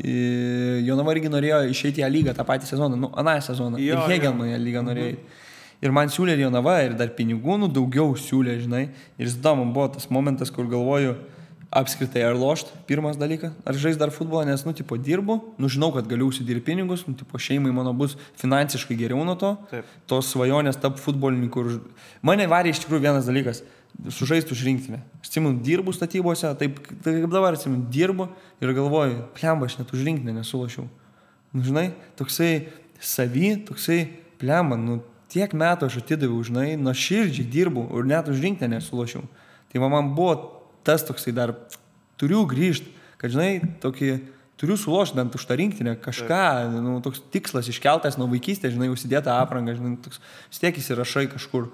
i- Jonava irgi norėjo išeiti į lygą tą patį sezoną, nu, aną sezoną. Jo, ir Hegelmanai į lygą norėjo eiti. Ir man siūlė ir Jonava, ir dar pinigų, nu, daugiau siūlė, žinai. Ir tada man buvo tas momentas, kur galvoju, apskritai ar lošt, pirmas dalykas, ar žais dar futbolą, nes, nu, tipo, dirbu, nu, žinau, kad galiu užsidirbti pinigus, nu, tipo, šeimai mano bus finansiškai geriau nuo to, Taip. tos svajonės tap futbolininku. Mane varė iš tikrųjų vienas dalykas, sužaisti už rinktinę. Aš atsimenu, dirbu statybose, taip, taip kaip dabar atsimenu, dirbu ir galvoju, plemba, aš net už rinktinę nesulošiau. Nu, žinai, toksai savy, toksai plemba, nu, tiek metų aš atidaviau, žinai, nuo širdžiai dirbu ir net už rinktinę nesulošiau. Tai man buvo tas toksai dar, turiu grįžti, kad, žinai, tokį, turiu sulošti bent už tą rinktinę kažką, nu, toks tikslas iškeltas nuo vaikystės, žinai, užsidėtą aprangą, žinai, toks, vis tiek įsirašai kažkur.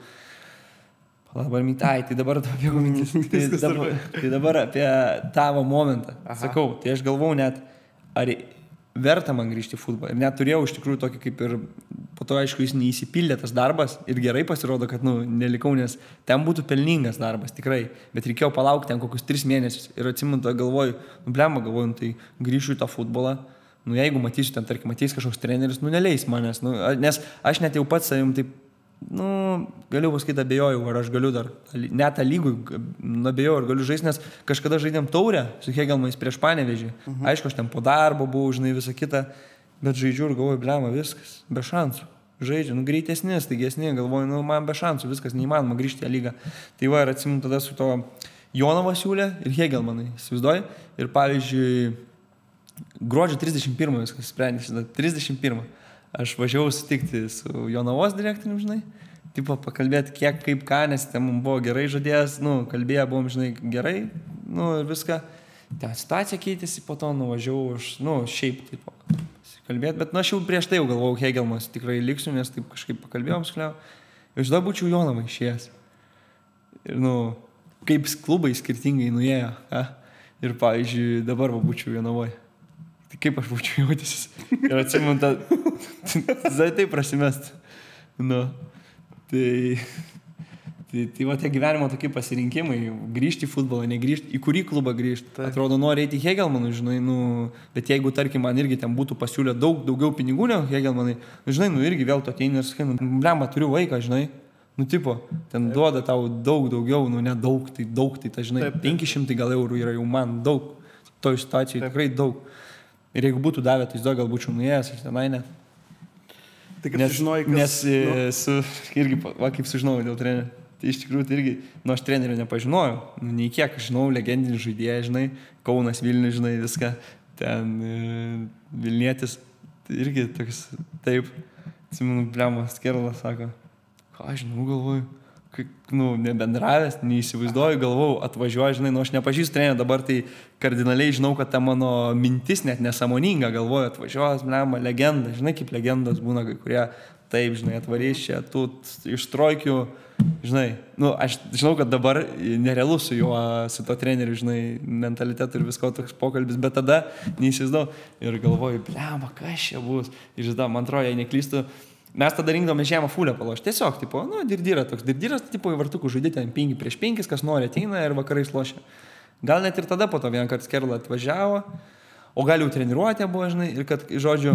Dabar mitai, tai dabar apie mintis. Tai dabar, tai dabar apie tavo momentą. Aha. Sakau, tai aš galvau net, ar verta man grįžti į futbolą. Ir net turėjau iš tikrųjų tokį kaip ir, po to aišku, jis neįsipildė tas darbas ir gerai pasirodo, kad, nu, nelikau, nes ten būtų pelningas darbas, tikrai. Bet reikėjo palaukti ten kokius tris mėnesius. Ir atsimenu, galvoju, nu, blemba, galvoju, nu, tai grįšiu į tą futbolą. Nu, jeigu matysiu ten, tarkim, matys kažkoks treneris, nu, neleis manęs. Nu, nes aš net jau pats savim taip, nu, galiu pasakyti, abejojau, ar aš galiu dar, net tą lygų, abejojau, ar galiu žaisti, nes kažkada žaidėm taurę su Hegelmais prieš Panevėžį. Mhm. Aišku, aš ten po darbo buvau, žinai, visą kitą, bet žaidžiu ir galvoju, blema, viskas, be šansų. Žaidžiu, nu, greitesni, staigesni, galvoju, nu, man be šansų, viskas neįmanoma grįžti į lygą. Tai va, ir atsimenu tada su to Jonava siūlė ir Hegelmanai, įsivaizduoji. Ir pavyzdžiui, gruodžio trisdešimt pirmą viskas sprendė, trisdešimt pirmą. Aš važiavau sutikti su Jonavos direktorium, žinai, tipo pakalbėti kiek, kaip ką, nes ten mums buvo gerai žadėjęs, nu, kalbėję buvom, žinai, gerai, nu, ir viską. Ten situacija keitėsi, po to nuvažiavau, aš, nu, šiaip, tipo, kalbėti, bet, nu, aš jau prieš tai jau galvojau, Hegelmas tikrai liksiu, nes taip kažkaip pakalbėjom, skliau. Ir tada būčiau Jonavą išėjęs. Ir, nu, kaip klubai skirtingai nuėjo, ką? Ir, pavyzdžiui, dabar va būčiau Jonavoje. Tai kaip aš būčiau jautęsis. Ir atsimenu, tą... Zai taip prasimest. Nu. Tai... Tai, tai va tie gyvenimo tokie pasirinkimai. Grįžti į futbolą, negrįžti. Į kurį klubą grįžti. Tai. Atrodo, nori eiti į Hegelmanų, žinai, nu... Bet jeigu, tarkim, man irgi ten būtų pasiūlę daug daugiau pinigų negu Hegelmanai, žinai, nu irgi vėl to ateini ir sakai, nu, blemba, turiu vaiką, žinai. Nu, tipo, ten taip. Duoda tau daug daugiau, nu, ne daug, tai daug, tai, ta, žinai, penki šimtai gal eurų yra jau man daug. Toj situacijai tikrai daug. Ir jeigu būtų davę, tai gal būčiau nuėjęs, aš tenai net. Tai kaip nes, sužinojai, kas... Nes nu. su, irgi, va, kaip sužinojau dėl trenerio. Tai iš tikrųjų, tai irgi, nu, aš trenerio nepažinojau. Nu, nei kiek, aš žinau, legendinį žaidėją, žinai, Kaunas, Vilnius, žinai, viską. Ten e, Vilnietis, tai irgi toks, taip, atsimenu, blemas, Kerlas, sako, ką aš žinau, galvoju. Nu, nebendravęs, neįsivaizduoju, galvau, atvažiuoju, žinai, nu, aš nepažįstu trenerio, dabar tai kardinaliai žinau, kad ta mano mintis net nesąmoninga, galvoju, atvažiuojas, blema, legenda, žinai, kaip legendos būna, kai kurie, taip, žinai, atvarys čia, tu iš trojkių, žinai, nu, aš žinau, kad dabar nerealu su juo, su to treneriu, žinai, mentalitetu ir visko toks pokalbis, bet tada neįsivaizduoju ir galvoju, blema, kas čia bus, ir žinai, man atrodo, jei neklystu, mes tada rinkdome žemą fulę palošti. Tiesiog, tipo, nu, dirdyra toks. Dirdyras, tai, tipo, į vartukų žaidė ten penki prieš penkis, kas nori ateina ir vakarais lošia. Gal net ir tada po to vieną kartą Skerla atvažiavo, o gal jau treniruotė buvo, žinai, ir kad, žodžiu,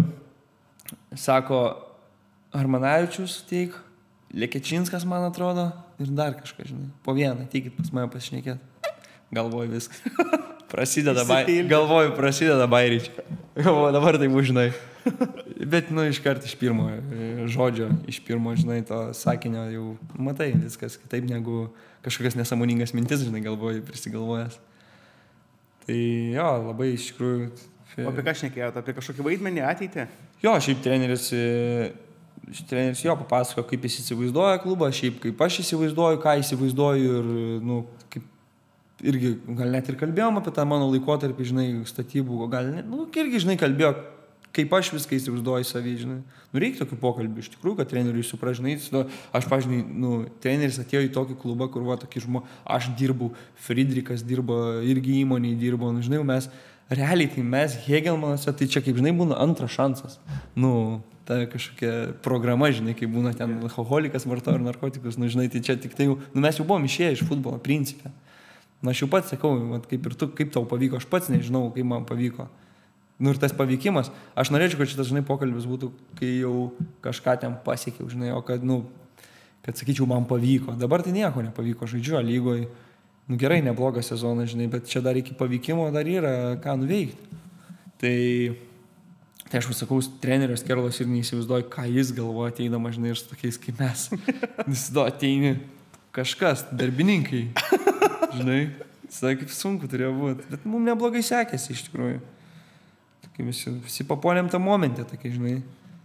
sako, Armanavičius teik, Lekečinskas, man atrodo, ir dar kažką, žinai, po vieną, teikit pas mane pasišnekėti. Galvoju viskas. Prasideda, bai... galvoju, prasideda bairičiai. Galvoju, dabar tai bus, žinai. Bet, nu, iškart iš pirmo žodžio, iš pirmo, žinai, to sakinio jau matai viskas kitaip negu kažkokias nesąmoningas mintis, žinai, galvoju, prisigalvojęs. Tai jo, labai iš tikrųjų O apie ką šnekėjote? Apie kažkokį vaidmenį ateitį? Jo, šiaip treneris, treneris jo papasako, kaip jis įsivaizduoja klubą, šiaip kaip aš įsivaizduoju, ką įsivaizduoju ir, nu, kaip irgi, gal net ir kalbėjom apie tą mano laikotarpį, žinai, statybų, gal net, nu, irgi, žinai, kalbėjo, kaip aš viską įsivaizduoju savį, žinai. Nu, reikia tokių pokalbių, iš tikrųjų, kad treneriui supražinai, aš, pažinai, nu, treneris atėjo į tokį klubą, kur va, tokį žmo, aš dirbau, Friedrichas dirbo, irgi įmonėje dirbo, nu, žinai, mes, realiai, tai mes Hegelmanuose, tai čia, kaip žinai, būna antras šansas. Nu, ta kažkokia programa, žinai, kaip būna ten alkoholikas vartoja ir narkotikus, nu, žinai, tai čia tik tai jau, nu, mes jau buvom išėję iš futbolo, principė. Na, aš jau pats sakau, vat, kaip ir tu, kaip tau pavyko, aš pats nežinau, kaip man pavyko. Nu, ir tas pavykimas, aš norėčiau, kad šitas, žinai, pokalbis būtų, kai jau kažką ten pasiekiau, žinai, o kad, nu, kad sakyčiau, man pavyko. Dabar tai nieko nepavyko, žaidžiu lygoje, nu, gerai, neblogas sezonas, žinai, bet čia dar iki pavykimo dar yra ką nuveikti. Tai, tai aš sakau, trenerio Skerlos ir neįsivaizduoju, ką jis galvoja ateidamas, žinai, ir su tokiais kaip mes. Nesido, ateini kažkas, darbininkai, žinai, sakai, kaip sunku turėjo būti, bet mums neblogai sekėsi iš tikrųjų. Visi, visi papuolėm tą momentę, tokia, žinai.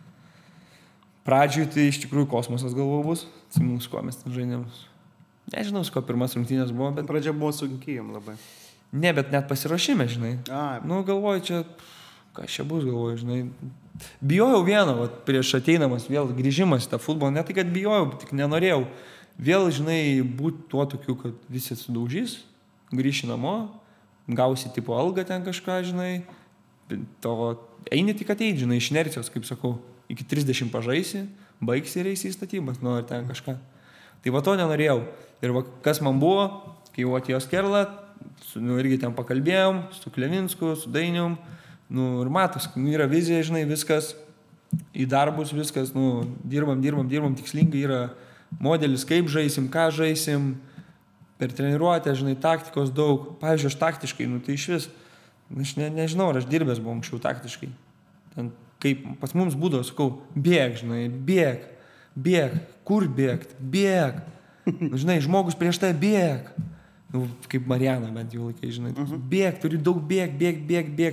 Pradžiui tai iš tikrųjų kosmosas galvoju bus. Atsimenu, su kuo mes ten žaidėm. Nežinau, su kuo pirmas rungtynės buvo, bet... Pradžia buvo sunkiai labai. Ne, bet net pasirašyme, žinai. A. Nu, galvoju, čia... Kas čia bus, galvoju, žinai. Bijojau vieną, va, prieš ateinamas vėl grįžimas į tą futbolą. Ne tai, kad bijojau, tik nenorėjau. Vėl, žinai, būti tuo tokiu, kad visi sudaužys, grįši namo, gausi tipo algą ten kažką, žinai. Tavo eini tik ateiti, žinai, iš inercijos, kaip sakau, iki trisdešimt pažaisi, baigsi ir eisi į statybas, nu, ar ten kažką. Tai va to nenorėjau. Ir va, kas man buvo, kai jau atėjo Skerla, su, nu, irgi ten pakalbėjom, su Klevinsku, su Dainium, nu, ir matos, nu, yra vizija, žinai, viskas, į darbus viskas, nu, dirbam, dirbam, dirbam, tikslingai yra modelis, kaip žaisim, ką žaisim, per treniruotę, žinai, taktikos daug. Pavyzdžiui, aš taktiškai, nu, tai iš vis, aš ne, nežinau, ar aš dirbęs buvau anksčiau taktiškai. Ten, kaip pas mums būdavo, sakau, bėg, žinai, bėg, bėg, kur bėgti, bėg. Nu, žinai, žmogus prieš tai bėg. Nu, kaip Mariana bent jau laikai, žinai, uh -huh. bėg, turi daug bėg, bėg, bėg, bėg.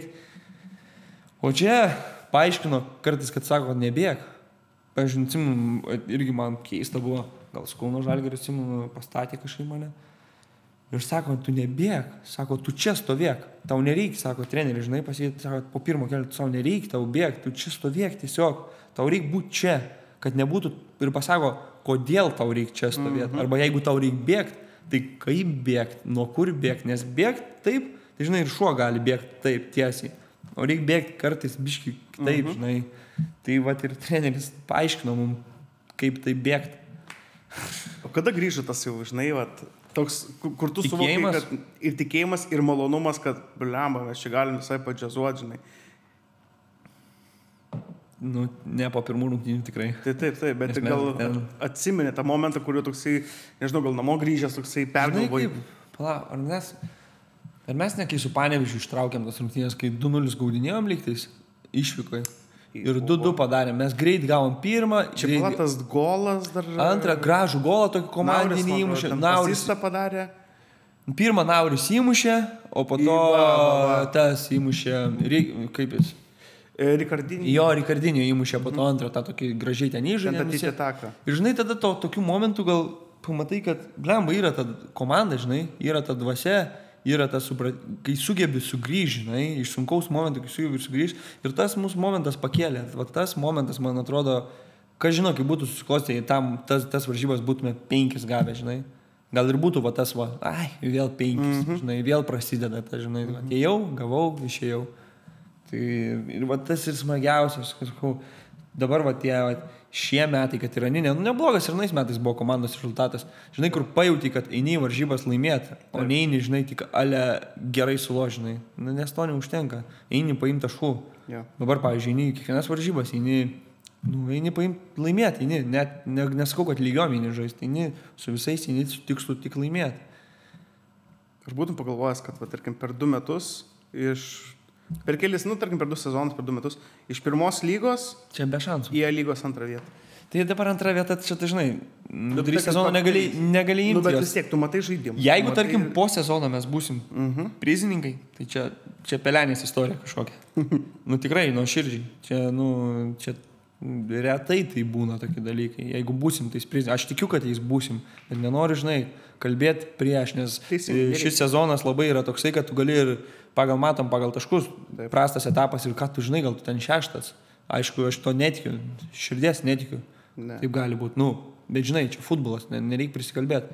O čia paaiškino kartais, kad sako, kad nebėg. Pavyzdžiui, atsimenu, irgi man keista buvo, gal Kauno Žalgiris, atsimenu, pastatė kažkaip mane. Ir sako, tu nebėg, sako, tu čia stovėk, tau nereikia, sako, treneris, žinai, pasakyti, sako, po pirmo kelio, tau nereikia, tau bėg, tu čia stovėk tiesiog, tau reikia būti čia, kad nebūtų, ir pasako, kodėl tau reikia čia stovėti, mm-hmm. arba jeigu tau reikia bėgti, tai kaip bėgti, nuo kur bėgti, nes bėgti taip, tai žinai, ir šuo gali bėgti taip tiesiai, o reikia bėgti kartais biškai taip, mm-hmm. žinai, tai vat ir treneris paaiškino mums, kaip tai bėgti. O kada grįžo tas jau, žinai, vat... Toks, kur tu suvokai, kad ir tikėjimas, ir malonumas, kad, blemba, mes čia galim visai padžiazuoti, žinai. Nu, ne po pirmų rungtynių tikrai. Taip, taip, taip, bet gal ten... atsiminė tą momentą, kuriuo toksai, nežinau, gal namo grįžęs, toksai pergalvoj. Pala, ar mes, ar mes ne kai su Panevėžiu ištraukėm tas rungtynės, kai du nulis gaudinėjom lygtais, išvykoje. Ir du du padarėm. Mes greit gavom pirmą. Čia buvo tas golas dar. Antrą gražų golą, tokį komandinį įmušė. Nauris tą padarė. Pirmą Nauris įmušė, o po to va, va, va. tas įmušė, kaip jis? Rikardinio. Jo, Rikardinio įmušė, po to antrą tą tokį gražiai ten įžaidė. Ir žinai, tada to tokių momentų gal pamatai, kad blemba yra ta komanda, žinai, yra ta dvasia. Yra tas, kai sugebi sugrįžti, žinai, iš sunkaus momento, kai sugebi sugrįžti. Ir tas mūsų momentas pakėlė. Va tas momentas, man atrodo, ką žinau, kai būtų susiklostę, tam tas, tas varžybas būtume penkis gavę, žinai. Gal ir būtų va tas, va, ai, vėl penkis, mm-hmm. žinai, vėl prasideda tas, žinai. Mm-hmm. Atėjau, gavau, išėjau. Tai ir va tas ir smagiausias, kad sakau, dabar va tie va, šie metai, kad yra ne, nu neblogas ir nais metais buvo komandos rezultatas. Žinai, kur pajauti, kad eini į varžybas laimėti, o neini, žinai, tik ale gerai suložinai. Nes to neužtenka. Eini paimti taškų. Yeah. Dabar, pavyzdžiui, eini kiekvienas varžybas, eini, nu, eini paimti laimėti, eini, net ne, nesakau, kad lygiom eini žaisti, eini su visais, eini su tikslu tik laimėti. Aš būtum pagalvojęs, kad, va, tarkim, per du metus iš... Per kelis, nu, tarkim, per du sezonus, per du metus, iš pirmos lygos čia be šansų. Į lygos antrą vietą. Tai dabar antra vieta, čia tai žinai, vidury sezono negali, negali imti. Nu, bet jos. vis tiek, tu matai žaidimą. Jeigu, matai... tarkim, po sezono mes būsim Mhm. prizininkai, tai čia, čia pelenės istorija kažkokia. Nu tikrai, nuo širdžiai. Čia, nu, čia retai tai būna tokie dalykai. Jeigu būsim, tai prizininkai. Aš tikiu, kad jais būsim. Bet nenoriu, žinai, kalbėti prieš, nes Teisingai, šis sezonas labai yra toksai, kad tu gali ir pagal matom, pagal taškus, Taip. prastas etapas ir ką tu žinai, gal tu ten šeštas. Aišku, aš to netikiu, širdies netikiu. Ne. Taip gali būti, nu, bet žinai, čia futbolas, ne, nereikia prisikalbėti.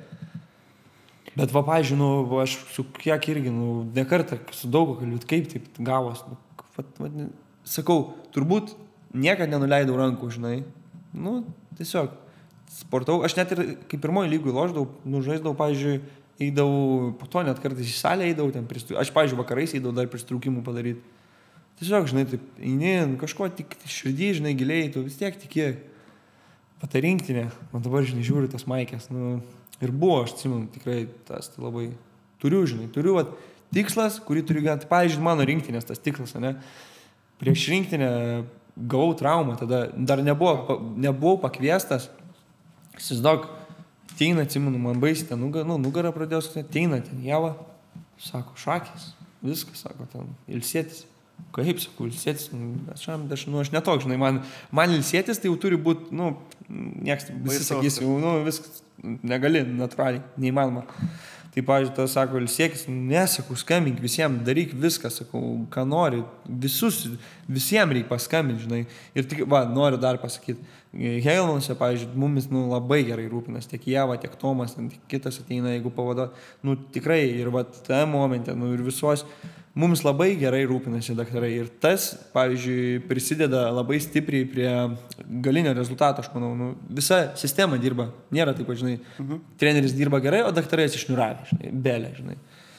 Bet va, pavyzdžiui, nu, aš su kiek irgi, nu, ne kartą su daug kalbėt, kaip taip gavos. Nu, va, va, sakau, turbūt niekad nenuleidau rankų, žinai. Nu, tiesiog sportau. Aš net ir kaip pirmoji lygui loždavau, nužaisdavau, pavyzdžiui, eidavau, po to net kartais į salę eidavau, ten pristu... aš, pavyzdžiui, vakarais eidavau dar pristraukimų padaryti. Tiesiog, žinai, taip, eini, kažko tik širdį, žinai, giliai, tu vis tiek tiki. Pata rinktinė, man dabar, žinai, žiūriu tas maikės, nu, ir buvo, aš atsimenu, tikrai tas tai labai turiu, žinai, turiu, vat, tikslas, kurį turiu gyventi, pavyzdžiui, mano rinktinės tas tikslas, ne, prieš rinktinę gavau traumą, tada dar nebuvo, nebuvau pakviestas, įsivaizduok, ateina, atsimenu, man baisiai, ten nugarą, nu, nugarą pradėjau, ateina, ten Ieva, sako, šakės, viskas, sako, ten, ilsėtis. Kaip, sakau, ilsėtis, nu, aš, aš, nu, aš netoks, žinai, man, man ilsėtis tai jau turi būti, nu, nieks, visi sakys, jau, nu, viskas, negali, natūraliai, neįmanoma. Tai, pavyzdžiui, tas sako, ilsėkis, nesakau, skambink visiems, daryk viską, sakau, ką nori, visus, visiems reikia paskambinti, žinai. Ir tik, va, noriu dar pasakyti, Heilmanuose, pavyzdžiui, mumis, nu, labai gerai rūpinas, tiek Ieva, tiek Tomas, tiek kitas ateina, jeigu pavado, nu, tikrai, ir va, tą momentę, nu, ir visos, mums labai gerai rūpinasi daktarai ir tas, pavyzdžiui, prisideda labai stipriai prie galinio rezultato, aš manau, nu, visa sistema dirba, nėra taip, žinai, mhm. treneris dirba gerai, o daktarai atsišniuravė, žinai, belė, žinai.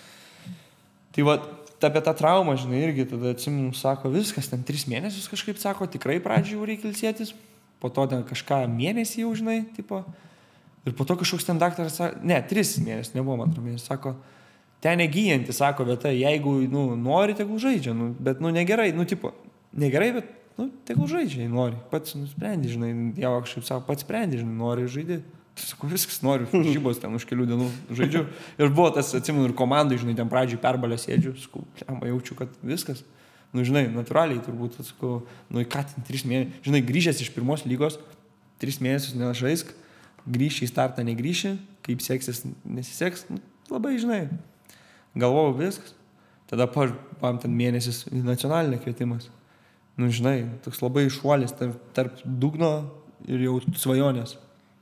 Tai va, apie tą traumą, žinai, irgi tada atsimenu, sako, viskas, ten tris mėnesius kažkaip, sako, tikrai pradžiai jau reikia ilsėtis, po to ten kažką mėnesį jau, žinai, tipo, ir po to kažkoks ten daktaras, sako, ne, tris mėnesius, nebuvo man atrodo mėnesius, sako, ten negyjanti, sako, vieta, jeigu, nu, nori, tegul žaidžia, nu, bet, nu, negerai, nu, tipo, negerai, bet, nu, tegul žaidžia, nori, pats nusprendi, žinai, jau kažkaip sako, pats sprendi, žinai, nori žaidži. Sakau, viskas noriu, žybos ten už kelių dienų žaidžiu. Ir buvo tas, atsimenu, ir komandai, žinai, ten pradžiai perbalę sėdžiu, sakau, lemą jaučiu, kad viskas. Nu, žinai, natūraliai turbūt, sakau, nu, į ką ten tris mėnesius, žinai, grįžęs iš pirmos lygos, tris mėnesius nežaisk, grįši į startą, negrįši, kaip seksis, nesiseks, nu, labai, žinai, galvojau viskas. Tada paėm ten mėnesis į nacionalinę kvietimas. Nu, žinai, toks labai šuolis tarp, tarp dugno ir jau svajonės.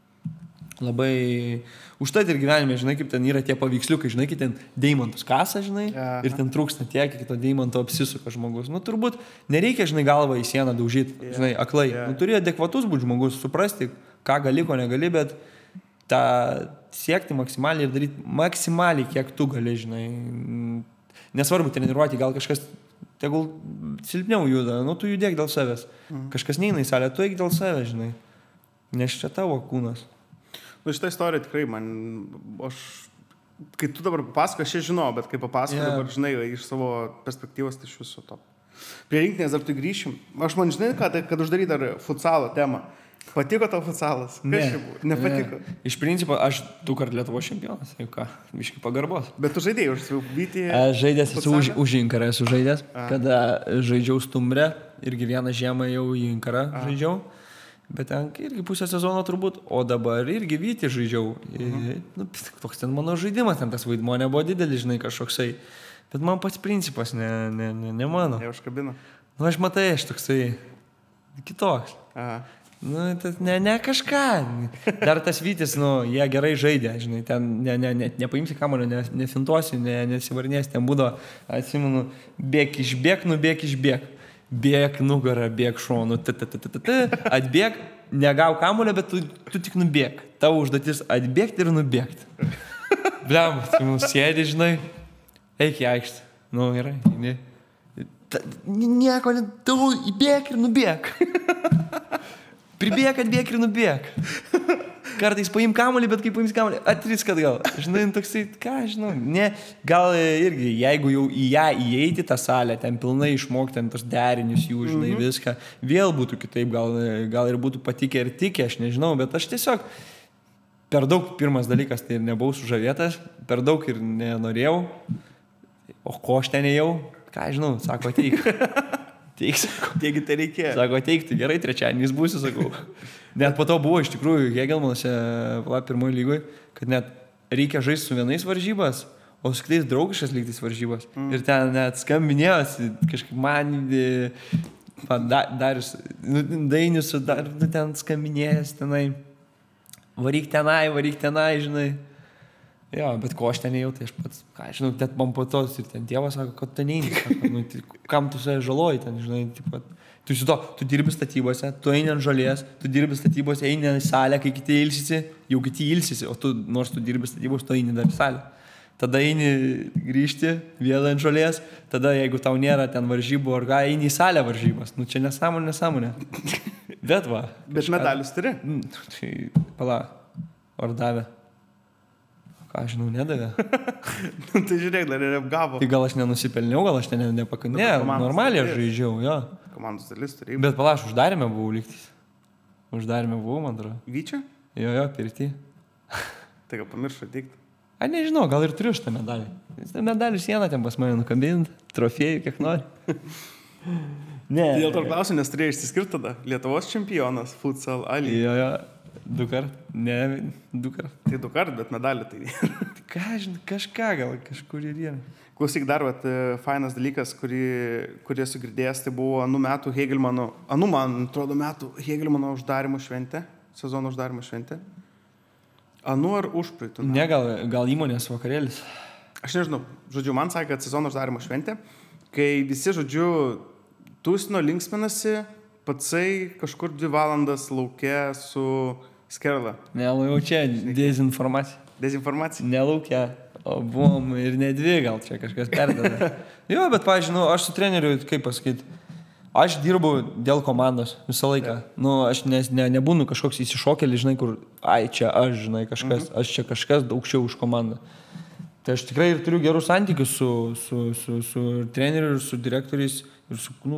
Labai užtat ir gyvenime, žinai, kaip ten yra tie paveiksliukai, žinai, kaip ten deimantus kasa, žinai, aha, ir ten trūksta tiek, iki to deimanto apsisuka žmogus. Nu, turbūt nereikia, žinai, galvą į sieną daužyti, yeah, žinai, aklai. Yeah. Nu, turi adekvatus būti žmogus, suprasti, ką gali, ko negali, bet tą siekti maksimaliai ir daryti maksimaliai, kiek tu gali, žinai. Nesvarbu treniruoti, gal kažkas, tegul silpniau juda, nu, tu judėk dėl savęs. Mhm. Kažkas neina į salę, tu eik dėl savęs, žinai. Nes čia tavo kūnas. Nu, šitą istoriją tikrai man, aš, kai tu dabar papasako, aš žinau, bet kai papasako, yeah, dabar, žinai, iš savo perspektyvos, tai iš viso to. Prie rinktinės dar tu grįšim. Aš man, žinai, kad, kad uždaryt dar futsalo temą. Patiko tau futsalas? Ne, nepatiko. Ne. Iš principo, aš du kart Lietuvos čempionas, jau ką, biškai pagarbos. Bet tu žaidėjai už Vyti? Aš žaidęs esu už, už Inkarą, esu žaidęs, a, kada žaidžiau Stumbrę, irgi vieną žiemą jau į Inkarą a. žaidžiau. Bet ten irgi pusę sezono turbūt, o dabar irgi Vyti žaidžiau. Mhm. Nu, toks ten mano žaidimas, ten tas vaidmuo nebuvo didelis, žinai, kažkoksai. Bet man pats principas ne, ne, ne, ne mano. Ne užkabino. Nu, aš matai, aš toksai kitoks. Aha. Nu, tas ne, ne kažką. Dar tas Vytis, nu, jie gerai žaidė, žinai, ten ne, ne, ne, nepaimsi kamuolio, ne, nefintuosi, ne, nesivarnės, ten būdavo, atsimenu, bėk išbėk, nubėk išbėk. Bėk nugarą, bėk šonu, atbėk, negau kamulio, bet tu, tu tik nubėk. Tavo užduotis atbėgti ir nubėgti. Blem, tu mums sėdi, žinai, eik į aikštę. Nu, gerai, ne. Nieko, ne, tu įbėk ir nubėk. Pribėk, atbėk ir nubėk. kartais paim kamuolį, bet kai paims kamuolį, atris, kad gal. Žinai, toksai, ką, žinau, ne, gal irgi, jeigu jau į ją įeiti tą salę, ten pilnai išmokti ten tos derinius jų, žinai, mm-hmm. viską, vėl būtų kitaip, gal, gal ir būtų patikę ir tikė, aš nežinau, bet aš tiesiog per daug, pirmas dalykas, tai ir nebuvau sužavėtas, per daug ir nenorėjau, o ko aš ten ėjau, ką žinau, sako, ateik. Teik, sako. Taigi tai reikėjo. Sako, ateik, tai gerai, trečiadienį jis būsi, sakau. Net po to buvo iš tikrųjų Hegelmanuose pirmoji lygoje, kad net reikia žaisti su vienais varžybas, o su kitais draugiškas lygtais varžybas. Mm. Ir ten net skambinėjosi, kažkaip man, man da, darius, nu, Dainius, dar nu, ten skambinėjęs tenai, varyk tenai, varyk tenai, žinai. Jo, bet ko aš ten ėjau, tai aš pats, ką, žinau, net man po tos ir ten tėvas sako, kad ten eini, sako, nu, tai, kam tu save žaloji ten, žinai, taip pat. Tu šito, tu dirbi statybose, tu eini ant žolės, tu dirbi statybose, eini į salę, kai kiti ilsisi, jau kiti ilsisi, o tu, nors tu dirbi statybos, tu eini dar į salę. Tada eini grįžti, vėl ant žolės, tada jeigu tau nėra ten varžybų ar ką, eini į salę varžybas. Nu čia nesąmonė, nesąmonė. Bet va. Bet medalius turi? Tai, pala, ar davė? Ką, žinau, nedavė. Tai žiūrėk, dar ir apgavo. Tai gal aš nenusipelniau, gal aš ten nepakandėjau. Ne, normaliai aš žaidžiau, jo. Komandos dalis turi. Bet pala, aš uždarėme buvau lygtis. Uždarėme buvau, man atrodo. Vyčia? Jo, jo, pirti. Tai gal pamiršo teikti. A, nežinau, gal ir turiu šitą medalį. Medalių sieną ten pas mane nukabint, trofėjų, kiek nori. Ne. Dėl to klausiu, nes turėjai išsiskirti tada. Lietuvos čempionas, futsal, Ali. Jo, jo, du kart. Ne, du kart. Tai du kart, bet medalį tai. Ką, žinai, kažką gal, kažkur ir yra. Klausyk, dar, vat, fainas dalykas, kurį, kurį esu girdėjęs, tai buvo anų metų Hegelmano, anų man atrodo metų Hegelmano uždarimo šventė, sezono uždarimo šventė. Anų ar užpraeitų? Ne, gal, gal įmonės vakarėlis. Aš nežinau, žodžiu, man sakė, kad sezono uždarimo šventė, kai visi, žodžiu, tūsino linksminasi, patsai kažkur dvi valandas lauke su Skerla. Ne, jau čia dezinformacija. Dezinformacija? Ne lauke, o buvom ir ne dvi, gal čia kažkas perdeda. Jo, bet, pavyzdžiui, nu, aš su treneriu, kaip pasakyti, aš dirbu dėl komandos visą laiką. Ja. Nu, aš ne, ne, nebūnu kažkoks įsišokėlis, žinai, kur, ai, čia aš, žinai, kažkas, mhm. aš čia kažkas aukščiau už komandą. Tai aš tikrai ir turiu gerus santykius su, su, su, su treneriu ir su direktoriais. Ir su, nu,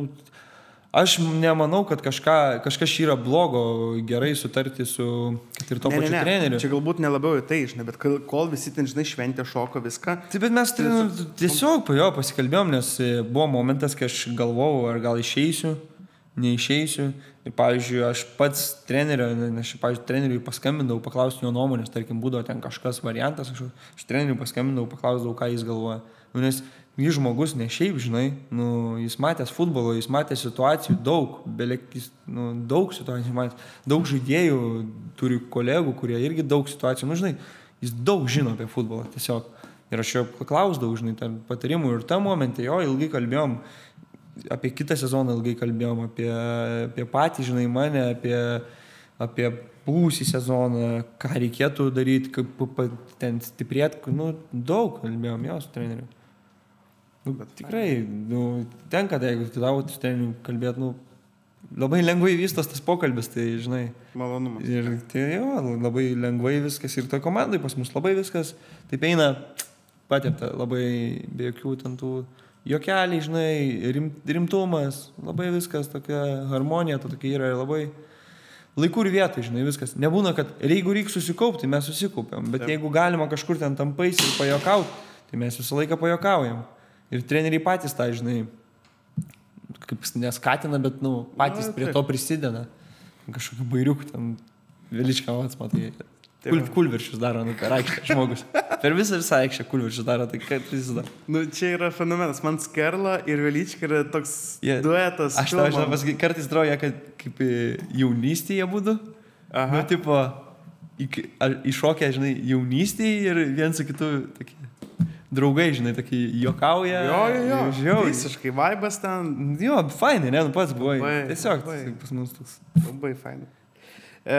aš nemanau, kad kažką, kažkas yra blogo gerai sutarti su, kad ir to ne, pačiu ne, ne. treneriu. Čia galbūt nelabiau į tai, žinai, bet kol visi ten, žinai, šventė, šoko viską. Taip, bet mes tai, nu, tiesiog po jo pasikalbėjom, nes buvo momentas, kai aš galvojau, ar gal išeisiu, neišeisiu. Ir, pavyzdžiui, aš pats trenerio, nes, pavyzdžiui, treneriui paskambindavau, paklausti jo nuomonės, tarkim, būdavo ten kažkas variantas, aš, aš treneriui paskambindavau, paklausdavau, ką jis galvoja. Nu, nes jis žmogus ne šiaip, žinai, nu, jis matęs futbolo, jis matęs situacijų daug, beveik, nu, daug situacijų matęs, daug žaidėjų, turi kolegų, kurie irgi daug situacijų, nu, žinai, jis daug žino apie futbolą, tiesiog. Ir aš jo paklausdavau, žinai, ten patarimų ir tą momentą, jo, ilgai kalbėjom, apie kitą sezoną ilgai kalbėjom, apie, apie patį, žinai, mane, apie, apie būsį sezoną, ką reikėtų daryti, kaip ten stiprėti, nu, daug kalbėjom, jo, su treneriu. Nu, bet tikrai, nu, tenka, tai jeigu tu tavo su treneriu kalbėt, nu, labai lengvai vystos tas pokalbis, tai, žinai. Malonumas. Ir tai, jo, labai lengvai viskas, ir toj komandai pas mus labai viskas, taip eina patepta, labai be jokių ten tų jokeliai, žinai, rim, rimtumas, labai viskas, tokia harmonija, to tokia yra labai laikų ir vietai, žinai, viskas. Nebūna, kad jeigu reikia susikaupti, mes susikaupiam, bet Taip. Jeigu galima kažkur ten tampais ir pajokauti, tai mes visą laiką pajokaujam. Ir treneriai patys tą, žinai, kaip neskatina, bet, nu, patys prie to prisideda. Kažkokiu bairiuku ten Veličką vats, matai, kul, kulviršius daro, nu, per aikštę žmogus. Per visą visą aikštę kulviršius daro, tai kaip jis daro. Nu, čia yra fenomenas. Man Skerla ir Velička yra toks yeah. duetas. Aš tau, žinau, pasakyti, kartais droja, kad kaip jaunystėje būdu. Aha. Nu, tipo, iššokia, žinai, jaunystėje ir viens su kitu tokie draugai, žinai, tokie jokauja. Jo, jo, jo. Žiauriai. Visiškai vaibas ten. Jo, fainai, ne, nu pats buvai. Tiesiog, labai, pas mus toks. Labai fainai. E,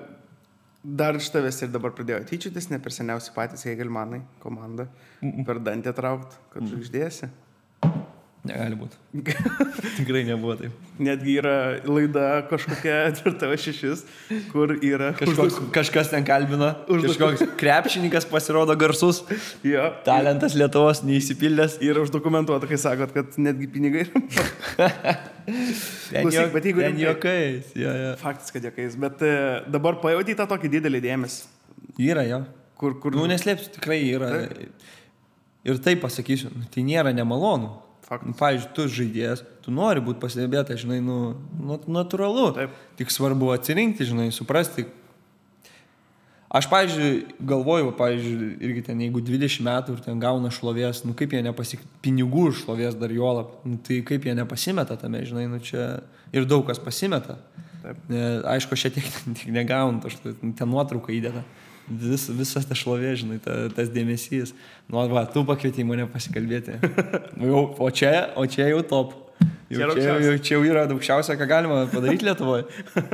dar iš tavęs ir dabar pradėjo tyčiotis, ne per seniausiai patys Hegelmanai komanda. Per dantį traukt, kad žvaigždėsi. Negali būti. Tikrai nebuvo taip. Netgi yra laida kažkokia ir tavo šešis, kur yra... Kažkoks, kažkas ten kalbina, kažkoks krepšininkas pasirodo garsus, jo. Talentas Lietuvos neįsipildęs. Yra uždokumentuota, kai sakot, kad netgi pinigai yra. Ten, Klausyk, bet jeigu ten rimtai- juokais. Ja, ja. Faktas, kad jokiais, bet e, dabar pajauti tą tokį didelį dėmesį. Yra, jo. Kur, kur... Nu, neslėpsiu, tikrai yra. Ir taip pasakysiu, nu, tai nėra nemalonu. Faktas. Nu, pavyzdžiui, tu žaidėjas, tu nori būti pastebėtas, žinai, nu, nu, natūralu. Taip. Tik svarbu atsirinkti, žinai, suprasti. Aš, pavyzdžiui, galvoju, pavyzdžiui, irgi ten, jeigu dvidešimt metų ir ten gauna šlovės, nu kaip jie nepasik... pinigų šlovės dar juolap, nu, tai kaip jie nepasimeta tame, žinai, nu čia ir daug kas pasimeta. Taip. Ne, aišku, aš čia tiek, tiek negaunu, aš ten nuotrauką įdeda. Vis, visas tas šlovė, žinai, ta, tas dėmesys. Nu, va, tu pakvietei mane pasikalbėti. Nu, jau, o, čia, o čia jau top. Jau, Čia čia, jau, čia jau yra daugčiausia, ką galima padaryti Lietuvoje.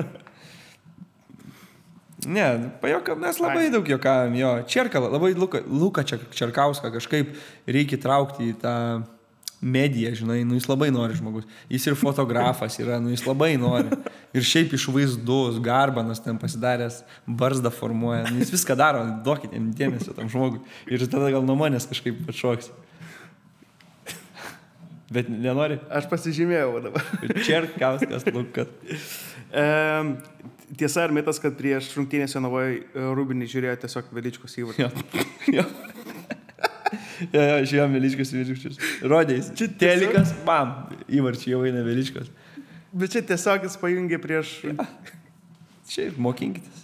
Ne, pajokam, mes labai Ai. daug jokavom, jo. Čerka, labai Luka, Luka Čerkauską kažkaip reikia traukti į tą mediją, žinai, nu jis labai nori žmogus. Jis ir fotografas yra, nu jis labai nori. Ir šiaip išvaizdus, garbanas ten pasidaręs, barzdą formuoja. Nu, jis viską daro, duokit jam dėmesio tam žmogui. Ir tada gal nuo manęs kažkaip atšoks. Bet nenori? Aš pasižymėjau dabar. Čerkauskas, Lukas. E, tiesa ar mitas, kad prieš rungtynės Jonavoje Rūbinį žiūrėjo tiesiog Veličkos įvartį? Jo. Jo. Jo, jo, žiūrėjom Veličkos Veličkos. Rodėjais. Čia telikas, bam, įvarčiai jau eina Veličkos. Bet čia tiesiog jis pajungė prieš... Ja. Čia mokinkitės.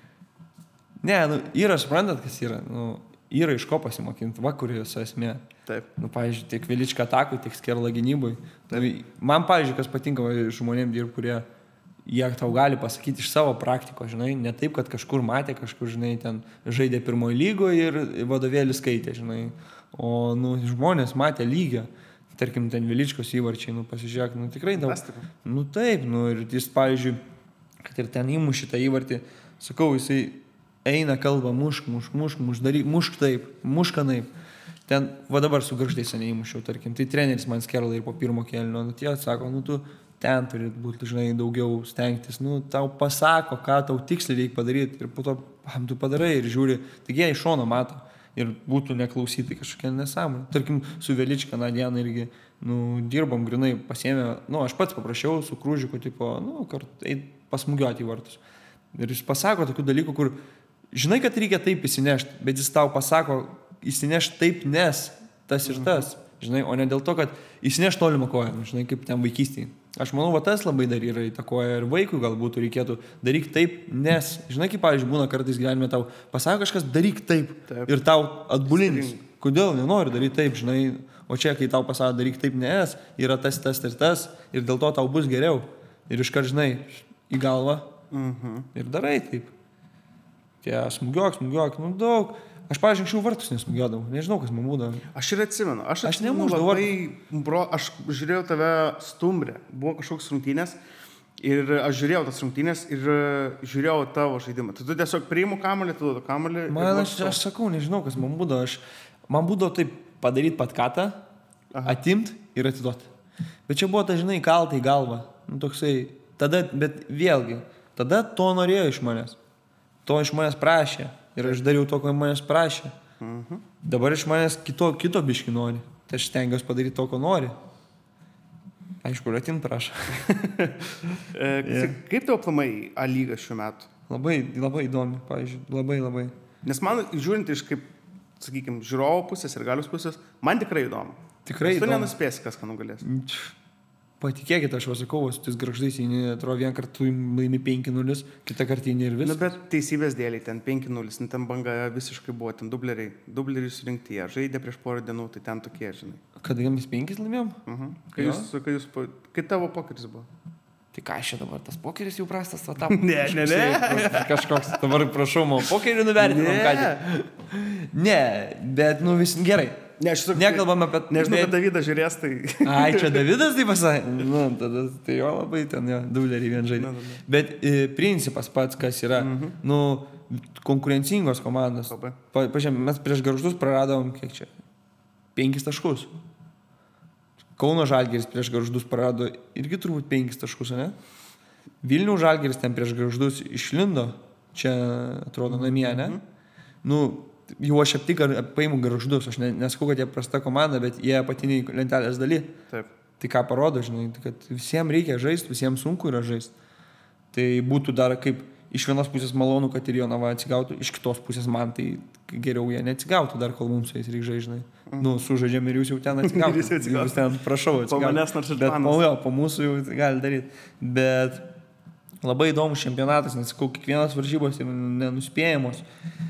Ne, nu, yra, suprantat, kas yra. Nu, yra iš ko pasimokinti, va, kur jūsų esmė. Taip. Nu, pavyzdžiui, tiek Velička atakui, tiek Skerla gynybui. Man, pavyzdžiui, kas patinka žmonėm dirb, kurie jie tau gali pasakyti iš savo praktiko, žinai, ne taip, kad kažkur matė, kažkur, žinai, ten žaidė pirmojo lygoje ir vadovėlį skaitė, žinai. O, nu, žmonės matė lygio. Tarkim, ten Veličkos įvarčiai, nu, pasižiūrėk, nu, tikrai daug. Fantastika. Nu, taip, nu, ir jis, pavyzdžiui, kad ir ten įmuši tą įvartį, sakau, jisai eina, kalba, mušk, mušk, mušk, mušk, daryk, mušk taip, mušk anaip. Ten, va dabar su Gargždais neįmušiau, tarkim, tai treneris man Skerla ir po pirmo kėlinio, nu, tie sako, nu, tu ten turi būti, žinai, daugiau stengtis, nu, tau pasako, ką tau tiksliai reikia padaryti ir po to, pam, tu padarai ir žiūri, taigi jie iš šono mato ir būtų neklausyti kažkokia nesąmonė. Tarkim, su Velička na dieną irgi, nu, dirbom grinai, pasiėmė, nu, aš pats paprašiau su Krūžiku, tipo, nu, kart eit pasmugiuoti į vartus. Ir jis pasako tokių dalykų, kur, žinai, kad reikia taip įsinešti, bet jis tau pasako, įsinešti taip, nes tas ir tas, žinai, o ne dėl to, kad įsineš tolimą koją, nu, žinai, kaip ten vaikystėje. Aš manau, va tas labai dar yra įtakoja ir vaikui galbūt reikėtų daryk taip, nes, žinai, kaip, pavyzdžiui, būna kartais gyvenime tau pasako kažkas, daryk taip, taip. Ir tau atbulins. Kodėl nenori daryti taip, žinai, o čia, kai tau pasako daryk taip, nes, yra tas, tas ir tas, ir dėl to tau bus geriau. Ir iškart, žinai, į galvą Mhm. ir darai taip. Tie smūgiok, smūgiok, nu daug. Aš, pavyzdžiui, anksčiau vartus nesmūgiodavau, nežinau, kas man būdavo. Aš ir atsimenu, aš, Aš atsimenu nemušdavau labai, bro, aš žiūrėjau tave Stumbrė, buvo kažkoks rungtynės ir aš žiūrėjau tas rungtynės ir žiūrėjau tavo žaidimą. Tai tu tiesiog priimu kamuolį, tu duodu kamuolį. Man, aš, aš sakau, nežinau, kas man būdavo. Aš, man būdavo taip padaryti patkatą, atimt ir atiduoti. Bet čia buvo, ta, žinai, kalta į galvą. Nu, toksai, tada, bet vėlgi, tada to norėjo iš manęs. To iš manęs prašė. Ir aš dariau to, ko manęs prašė. Mhm. Dabar iš manęs kito, kito biški nori. Tai aš stengiuosi padaryti to, ko nori. Aišku, atim prašo. e, yeah. Kaip tau aplamai A lyga šiuo metu? Labai, labai įdomi, pavyzdžiui. Labai, labai. Nes man, žiūrint iš kaip, sakykime, žiūrovo pusės ir galios pusės, man tikrai įdomu. Tikrai Nes tu įdomu. nenuspėsi, kas ką nugalės. Patikėkit, aš vasakau, su tais Gargždais, atrodo, vien kartu laimi penki nulis, kitą kartinį ir viską. Na, bet teisybės dėliai, ten penki nulis, ten banga visiškai buvo, ten dubleriai, dubleriai surinkti, jie žaidė prieš porą dienų, tai ten tokie, žinai. Kada mes penkis laimėjom? Mhm. Kai, jūs, kai, jūs, kai tavo pokeris buvo? Tai ką aš čia dabar, tas pokeris jau prastas, o tapo. Ne, ne, ne. Kažkoks, dabar prašau, man pokerį nuvertinam, ką tik. Ne, bet, nu, vis gerai. Ne, aš sakau, nekalbam apie... Nežinau, kad Davidas žiūrės, tai... Ai, čia Davidas tai pasakė? Nu, tada tai jo labai ten, jo, dubleriai vien žaidė. Bet e, principas pats, kas yra, mhm. nu, konkurencingos komandos. Pa, pažiūrėjau, mes prieš Gargždus praradom, kiek čia? Penkis taškus. Kauno Žalgiris prieš Gargždus prarado irgi turbūt penkis taškus, ne? Vilnių Žalgiris ten prieš Gargždus išlindo, čia atrodo namie, ne? Nu, jau aš aptik paimu Gargždus, aš nesakau, kad jie prasta komanda, bet jie apatiniai lentelės daly. Taip. Tai ką parodo, žinai, kad visiems reikia žaisti, visiems sunku yra žaisti. Tai būtų dar kaip iš vienos pusės malonu, kad ir Jonava atsigautų, iš kitos pusės man tai geriau jie neatsigautų dar, kol mums su jais reikia žaisti, žinai. Mm. Nu, sužaidžiam ir jūs jau ten atsigautų. Jūs ten, prašau, atsigautų. Po manęs nors ir bet planas. po, jo, po mūsų jau gali daryti. Bet labai įdomus čempionatas, nes sakau, kiekvienas varžybos yra nenuspėjamos.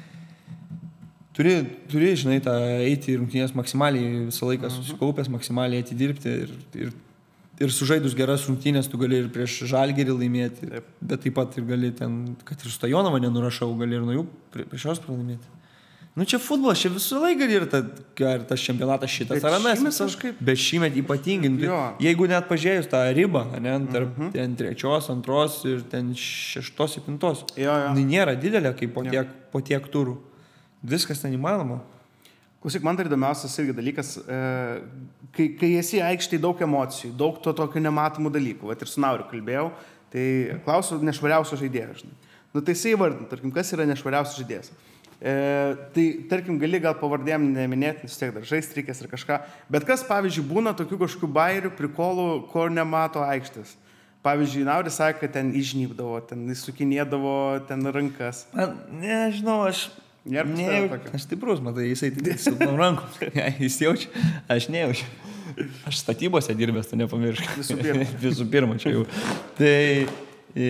Turi, turi, žinai, tą eiti į rungtynės maksimaliai visą laiką mm-hmm. susikaupęs, maksimaliai eiti dirbti ir, ir Ir sužaidus geras rungtynės, tu gali ir prieš Žalgirį laimėti, taip. Bet taip pat ir gali ten, kad ir su Jonava nenurašau, gali ir nuo jų prieš jos pralaimėti. Nu čia futbolas, čia visą laiką gali ir ta, tas čempionatas šitas ar anas, bet šįmet ypatingai. Jeigu net pažiūrėjus tą ribą, ne, tarp mm-hmm. ten trečios, antros ir ten šeštos, septintos, tai nėra didelė, kaip po tiek, po tiek turų. Viskas ten įmanoma. Klausyk, man tai įdomiausias irgi dalykas, e, kai, kai esi aikštėje daug emocijų, daug to tokio nematomų dalykų, vat ir su Nauriu kalbėjau, tai klausiu nešvariausio žaidėjo, žinai. Nu tai jisai įvardina, tarkim, kas yra nešvariausias žaidėjas. E, tai, tarkim, gali gal pavardėm neminėti, nes tiek dar žaistrikės ir kažką, bet kas, pavyzdžiui, būna tokių kažkokių bairių, prikolų, ko nemato aikštės. Pavyzdžiui, Nauris sakė, kad ten įžnybdavo, ten įsukinėdavo, ten rankas. Man, nežinau, aš... Ne, aš stiprus, matai, jisai silpnom rankom, jis jaučia, aš nejaučiu. Aš statybose dirbęs, tu nepamiršk. Visų pirma. Visų pirma, čia jau. Tai e,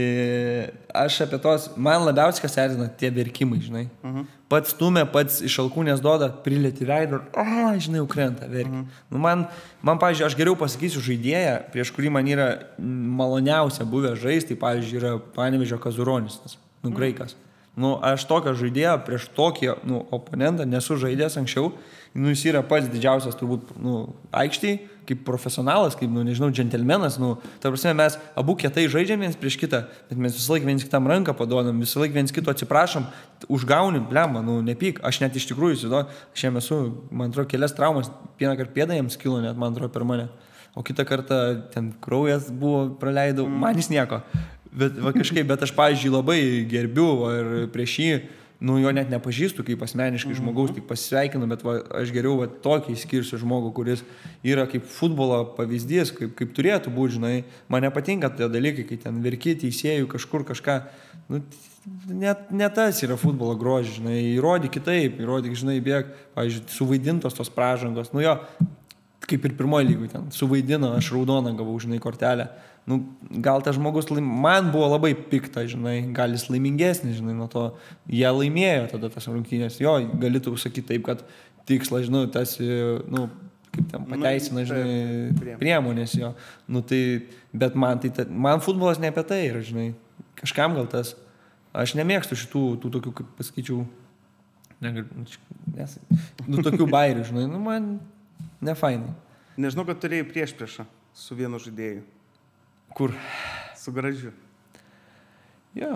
aš apie tos, man labiausiai kas erzina tie verkimai, žinai. Uh-huh. Pats stumė, pats iš alkūnės duoda, prilėti veidą, o, žinai, ukrenta, verkia. Uh-huh. Nu, man, man, pavyzdžiui, aš geriau pasakysiu žaidėją, prieš kurį man yra maloniausia buvę žaisti, tai, pavyzdžiui, yra Panevėžio Kazuronis, nu, graikas. Uh-huh. Nu, aš tokio žaidėjo prieš tokį, nu, oponentą nesu žaidęs anksčiau. Nu, jis yra pats didžiausias, turbūt, nu, aikštėj, kaip profesionalas, kaip, nu, nežinau, džentelmenas. Nu, ta prasme, mes abu kietai žaidžiam viens prieš kitą, bet mes visą laiką viens kitam ranką paduodam, visą laiką viens kito atsiprašom, užgaunim, blemba, nu, nepyk. Aš net iš tikrųjų, įsivaizduoju, aš jam esu, man atrodo, kelias traumas, vieną kartą pėdą jam skilo, net, man atrodo, per mane. O kitą kartą ten kraujas buvo, praleidau, man jis nieko. Bet, va, kažkaip, bet aš, pavyzdžiui, labai gerbiu va, ir prieš jį, nu, jo net nepažįstu kaip asmeniškai žmogaus, tik pasisveikinu, bet va, aš geriau va, tokį skirsiu žmogų, kuris yra kaip futbolo pavyzdys, kaip, kaip turėtų būti, žinai. Man nepatinka tie dalykai, kai ten verki teisėjų kažkur kažką, nu, net ne tas yra futbolo grožis, žinai, įrodyk kitaip, įrodyk, žinai, bėg, pavyzdžiui, suvaidintos tos pražangos, nu jo, kaip ir pirmoji lygui ten, suvaidino, aš raudoną gavau, žinai, kortelę. Nu, gal tas žmogus, man buvo labai pikta, žinai, gal jis laimingesnis, žinai, nuo to, jie laimėjo tada tas rungtynės, jo, galėtų sakyti taip, kad tikslas, žinau, tas, nu, kaip ten pateisina, žinai, priemonės jo, nu, tai, bet man, tai, man futbolas ne apie tai yra, žinai, kažkam gal tas, aš nemėgstu šitų, tų tokių, kaip pasakyčiau, negaliu, nes, nu, tokių bairių, žinai, nu, man nefainai. Nežinau, kad turėjai prieš priešą su vienu žaidėju. Kur? Su Gražiu. Jo.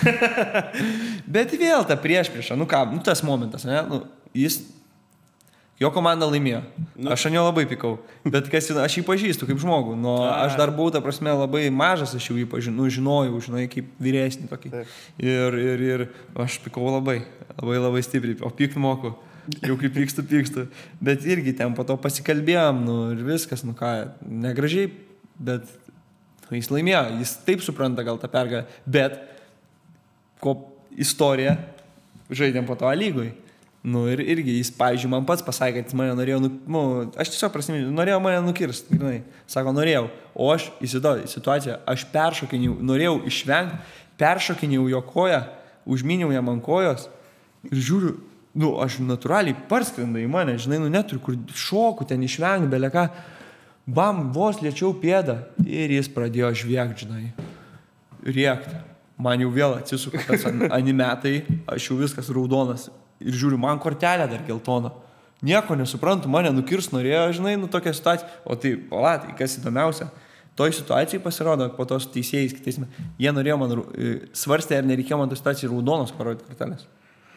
Bet vėl ta prieš priešą, nu ką, nu tas momentas, ne, nu, jis, jo komanda laimėjo, nu. Aš ant jo labai pikau, bet kas, aš jį pažįstu kaip žmogų, nu, aš dar buvau, ta prasme, labai mažas, aš jau jį pažinau, žinojau, žinai, kaip vyresnį tokį. Ir, ir, ir aš pikau labai, labai, labai stipriai, o pykt moku. Jau kaip pykstu, pykstu. Bet irgi ten po to pasikalbėjom, nu, ir viskas, nu ką, negražiai, bet nu, jis laimėjo, jis taip supranta gal tą pergalę, bet ko istorija žaidėm po to lygoj. Nu, ir irgi jis, pavyzdžiui, man pats pasakė, kad jis mane norėjo, nu, nu aš tiesiog prasimėjau, norėjo mane nukirst, grinai, sako, norėjau, o aš įsivaizduoju situaciją, aš peršokinėjau, norėjau išvengti, peršokinėjau jo koją, užminiau jam ant kojos ir žiūriu, nu, aš natūraliai parskrenda į mane, žinai, nu, neturiu kur šoku ten išvengti, beleka, bam, vos lėčiau pėdą ir jis pradėjo žviegt, žinai, riekti. Man jau vėl atsisuka tas animetai, aš jau viskas raudonas ir žiūriu, man kortelė dar geltona. Nieko nesuprantu, mane nukirs norėjo, žinai, nu tokia situacija. O tai, palatai, kas įdomiausia, toj situacijai pasirodo, po tos teisėjais kitais, jie norėjo man, svarstė, ar nereikėjo man tos situacijai raudonos parodyti kortelės.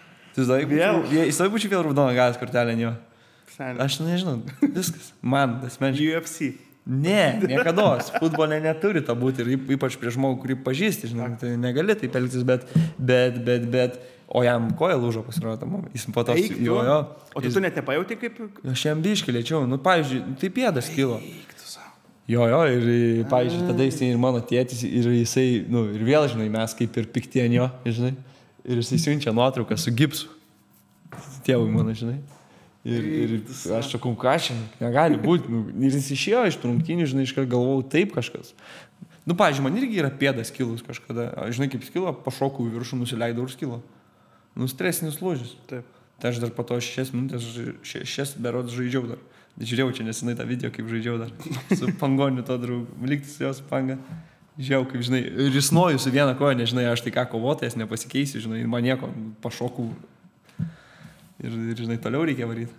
Jis labai būčiau vėl raudoną gavęs kortelę ant jo. Aš nežinau, viskas, man, asmeniškai. U F C. Ne, niekados. Futbole neturi to būti ir ypač prie žmogų, kurį pažįsti, žinai, tai negali taip elgtis, bet, bet, bet, bet, o jam koja lūžo pasirodo tam moment. Jis po to, Eik, jo, jo. O tu, jis, tu net nepajauti kaip... aš jam biškį lėčiau, nu, pavyzdžiui, tai pėdas kilo. Jo, jo, ir, pavyzdžiui, tada jisai ir mano tėtis, ir jisai, nu, ir vėl, žinai, mes kaip ir pikti ant jo, žinai, ir jisai siunčia nuotrauką su gipsu. Tėvui mano, žinai. Ir, ir aš sakau, ką šiandien, negali būti. Nu, ir jis išėjo iš rungtynių, žinai, iškart galvojau, taip kažkas. Nu, pavyzdžiui, man irgi yra pėdas kilus kažkada. Žinai, kaip skilo, pašokau į viršų, nusileidau ir skilo. Nu, stresinis lūžis. Taip. Tai aš dar po to šešias minutės, šešias berods žaidžiau dar. Žiūrėjau čia nesenai tą video, kaip žaidžiau dar. Su pangoniu to draugu. Liktis jos panga. Žiūrėjau, kaip, žinai, ir jis nuoju su viena koja, nežinai, aš tai ką kovotojas, nepasikeisiu, žinai, man nieko, pašokau. Ir, ir, žinai, toliau reikia varyti.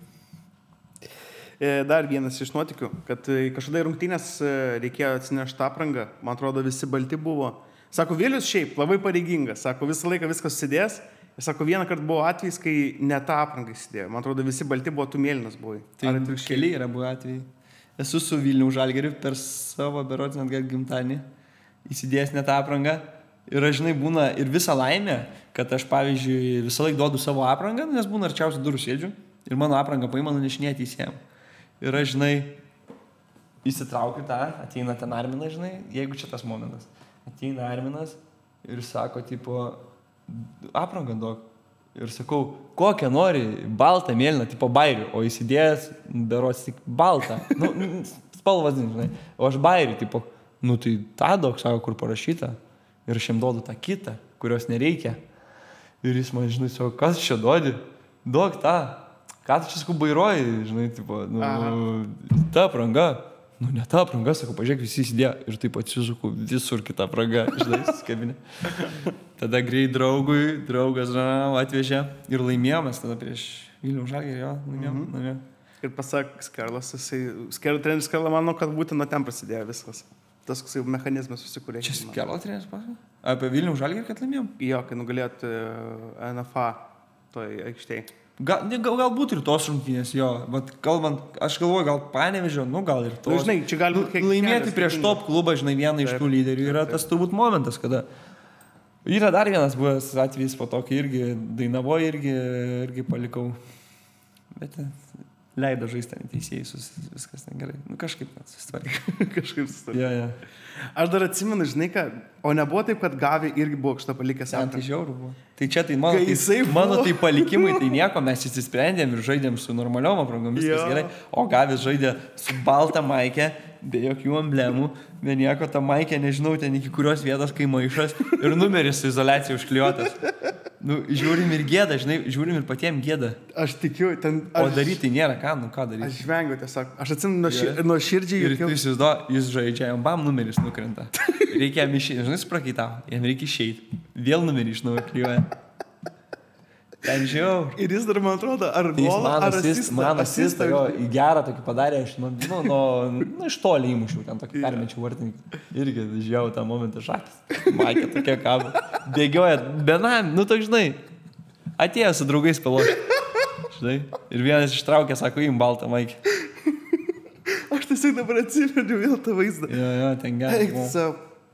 Dar vienas iš nuotikių, kad kažkada į rungtynės reikėjo atsinešti aprangą, man atrodo, visi balti buvo. Sako, Vilius šiaip labai pareigingas, sako, visą laiką viskas susidės. Ir sako, vieną kartą buvo atvejis, kai ne tą aprangą įsidėjo. Man atrodo, visi balti buvo, tu mėlynas buvai. Tai keli yra buvo atvejai. Esu su Vilniaus Žalgiriu per savo berods net gal gimtadienį įsidėjęs ne tą aprangą. Ir aš, žinai, būna ir visą laimę, kad aš, pavyzdžiui, visą laiką duodu savo aprangą, nes būna arčiausiai durų sėdžiu ir mano aprangą paima nunešinėti įsiem. Ir aš, žinai, įsitraukiu tą, ateina ten Arminas, žinai, jeigu čia tas momentas. Ateina Arminas ir sako, tipo, aprangą duok. Ir sakau, kokią nori, baltą, mėlyną, tipo bairių, o įsidėjęs, berods tik baltą. Nu, spalvas, žinai. O aš bairių, tipo, nu tai tą duok, sako, kur parašyta. Ir aš jam duodu tą kitą, kurios nereikia. Ir jis man, žinai, sako, kas čia duodi? Duok tą. Ką tu čia, sakau, bairoji, žinai, tipo, nu, ta apranga. Nu, ne ta apranga, sakau, pažiūrėk, visi įsidėjo. Ir taip atsisuku visur kitą aprangą, žinai, skabinė. Tada greit draugui, draugas žinau, atvežė ir laimėjom mes tada prieš Vilniaus Žalgirį, jo, laimėjom. Mm -hmm. Ir pasak Skerlas, jisai, Skerlas treneris Skerlas, manau, kad būtent nuo ten prasidėjo viskas. Tas koksai mechanizmas susikūrė. Čia Skerlas treneris pasakė? Apie Vilniaus Žalgirį, kad laimėjom? Jo, kai nugalėjot N F A toj aikštėj. Gal, gal, galbūt ir tos rungtynės, jo, bet kalbant, aš galvoju, gal Panevėžio, nu gal ir tos. Žinai, čia gali būti nu, laimėti prieš top klubą, žinai, vieną iš tų lyderių yra tas turbūt momentas, kada yra dar vienas buvęs atvejis po to, kai irgi Dainavo irgi, irgi palikau, bet leido žaisti ten teisėjus, viskas ten gerai, nu kažkaip susitvarkė. Kažkaip susitvarkė. Ja, ja. Aš dar atsimenu, žinai ką, o nebuvo taip, kad Gavi irgi buvo kažtą palikęs. Ten tai žiauru buvo. Tai čia tai mano, tai, mano tai palikimai, tai nieko, mes įsisprendėm ir žaidėm su normaliom aprangom, viskas gerai. O Gavis žaidė su balta maikė, be jokių emblemų, be nieko, ta maikė, nežinau, ten iki kurios vietos, kai maišas ir numeris su izoliacija užklijuotas. Nu, žiūrim ir gėda, žinai, žiūrim ir patiem gėda. Aš tikiu, ten... Aš, o daryti nėra ką, nu ką daryti. Aš žvengiu tiesiog. Aš atsimenu nuo, šir, nuo širdžiai. Ir tu įsivaizduo, jis žaidžia, jam bam numeris nukrenta. Reikia jam išeiti, žinai, suprakaitavo, jam reikia išeiti. Vėl numerį iš naujo klijuoja. Ten žiaur. Ir jis dar, man atrodo, ar golą, ar asistą. Man asistą, jo, į gerą tokį padarė, aš, nu, nu, nu, nu iš toli įmušiau, ten tokį permečiau vartininką. Irgi žiau tą momentą šakis. Maikė tokia kabo. Bėgioja, benam, nu toks, žinai, atėjo su draugais pelošti. Žinai, ir vienas ištraukė, sako, im baltą maikį. Aš tiesiog dabar atsimenu vėl tą vaizdą. Jo, jo, ten gerai. Eik savo.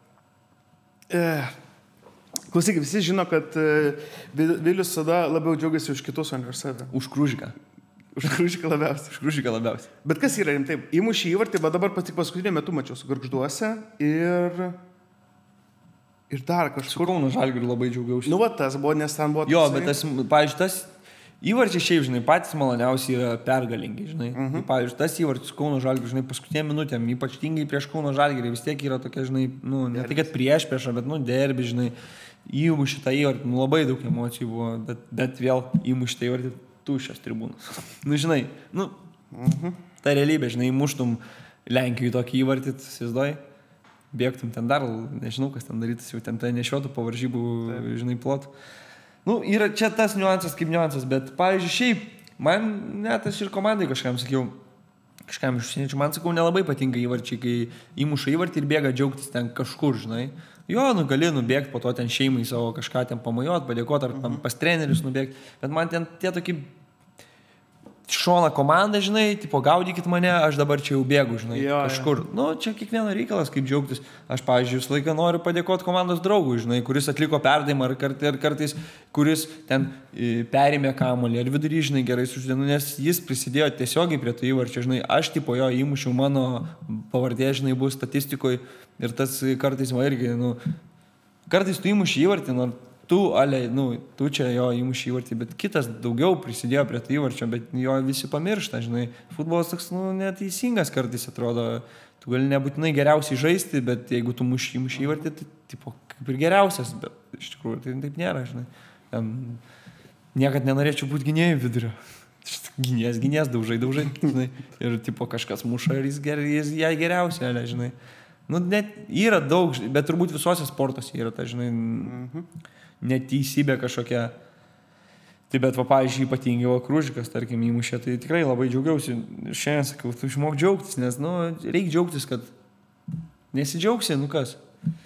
Eh. Klausyk, visi žino, kad Vilius visada labiau džiaugiasi už kitus, o ne už save. Už Krūžiką. Už Krūžiką labiausiai. Už Krūžiką labiausiai. Bet kas yra rimtai? Įmušį įvartį, bet dabar tik paskutinį metu mačiau su Gargžduose ir... Ir dar kažkur. Su Kauno Žalgiriu labai džiaugiausi. Nu, va tas buvo, nes ten buvo... Jo, bet tas, pavyzdžiui, tas įvarčiai šiaip, žinai, patys maloniausiai yra pergalingi, žinai. Uh -huh. Pavyzdžiui, tas įvartis su Kauno Žalgiriu, žinai, paskutinėm minutėm, ypač tingai prieš Kauno Žalgirį, vis tiek yra tokia, žinai, nu, ne tai, kad prieš priešą, bet, nu, derbi, žinai. Įmuši tą įvartį, nu, labai daug emocijų buvo, bet, bet vėl įmuši tą įvartį tuščias tribūnas. Nu, žinai, nu, uh-huh. Ta realybė, žinai, muštum Lenkijoje tokį įvartį, įsivaizduoji, bėgtum ten dar, nežinau, kas ten darytas, jau ten tai nešiotų po varžybų, taip, žinai, plotų. Nu, yra čia tas niuansas kaip niuansas, bet, pavyzdžiui, šiaip, man net aš ir komandai kažkam sakiau, kažkam iš užsieniečių, man sakau, nelabai patinka įvarčiai, kai įmuša įvartį ir bėga džiaugtis ten kažkur, žinai. Jo, nu gali nubėgti, po to ten šeimai savo kažką ten pamajot, padėkoti, ar uh-huh. pas trenerius nubėgti, bet man ten tie tokie šoną komandą, žinai, tipo, gaudykit mane, aš dabar čia jau bėgu, žinai, jo, kažkur. Jo. Nu, čia kiekvieno reikalas, kaip džiaugtis. Aš, pavyzdžiui, visą laiką noriu padėkoti komandos draugui, žinai, kuris atliko perdavimą, ar, kart, ar kartais, kuris ten perėmė kamuolį, ar vidury, žinai, gerai suždėnu, nes jis prisidėjo tiesiogiai prie to įvarčio, žinai, aš, tipo, jo įmušiau, mano pavardė, žinai, bus statistikoje ir tas kartais man irgi, nu, kartais tu įmuši įvartį, nors tu, ale, nu, tu čia jo įmuši įvartį, bet kitas daugiau prisidėjo prie to įvarčio, bet jo visi pamiršta, žinai. Futbolas toks, nu, neteisingas kartais atrodo. Tu gali nebūtinai geriausiai žaisti, bet jeigu tu muši įmuši įvartį, tai, tipo, kaip ir geriausias, bet iš tikrųjų tai taip nėra, žinai. Ten niekad nenorėčiau būti gynėjų vidurio. Gynės, gynės, daužai, daužai, žinai. Ir, tipo, kažkas muša ir jis, ger, jis jai geriausia, ale, žinai. Nu, net yra daug, bet turbūt visose sportuose yra ta, žinai, mhm. neteisybė kažkokia. Tai bet, va, pavyzdžiui, ypatingai va, Kružikas, tarkim, įmušė, tai tikrai labai džiaugiausi. Šiandien sakau, tu išmok džiaugtis, nes, nu, reikia džiaugtis, kad nesidžiaugsi, nu kas.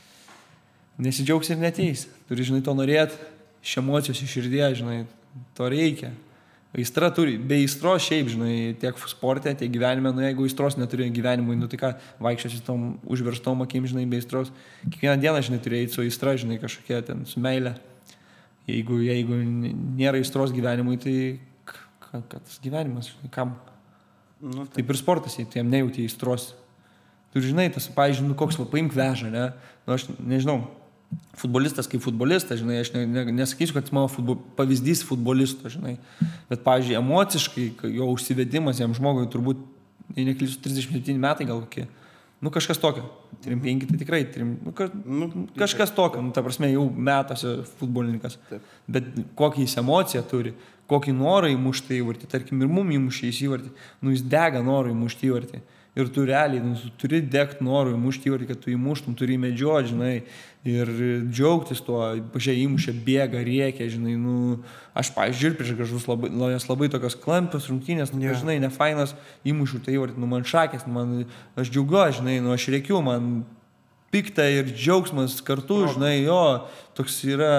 Nesidžiaugsi ir neteis. Turi, žinai, to norėti, iš emocijos, iš širdies, žinai, to reikia. Aistra turi, be aistros šiaip, žinai, tiek sporte, tiek gyvenime, nu, jeigu aistros neturi gyvenimui, nu, tai ką, vaikščiosi tom užverstom akim, žinai, be aistros. Kiekvieną dieną, žinai, turi eiti su aistra, žinai, kažkokia ten, su meile. Jeigu, jeigu nėra aistros gyvenimui, tai ką, ką tas gyvenimas, žinai, kam? Nu, tai. Taip ir sportas, tai jam nejauti aistros. Tu žinai, tas, pavyzdžiui, nu, koks va, paimk veža, ne? Nu, aš nežinau. Futbolistas kaip futbolistas, žinai, aš ne, ne, nesakysiu, kad mano futbol, pavyzdys futbolisto, žinai, bet, pavyzdžiui, emociškai jo užsivedimas jam žmogui turbūt, jei neklysiu, trisdešimt septyni metai gal kokie, nu kažkas tokio, trim penki, tai tikrai, trim, nu, ka, nu, kažkas tokio, nu, ta prasme, jau metose futbolininkas, taip. Bet kokį jis emociją turi, kokį norą įmušti įvartį, tarkim, ir mum įmušti įvartį, nu, jis dega norą įmušti įvartį. Ir tu realiai, nu, tu turi degti norų įmušti įvartį, kad tu įmuštum, turi medžioti, žinai, ir džiaugtis tuo, pažiūrėjau, įmušė, bėga, rėkia, žinai, nu, aš, pavyzdžiui, prieš gražus labai, jos labai tokios klampios rungtynės, nu, yeah. Žinai, nefainas, įmušiu tai įvartį, nu, man šakės, nu, man, aš džiaugiuosi, žinai, nu, aš rėkiu, man pikta ir džiaugsmas kartu, žinai, jo, toks yra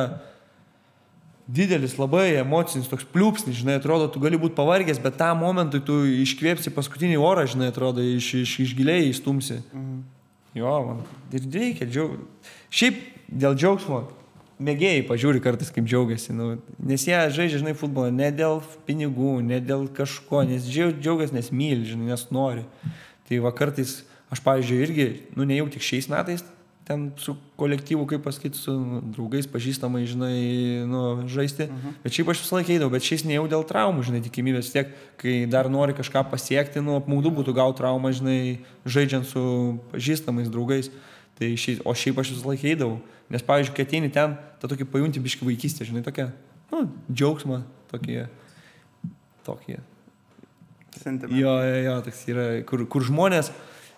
didelis, labai emocinis, toks pliūpsnis, žinai, atrodo, tu gali būti pavargęs, bet tą momentui tu iškvėpsi paskutinį orą, žinai, atrodo, iš, iš, iš giliai įstumsi. Mhm. Jo, man, ir reikia džiaugtis. Šiaip dėl džiaugsmo, mėgėjai pažiūri kartais, kaip džiaugiasi, nu, nes jie žaidžia, žinai, futbolą ne dėl pinigų, ne dėl kažko, nes džiaugiasi, nes myli, žinai, nes nori. Tai va kartais, aš, pavyzdžiui, irgi, nu, ne jau tik šiais metais, ten su kolektyvu, kaip pasakyti, su draugais, pažįstamai, žinai, nu, žaisti. Uh-huh. Bet šiaip aš visą laiką eidavau, bet šiais nejau dėl traumų, žinai, tikimybės tiek, kai dar nori kažką pasiekti, nu, apmaudu būtų gauti traumą, žinai, žaidžiant su pažįstamais draugais. Tai šiaip, o šiaip aš visą laiką eidavau. Nes, pavyzdžiui, kai ateini ten, tą tokį pajunti biškį vaikystę, žinai, tokia, nu, džiaugsmą, tokie, tokie. Sentimentai. Jo, jo, jo, toks yra, kur, kur žmonės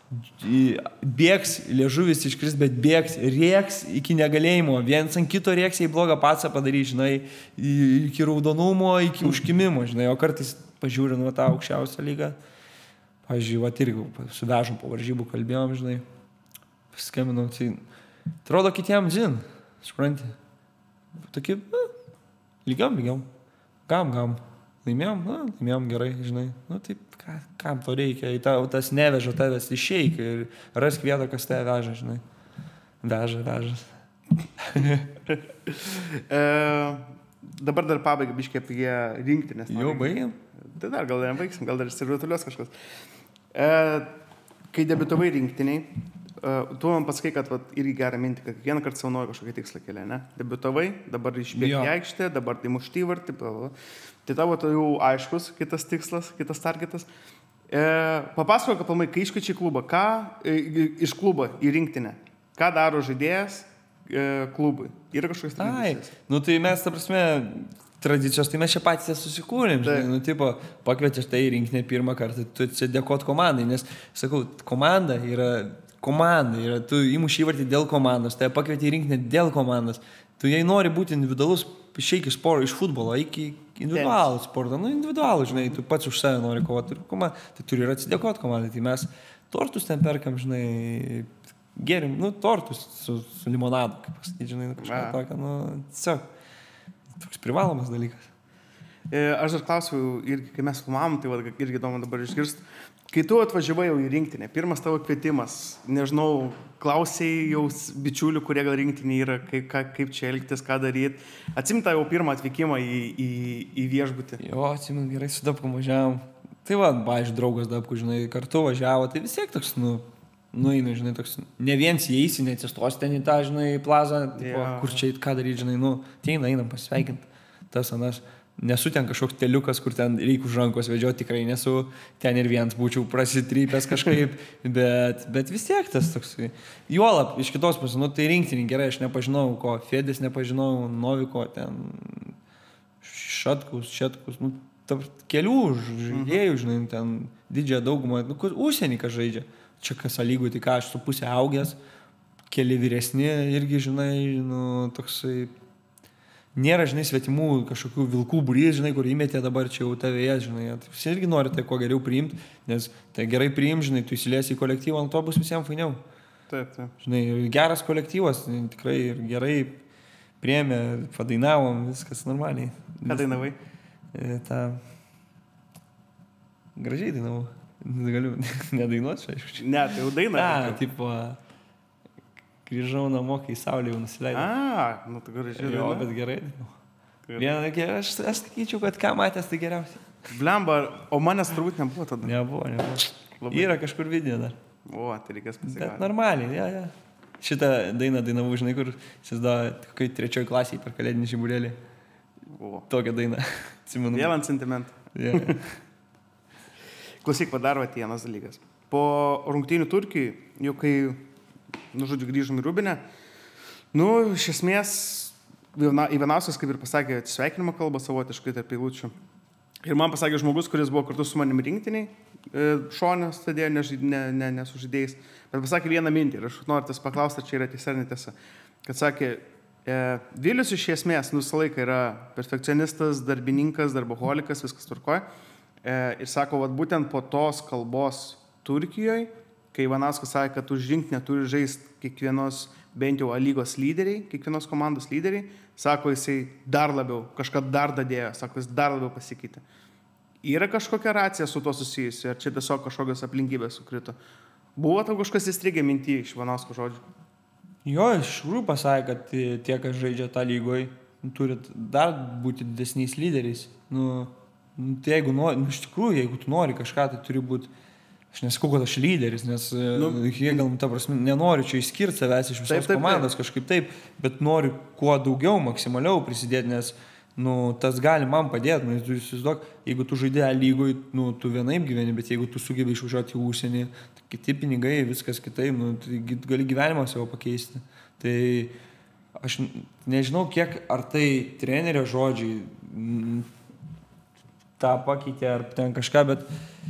bėgs, liežuvis iškris, bet bėgs, rieks iki negalėjimo, viens ant kito rieks, jei blogą patsą padarys, žinai, iki raudonumo, iki užkimimo, žinai, o kartais pažiūrė nuo tą aukščiausią lygą. Pavyzdžiui, va, irgi su vežom po varžybų kalbėjom, žinai, paskambinau, tai atrodo kitiems, žin, supranti, tokie, na, lygiam, lygiam, gam, gam, laimėjom, na, laimėjom gerai, žinai, nu, taip, ką, kam to reikia, ta, tas neveža tavęs, išeik ir rask vietą, kas tave veža, žinai, veža, vežas. e, dabar dar pabaigai biškiai apie rinktinės. Jau baigėm? Tai dar gal nebaigsim, gal dar išsirutuliuos kažkas. E, kai debiutavai rinktiniai, e, tu man pasakai, kad vat, irgi gerą mintį, kad kiekvieną kartą savo nori kažkokią tikslą kelią, ne? Debiutavai, dabar išbėgi į aikštę, dabar tai mušti vartį, tai tavo tai jau aiškus kitas tikslas, kitas targetas. E, papasakok, aplamai, kai iškeičiai klubą, ką e, iš klubo į rinktinę, ką daro žaidėjas e, klubui? Yra kažkokios tradicijos? Ai, nu tai mes, ta prasme, tradicijos, tai mes čia patys susikūrėm, žinai, nu tipo, pakvietė štai į rinktinę pirmą kartą, tu atsidėkot komandai, nes, sakau, komanda yra, komanda yra, tu įmuši įvartį dėl komandos, tai pakvietė į rinktinę dėl komandos, tu jei nori būti individualus, išeik iš sporo, iš futbolo, iki individualų sportą, nu individualų, žinai, tu pats už save nori kovoti, tai turi ir atsidėkoti komandai, tai mes tortus ten perkam, žinai, gerim, nu, tortus su, su limonadu, kaip pasakyti, žinai, kažką tokio, nu, tiesiog, toks privalomas dalykas. Aš dar klausiau, irgi, kai mes filmavom, tai va, irgi įdomu dabar išgirsti. Kai tu atvažiavai jau į rinktinę, pirmas tavo kvietimas, nežinau, klausiai jau bičiulių, kurie gal rinktinė yra, kaip, kaip čia elgtis, ką daryti. Atsimta jau pirmą atvykimą į, į, į viešbutį. Jo, atsimint, gerai su Dabku važiavom. Tai va, baž draugas Dabku, žinai, kartu važiavo, tai vis tiek toks, nu, nueinu, žinai, toks, ne viens įeisi, neatsistos ten į tą, žinai, plazą, tipo, yeah. Kur čia eit, ką daryti, žinai, nu, teina, einam pasveikinti, tas anas. Nesu ten kažkoks teliukas, kur ten reikia už rankos vedžioti, tikrai nesu, ten ir vienas būčiau prasitrypęs kažkaip, bet, bet vis tiek tas toks. Juolap, iš kitos pusės, nu tai rinktinį gerai, aš nepažinau, ko, Fedis nepažinau, Noviko, ten, Šatkus, Šetkus, nu, tarp kelių žaidėjų, žinai, ten didžiąją daugumą, nu, kur užsienį kas žaidžia. Čia kas lygų, tai ką, aš su pusė augęs, keli vyresni irgi, žinai, nu, toksai. Nėra, žinai, svetimų kažkokių vilkų būrys, žinai, kur įmetė dabar čia jau tavėje, žinai. Visi irgi nori tai kuo geriau priimti, nes tai gerai priimti, žinai, tu įsiliesi į kolektyvą, ant to bus visiems fainiau. Taip, taip. Žinai, geras kolektyvas, tikrai ir gerai priėmė, padainavom, viskas normaliai. Ką dainavai? Ta... Gražiai dainavau. Galiu nedainuoti čia, aišku. Ne, tai jau daina. Na, tipo... Grįžau namo, kai saulė jau nusileido. A, nu tai gražiai. Jo, bet gerai. Vieną, aš, aš sakyčiau, kad ką matęs, tai geriausia. Blemba, o manęs turbūt nebuvo tada. Nebuvo, nebuvo. Labai. Yra kažkur video dar. O, tai reikės pasigalvoti. Bet normaliai, ja, ja. Šitą dainą dainavau, žinai, kur įsivaizduoju, kokiai trečioj klasiai per kalėdinį žiburėlį. O. Tokią dainą. Atsimenu. Vėl ant sentimentų. Ja. Klausyk, padaro vienas dalykas. Po rungtynių Turkijai, jau kai... Nu, žodžiu, grįžom į Rūbinę. Nu, iš esmės, Ivanauskas, kaip ir pasakė, atsisveikinimo kalbą savotiškai tarp eilučių. Ir man pasakė žmogus, kuris buvo kartu su manim rinktiniai, šonė stadėjo, ne, ne, ne, ne su žaidėjais, bet pasakė vieną mintį ir aš noriu tas paklausti, ar čia yra tiesa ar netiesa. Kad sakė, e, Vilius iš esmės, nu, visą laiką yra perfekcionistas, darbininkas, darboholikas, viskas tvarkoja. E, ir sako, vat būtent po tos kalbos Turkijoje, kai Ivanauskas sakė, kad už rinktinę turi žaisti kiekvienos bent jau A lygos lyderiai, kiekvienos komandos lyderiai, sako, jisai dar labiau, kažką dar dadėjo, sako, jis dar labiau pasikeitė. Yra kažkokia racija su to susijusi, ar čia tiesiog kažkokios aplinkybės sukrito? Buvo tau kažkas įstrigę mintį iš Ivanausko žodžių? Jo, iš tikrųjų pasakė, kad tie, kas žaidžia tą lygoj, turi dar būti didesniais lyderiais. Nu, tai jeigu nori, nu, iš tikrųjų, jeigu tu nori kažką, tai turi būti. Aš nesakau, kad aš lyderis, nes nu, jie gal, ta prasme, nenoriu čia išskirti savęs iš visos taip, taip, komandos taip. Kažkaip taip, bet noriu kuo daugiau, maksimaliau prisidėti, nes nu, tas gali man padėti. Nu, tu įsivaizduok, jeigu tu žaidė lygoj, nu, tu vienaip gyveni, bet jeigu tu sugebi išvažiuoti į užsienį, tai kiti pinigai, viskas kitaip, nu, tai gali gyvenimą savo pakeisti. Tai aš nežinau, kiek ar tai trenerio žodžiai m, tą pakeitė, ar ten kažką, bet...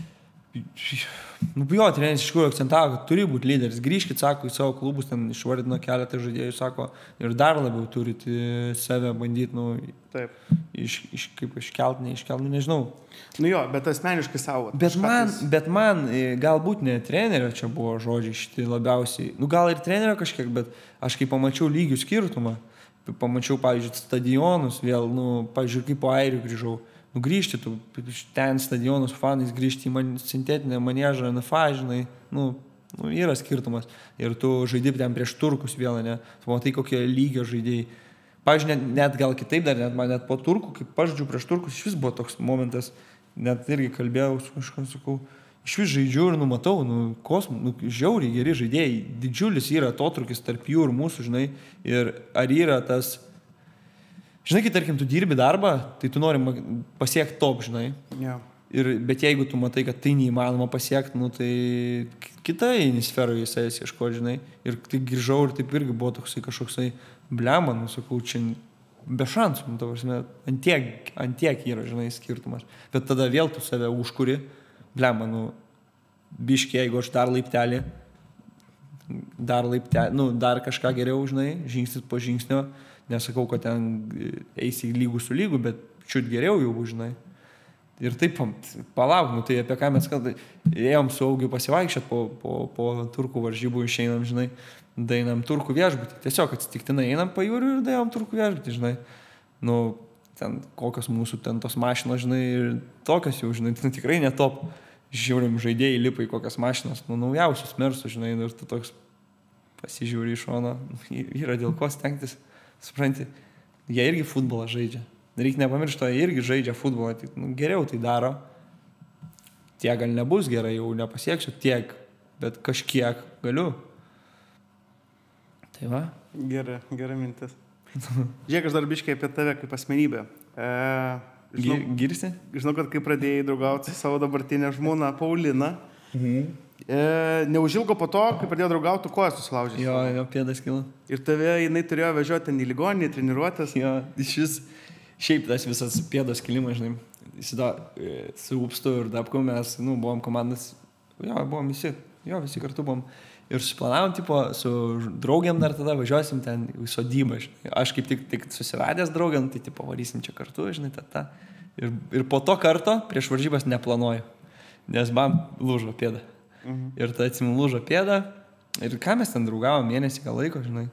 Nu, jo, treneris iš tikrųjų akcentavo, kad turi būti lyderis. Grįžkit, sako, į savo klubus, ten išvardino keletą žaidėjų, sako, ir dar labiau turite save bandyti, nu, taip. Iš, iš, kaip iškelt, neiškelt, nu, nežinau. Nu jo, bet asmeniškai savo. Bet man, bet man, galbūt ne trenerio čia buvo žodžiai šitie labiausiai. Nu, gal ir trenerio kažkiek, bet aš kai pamačiau lygių skirtumą, pamačiau, pavyzdžiui, stadionus vėl, nu, pavyzdžiui, kaip po Airių grįžau. Nu, grįžti, tu ten stadionus fanais, grįžti į man, sintetinę maniežą, N F A, žinai, nu, nu, yra skirtumas. Ir tu žaidži ten prieš turkus vėl, ne, tu matai kokie lygio žaidėjai. Pavyzdžiui, net, net gal kitaip dar, net man net po turkų, kaip pažaidžiu prieš turkus, iš vis buvo toks momentas, net irgi kalbėjau su kažkam, sakau, iš vis žaidžiu ir numatau, nu, kosmų, nu, žiauriai geri žaidėjai, didžiulis yra atotrukis tarp jų ir mūsų, žinai, ir ar yra tas... Žinai, kai tarkim tu dirbi darbą, tai tu nori pasiekti top, žinai. Yeah. Ir, bet jeigu tu matai, kad tai neįmanoma pasiekti, nu, tai kitai sferoje jisai ieško, žinai. Ir tai grįžau ir taip irgi buvo toksai kažkoksai blema, nu, sakau, čia be šansų, nu, tavars, ant tiek, ant tiek yra, žinai, skirtumas. Bet tada vėl tu save užkuri, blema, nu, biški, jeigu aš dar laiptelį, dar laiptelį, nu, dar kažką geriau, žinai, žingsnis po žingsnio. Nesakau, kad ten eisi lygų su lygų, bet čiut geriau jau, žinai. Ir taip, palauk, nu tai apie ką mes kalbame, ėjom su Augiu pasivaikščiot po, po, po turkų varžybų, išeinam, žinai, dainam turkų viešbutį. Tiesiog atsitiktinai einam pajūriu ir dainam turkų viešbutį, žinai. Nu, ten kokios mūsų ten tos mašinos, žinai, ir tokios jau, žinai, ten tikrai netop. Žiūrim, žaidėjai lipa į kokias mašinas, nu, naujausius mersų, žinai, ir tu toks pasižiūri iš šono, yra dėl ko stengtis, supranti, jie irgi futbolą žaidžia. Reikia nepamiršti, jie irgi žaidžia futbolą, tai, nu, geriau tai daro. Tiek gal nebus gerai, jau nepasieksiu tiek, bet kažkiek galiu. Tai va. Gerai, gera mintis. Žiūrėk, aš dar biškai apie tave kaip asmenybę. E, žinau, Girsi? Žinau, kad kai pradėjai draugauti su savo dabartinę žmoną Pauliną, mhm. e, neužilgo po to, kai pradėjau draugauti, kojas susilaužė. Jo, jo, pėdas kilo. Ir tave jinai turėjo vežioti ten į ligoninį, treniruotis. Jo, iš vis, šiaip tas visas pėdos kilimas, žinai, įsida, su Upstu ir Dabku mes, nu, buvom komandas, jo, buvom visi, jo, visi kartu buvom. Ir suplanavom, tipo, su draugiam dar tada važiuosim ten į sodybą, žinai. Aš kaip tik, tik susiradęs draugiam, tai, tipo, varysim čia kartu, žinai, tata. Ir, ir po to karto prieš varžybas neplanuoju, nes man lūžo pėda. Mhm. Ir tada atsimenu lūžo pėda. Ir ką mes ten draugavom, mėnesį gal laiko, žinai.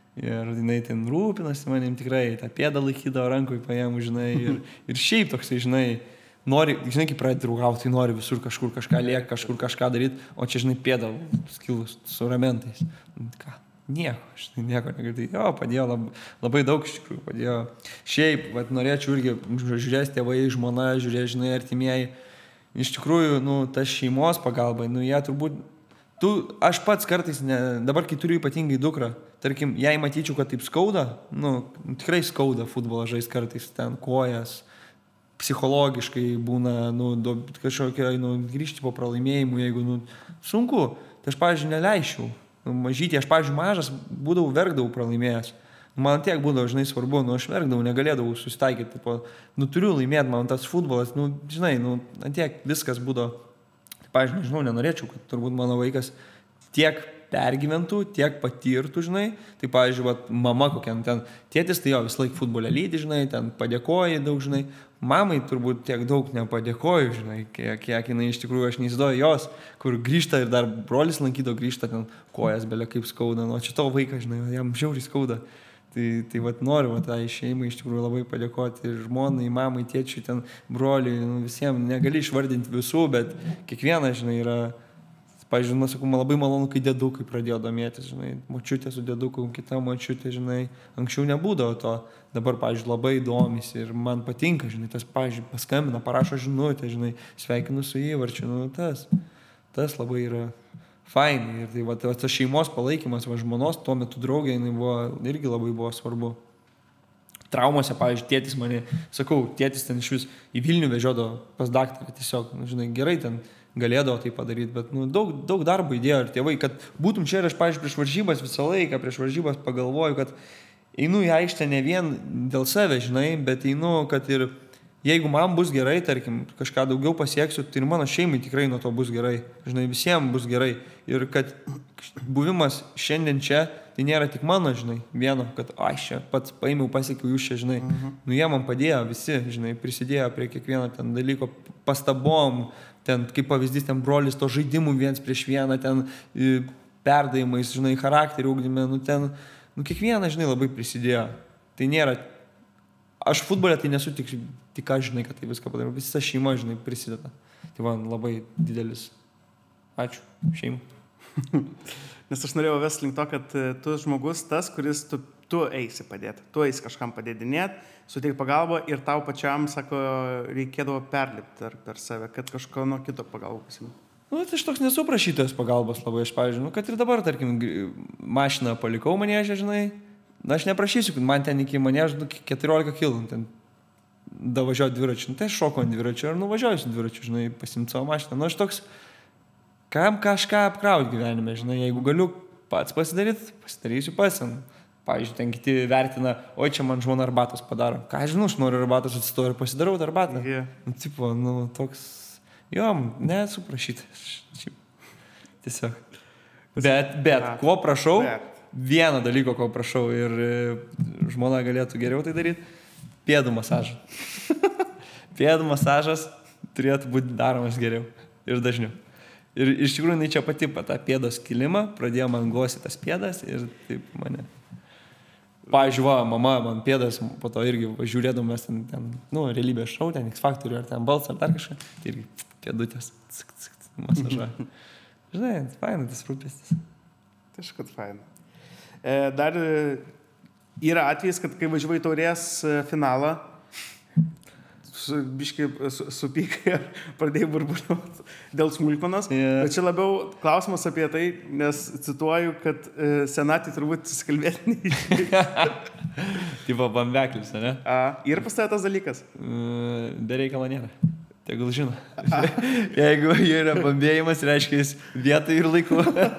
Ir jinai ten rūpinasi manim tikrai, tą pėdą laikydavo rankoj paėmų, žinai. Ir, ir šiaip toksai, žinai, nori, žinai, kai pradedi draugauti, tai nori visur kažkur kažką liek, kažkur kažką daryti, o čia, žinai, pėda skilus su ramentais. Ką? Nieko, žinai, nieko negirdai. Jo, padėjo labai, labai daug iš tikrųjų, padėjo. Šiaip, vat, norėčiau irgi žiūrės tėvai, žmona, žiūrės, žinai, artimieji. Iš tikrųjų, nu, tas šeimos pagalba, nu, jie turbūt, tu, aš pats kartais, ne, dabar, kai turiu ypatingai dukrą, tarkim, jei matyčiau, kad taip skauda, nu, tikrai skauda futbolą žais kartais, ten kojas, psichologiškai būna, nu, do, kažkokia, nu, grįžti po pralaimėjimų, jeigu, nu, sunku, tai aš, pavyzdžiui, neleičiau. Nu, mažytė, aš, pavyzdžiui, mažas būdavau, verkdavau pralaimėjęs. Man tiek būdavo, žinai, svarbu, nu, aš verkdavau, negalėdavau susitaikyti, tipo, nu, turiu laimėti, man tas futbolas, nu, žinai, nu, tiek viskas būdavo. Tai, pavyzdžiui, nežinau, nenorėčiau, kad turbūt mano vaikas tiek pergyventų, tiek patirtų, žinai. Tai, pavyzdžiui, vat, mama kokia, ten, tėtis, tai jo, vis laik futbolę lydi, žinai, ten padėkoja daug, žinai. Mamai turbūt tiek daug nepadėkoju, žinai, kiek, kiek jinai iš tikrųjų, aš neįsivaizduoju jos, kur grįžta ir dar brolis lankydo grįžta, ten kojas belia kaip skauda, nu, čia to vaikas, žinai, jam žiauriai skauda. Tai, tai vat, noriu, vat, tai šeimai iš tikrųjų labai padėkoti, žmonai, mamai, tėčiui, ten broliui, nu, visiems, negali išvardinti visų, bet kiekvienas, žinai, yra... Pavyzdžiui, nu, sakau, man labai malonu, kai dėdukai pradėjo domėtis, žinai, močiutė su dėduku, kita močiutė, žinai, anksčiau nebūdavo to, dabar, pavyzdžiui, labai domisi ir man patinka, žinai, tas, pavyzdžiui, paskambina, parašo žinutę, žinai, sveikinu su įvarčiu, nu, tas, tas labai yra fainai ir tai, va, tas šeimos palaikymas, va, žmonos, tuo metu draugė, jinai buvo, irgi labai buvo svarbu. Traumose, pavyzdžiui, tėtis mane, sakau, tėtis ten iš vis į Vilnių vežiodo pas daktarą, tiesiog, nu, žinai, gerai ten galėdavo tai padaryti, bet nu, daug, daug darbo įdėjo ir tėvai, kad būtum čia ir aš, pavyzdžiui, prieš varžybas visą laiką, prieš varžybas pagalvoju, kad einu į aikštę ne vien dėl save, žinai, bet einu, kad ir jeigu man bus gerai, tarkim, kažką daugiau pasieksiu, tai ir mano šeimai tikrai nuo to bus gerai, žinai, visiems bus gerai. Ir kad buvimas šiandien čia, tai nėra tik mano, žinai, vieno, kad aš čia pats paėmiau, pasiekiau jūs čia, žinai, mhm. Nu jie man padėjo visi, žinai, prisidėjo prie kiekvieno ten dalyko pastabom, ten, kaip pavyzdys, ten brolis to žaidimų viens prieš vieną, ten perdavimais, žinai, charakterį ugdyme, nu ten, nu kiekvieną, žinai, labai prisidėjo. Tai nėra, aš futbolė tai nesu tik, tik aš, žinai, kad tai viską padariau, visa šeima, žinai, prisideda. Tai man labai didelis ačiū šeimai. Nes aš norėjau vesti link to, kad tu žmogus tas, kuris tu, tu eisi padėti, tu eisi kažkam padėdinėti, suteik pagalbą ir tau pačiam, sako, reikėdavo perlipti per save, kad kažko nuo kito pagalbą pasimė. Nu, tai aš toks nesu prašytojas pagalbos labai, aš pavyzdžiui, nu, kad ir dabar, tarkim, mašiną palikau manėžę, žinai, na, aš neprašysiu, kad man ten iki manėžą nu, keturiolika kilų, ten davažiuoju dviračiu, nu, tai aš šoku ant dviračiu ir nuvažiuoju su dviračiu, žinai, pasimti savo mašiną. Nu, aš toks, kam kažką apkrauti gyvenime, žinai, jeigu galiu pats pasidaryti, pasidarysiu pats. Pavyzdžiui, ten kiti vertina, oi, čia man žmona arbatos padaro. Ką aš žinau, aš noriu arbatos atsistoju ir pasidarau arbatą. Yeah. Nu, tipo, nu, toks, jo, nesu prašytas. Tiesiog. Bet, bet, ko prašau, bet. Vieną dalyko, ko prašau ir žmona galėtų geriau tai daryti, pėdų masažą. Pėdų masažas turėtų būti daromas geriau ir dažniau. Ir iš tikrųjų, jinai čia pati tą pėdos kilimą, pradėjo man glostyti tas pėdas ir taip mane. Pavyzdžiui, va, mama man pėdas, po to irgi žiūrėdom mes ten, ten nu, realybės šou, ten X Factorių, ar ten balsą, ar dar kažką, tai irgi pėdutės, cik, cik, cik, masažą. Žinai, fainai tas rūpestis. Tai škad fainai. E, dar yra atvejis, kad kai važiavai Taurės finalą, su, biškai su, supykai ir pradėjai burbuliuoti dėl smulkmenos. Yeah. Bet čia labiau klausimas apie tai, nes cituoju, kad e, senatį turbūt susikalbėti neišėjai. Tipo bambeklis, ne? A, ir pas tave tas dalykas? Be reikalo nėra. Tegul žino. Jeigu yra bambėjimas, reiškia jis vietoj ir laiku.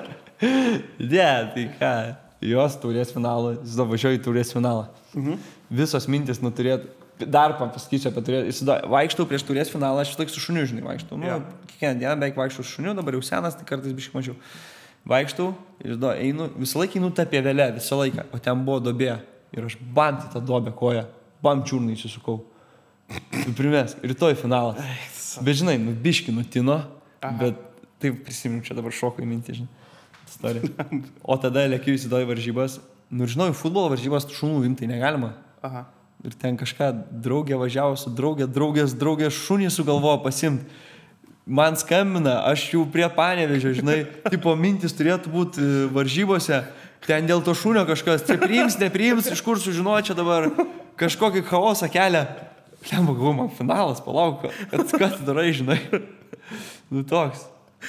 Ne, tai ką, jos Taurės finalą, jis važiuoja į Taurės finalą. Mhm. Visos mintis nuturėtų. Dar pasakysiu apie turės, vaikštau prieš Taurės finalą, aš laik su šuniu, žinai, vaikštau. Nu, yeah. Kiekvieną dieną beveik vaikštau su šuniu, dabar jau senas, tai kartais biškai mažiau. Vaikštau ir do, einu, visą laiką einu tą pievelę, visą laiką, o ten buvo dobė. Ir aš bam į tą dobę koją, bam čiurnai įsisukau. Primės, rytoj finalas. Bet žinai, nu biškai nutino, aha, bet taip prisimenu, čia dabar šoku į mintį, žinai, istoriją. O tada lėkiu įsidoj varžybas. Nu, žinau, futbolo varžybas šunų imtai negalima. Aha. Ir ten kažką draugė važiavo su draugė, draugės, draugės šunį sugalvojo pasimti. Man skambina, aš jau prie Panevėžio, žinai, tipo mintis turėtų būti varžybose, ten dėl to šunio kažkas, tai priims, nepriims, iš kur sužinoja čia dabar kažkokį chaosą kelia. Lemba, galvoju, man finalas, palauk, kad ką tu darai, žinai. Nu toks.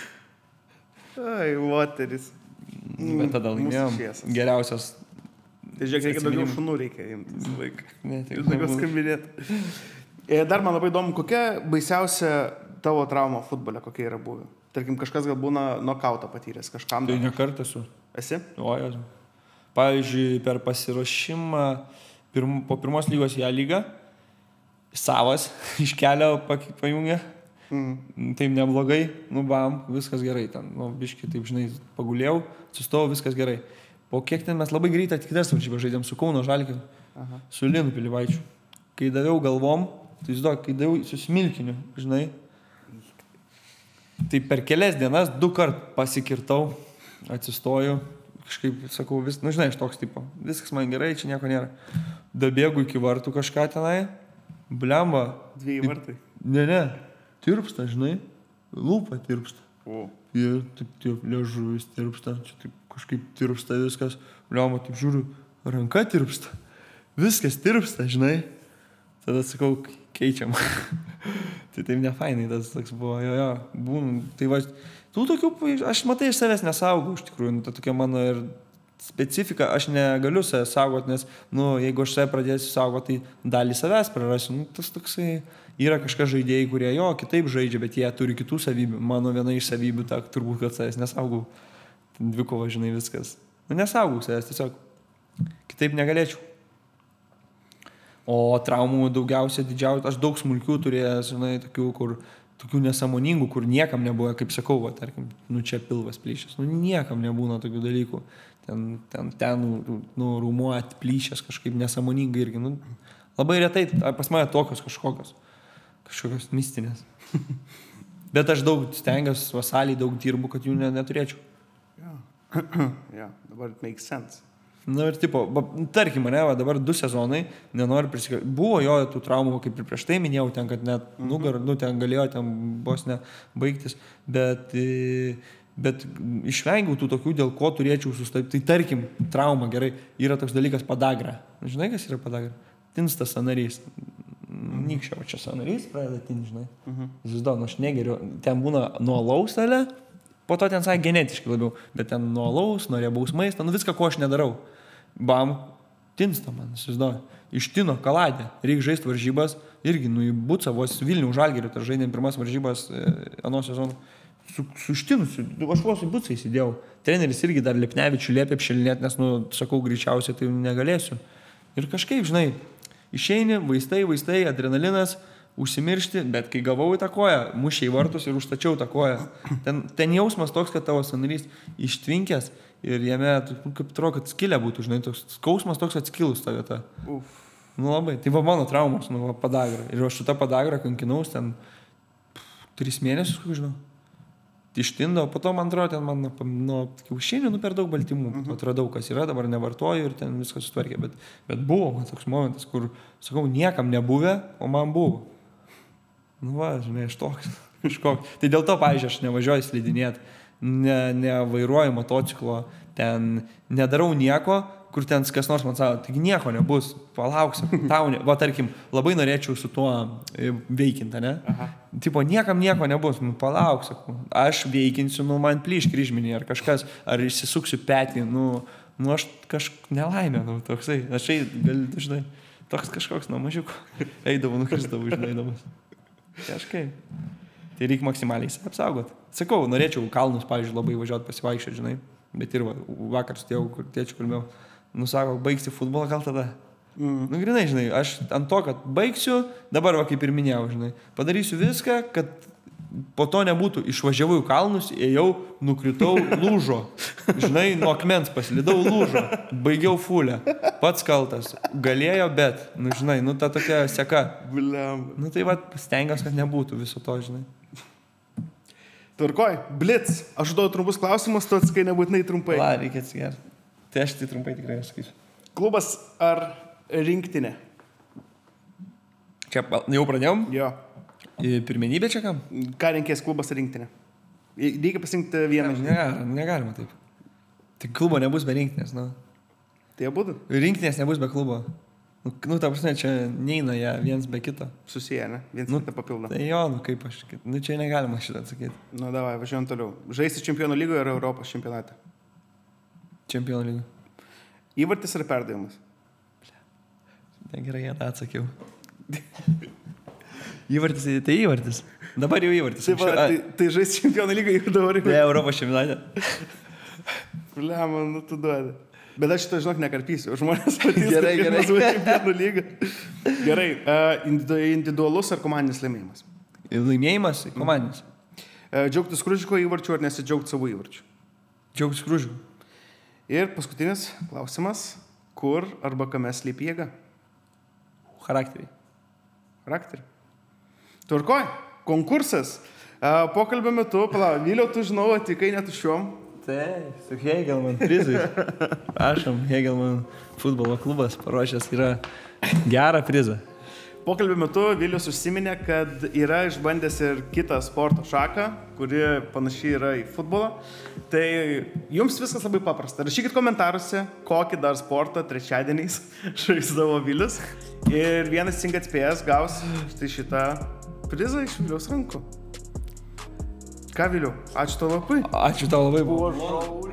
Ai, moteris. Bet tada laimėjom geriausios. Tai žiūrėk, reikia daugiau šunų reikia imtis laiką. Ne, tai daugiau skambinėti. Dar man labai įdomu, kokia baisiausia tavo trauma futbole, kokia yra buvę? Tarkim, kažkas gal būna nokautą patyręs, kažkam. Tai ne kartą esu. Esi? O, esu. Pavyzdžiui, per pasiruošimą pirm, po pirmos lygos į A lygą, savas iš kelio pajungė. Mm. Taip neblogai, nu bam, viskas gerai. Ten, nu, biškai, taip, žinai, pagulėjau, sustojau, viskas gerai. Po kiek ten mes labai greitai kitas varžybas žaidėm su Kauno Žalgiriu, su Linu Pilivaičiu. Kai daviau galvom, tai žinok, kai daviau su Smilkiniu, žinai, tai per kelias dienas du kart pasikirtau, atsistoju, kažkaip, sakau, vis, nu žinai, aš toks tipo, viskas man gerai, čia nieko nėra. Dabėgu iki vartų kažką tenai, blemba. Dviejų vartai. Ne, ne, tirpsta, žinai, lūpa tirpsta. O. Ir taip, taip, liežuvis tirpsta, čia taip. Kažkaip tirpsta viskas, liauma, taip žiūriu, ranka tirpsta, viskas tirpsta, žinai, tada sakau, keičiam. Tai taip nefainai, tas toks buvo, jo, jo, būnu, tai va, tų tokių, aš matai, iš savęs nesaugau, iš tikrųjų, nu, ta tokia mano ir specifika, aš negaliu save saugot, nes, nu, jeigu aš save pradėsiu saugot, tai dalį savęs prarasiu, nu, tas toksai, yra kažkas žaidėjai, kurie jo, kitaip žaidžia, bet jie turi kitų savybių, mano viena iš savybių, ta, turbūt, kad savęs nesaugau. Dvikova, žinai, viskas. Nu, nesaugau savęs, tiesiog. Kitaip negalėčiau. O traumų daugiausia didžiausia, aš daug smulkių turėjęs, žinai, tokių, kur, tokių nesąmoningų, kur niekam nebuvo, kaip sakau, va, tarkim, nu čia pilvas plyšęs, nu niekam nebūna tokių dalykų. Ten, ten, ten, nu, rumuo atplyšęs kažkaip nesąmoningai irgi, nu, labai retai, pas mane tokios kažkokios, kažkokios mistinės. Bet aš daug stengiuosi, vasaliai daug dirbu, kad jų neturėčiau. Ja, dabar it makes sense. Na ir tipo, tarkim, mane, va, dabar du sezonai, nenoriu prisikalbėti. Buvo jo tų traumų, kaip ir prieš tai minėjau, ten, kad net mm-hmm. nugar, nu, ten galėjo ten vos ne baigtis, bet, bet išvengiau tų tokių, dėl ko turėčiau sustabdyti. Tai tarkim, trauma, gerai, yra toks dalykas padagra. Žinai, kas yra padagra? Tinsta sąnarys. Nykščia, va čia sąnarys pradeda tinti, žinai. Mm-hmm. Zizdo, nu aš negeriu. Ten būna nuo laustelė. Po to ten sakė genetiškai labiau, bet ten nuo alaus, nuo riebaus maisto, nu viską, ko aš nedarau. Bam, tinsta man, įsivaizduoju. Ištino kaladė, reikia žaisti varžybas, irgi, nu, į Bucą, vos Vilnių Žalgirių, tai žaidėm pirmas varžybas e, ano sezoną. Su, su ištinusiu, aš vos į Bucą įsidėjau. Treneris irgi dar Lipnevičių liepė apšilinėti, nes, nu, sakau, greičiausiai tai negalėsiu. Ir kažkaip, žinai, išeini, vaistai, vaistai, adrenalinas, užsimiršti, bet kai gavau į tą koją, mušė į vartus ir užtačiau tą koją. Ten, ten jausmas toks, kad tavo sąnarys ištvinkęs ir jame, kaip atrodo, kad skilė būtų, žinai, toks skausmas toks atskilus ta vieta. Uf. Nu labai, tai va mano traumos, nu va padagra. Ir aš su tą padagrą kankinaus ten tris mėnesius, kaip žinau. ištindo, po to man atrodo, ten man nuo kiaušinių nu, per daug baltymų, uh -huh. atradau, kas yra, dabar nevartoju ir ten viskas sutvarkė, bet, bet buvo man toks momentas, kur, sakau, niekam nebuvę, o man buvo. Nu va, žinai, aš toks, kažkoks. Tai dėl to, pavyzdžiui, aš nevažiuoju slidinėti, ne, nevairuoju motociklo, ten nedarau nieko, kur ten kas nors man sako, taigi nieko nebus, palauksiu, tau, ne... va, tarkim, labai norėčiau su tuo veikinti, ne? Aha. Tipo, niekam nieko nebus, nu, palauksiu, aš veikinsiu, nu, man plyš kryžminį ar kažkas, ar išsisuksiu petį, nu, nu aš kažkaip nelaimė, nu, toksai, aš ei, gal, žinai, toks kažkoks, nu, mažiuk, eidavau, nukristavau, žinai, eidamas. Kažkaip. Tai reikia maksimaliai apsaugoti. Sakau, norėčiau kalnus, pavyzdžiui, labai važiuoti pasivaikščioti, žinai, bet ir va, vakar su tėvu, kur tėčiu kalbėjau, nu, sako, baigsi futbolą gal tada. Mm. Nu, grinai, žinai, aš ant to, kad baigsiu, dabar, va, kaip ir minėjau, žinai, padarysiu viską, kad po to nebūtų, išvažiavau į kalnus, ėjau, nukritau, lūžo, žinai, nuo akmens paslidau, lūžo, baigiau fulę, pats kaltas, galėjo, bet, nu, žinai, nu, ta tokia seka. Bliam. Nu, tai va, stengiuosi, kad nebūtų viso to, žinai. Tvarkoj, blitz, aš duodu trumpus klausimus, tu atskai nebūtinai trumpai. La, reikia atsigerti. Tai aš tai trumpai tikrai sakysiu. Klubas ar rinktinė? Čia jau pradėjom? Jo. Pirmenybė čia kam? Ką renkės, klubas ar rinktinė? Reikia pasirinkti vieną. Ne, negalima, negalima taip. Tik klubo nebus be rinktinės, nu. Tai būtų? Rinktinės nebus be klubo. Nu, nu ta prasme, čia neina jie viens be kito. Susiję, ne? Viens nu, kitą papildo. Tai jo, nu kaip aš, nu čia negalima šitą atsakyti. Nu, davai, važiuojam toliau. Žaisti Čempionų lygoje ar Europos čempionate? Čempionų lygoje. Įvartis ar perdavimas? Negerai, ją tą atsakiau. Įvartis, tai įvartis. Dabar jau įvartis. Taip, va, tai, tai žaisti Čempionų lygoje ir dabar įvartis. Ne, Europos čempionate. Bliam, nu tu duodi. Bet aš šitą, žinok, nekarpysiu. Žmonės matys, gerai, gerai. Čempionų lygą. Gerai, uh, individualus ar komandinis laimėjimas? Laimėjimas, komandinis. Uh, džiaugtis Kružiko įvarčiu ar nesidžiaugti savo įvarčiu? Džiaugtis Kružiko. Ir paskutinis klausimas. Kur arba kame slypi jėga? Charakteriai. Charakterį. Tvarkoj, konkursas. Uh, pokalbio metu, palauk, Viliau, tu žinau, atvykai netušiom. Tai, su Hegelman prizais. Prašom, Hegelman futbolo klubas paruošęs yra gerą prizą. Pokalbio metu Vilius užsiminė, kad yra išbandęs ir kitą sporto šaką, kuri panašiai yra į futbolą. Tai jums viskas labai paprasta. Rašykit komentaruose, kokį dar sportą trečiadieniais žaisdavo Vilius. Ir vienas cinga atspėjęs gaus štai šitą prizą iš Viliaus rankų. Ką, Viliau? Ačiū tau labai. Ačiū tau labai. Buvo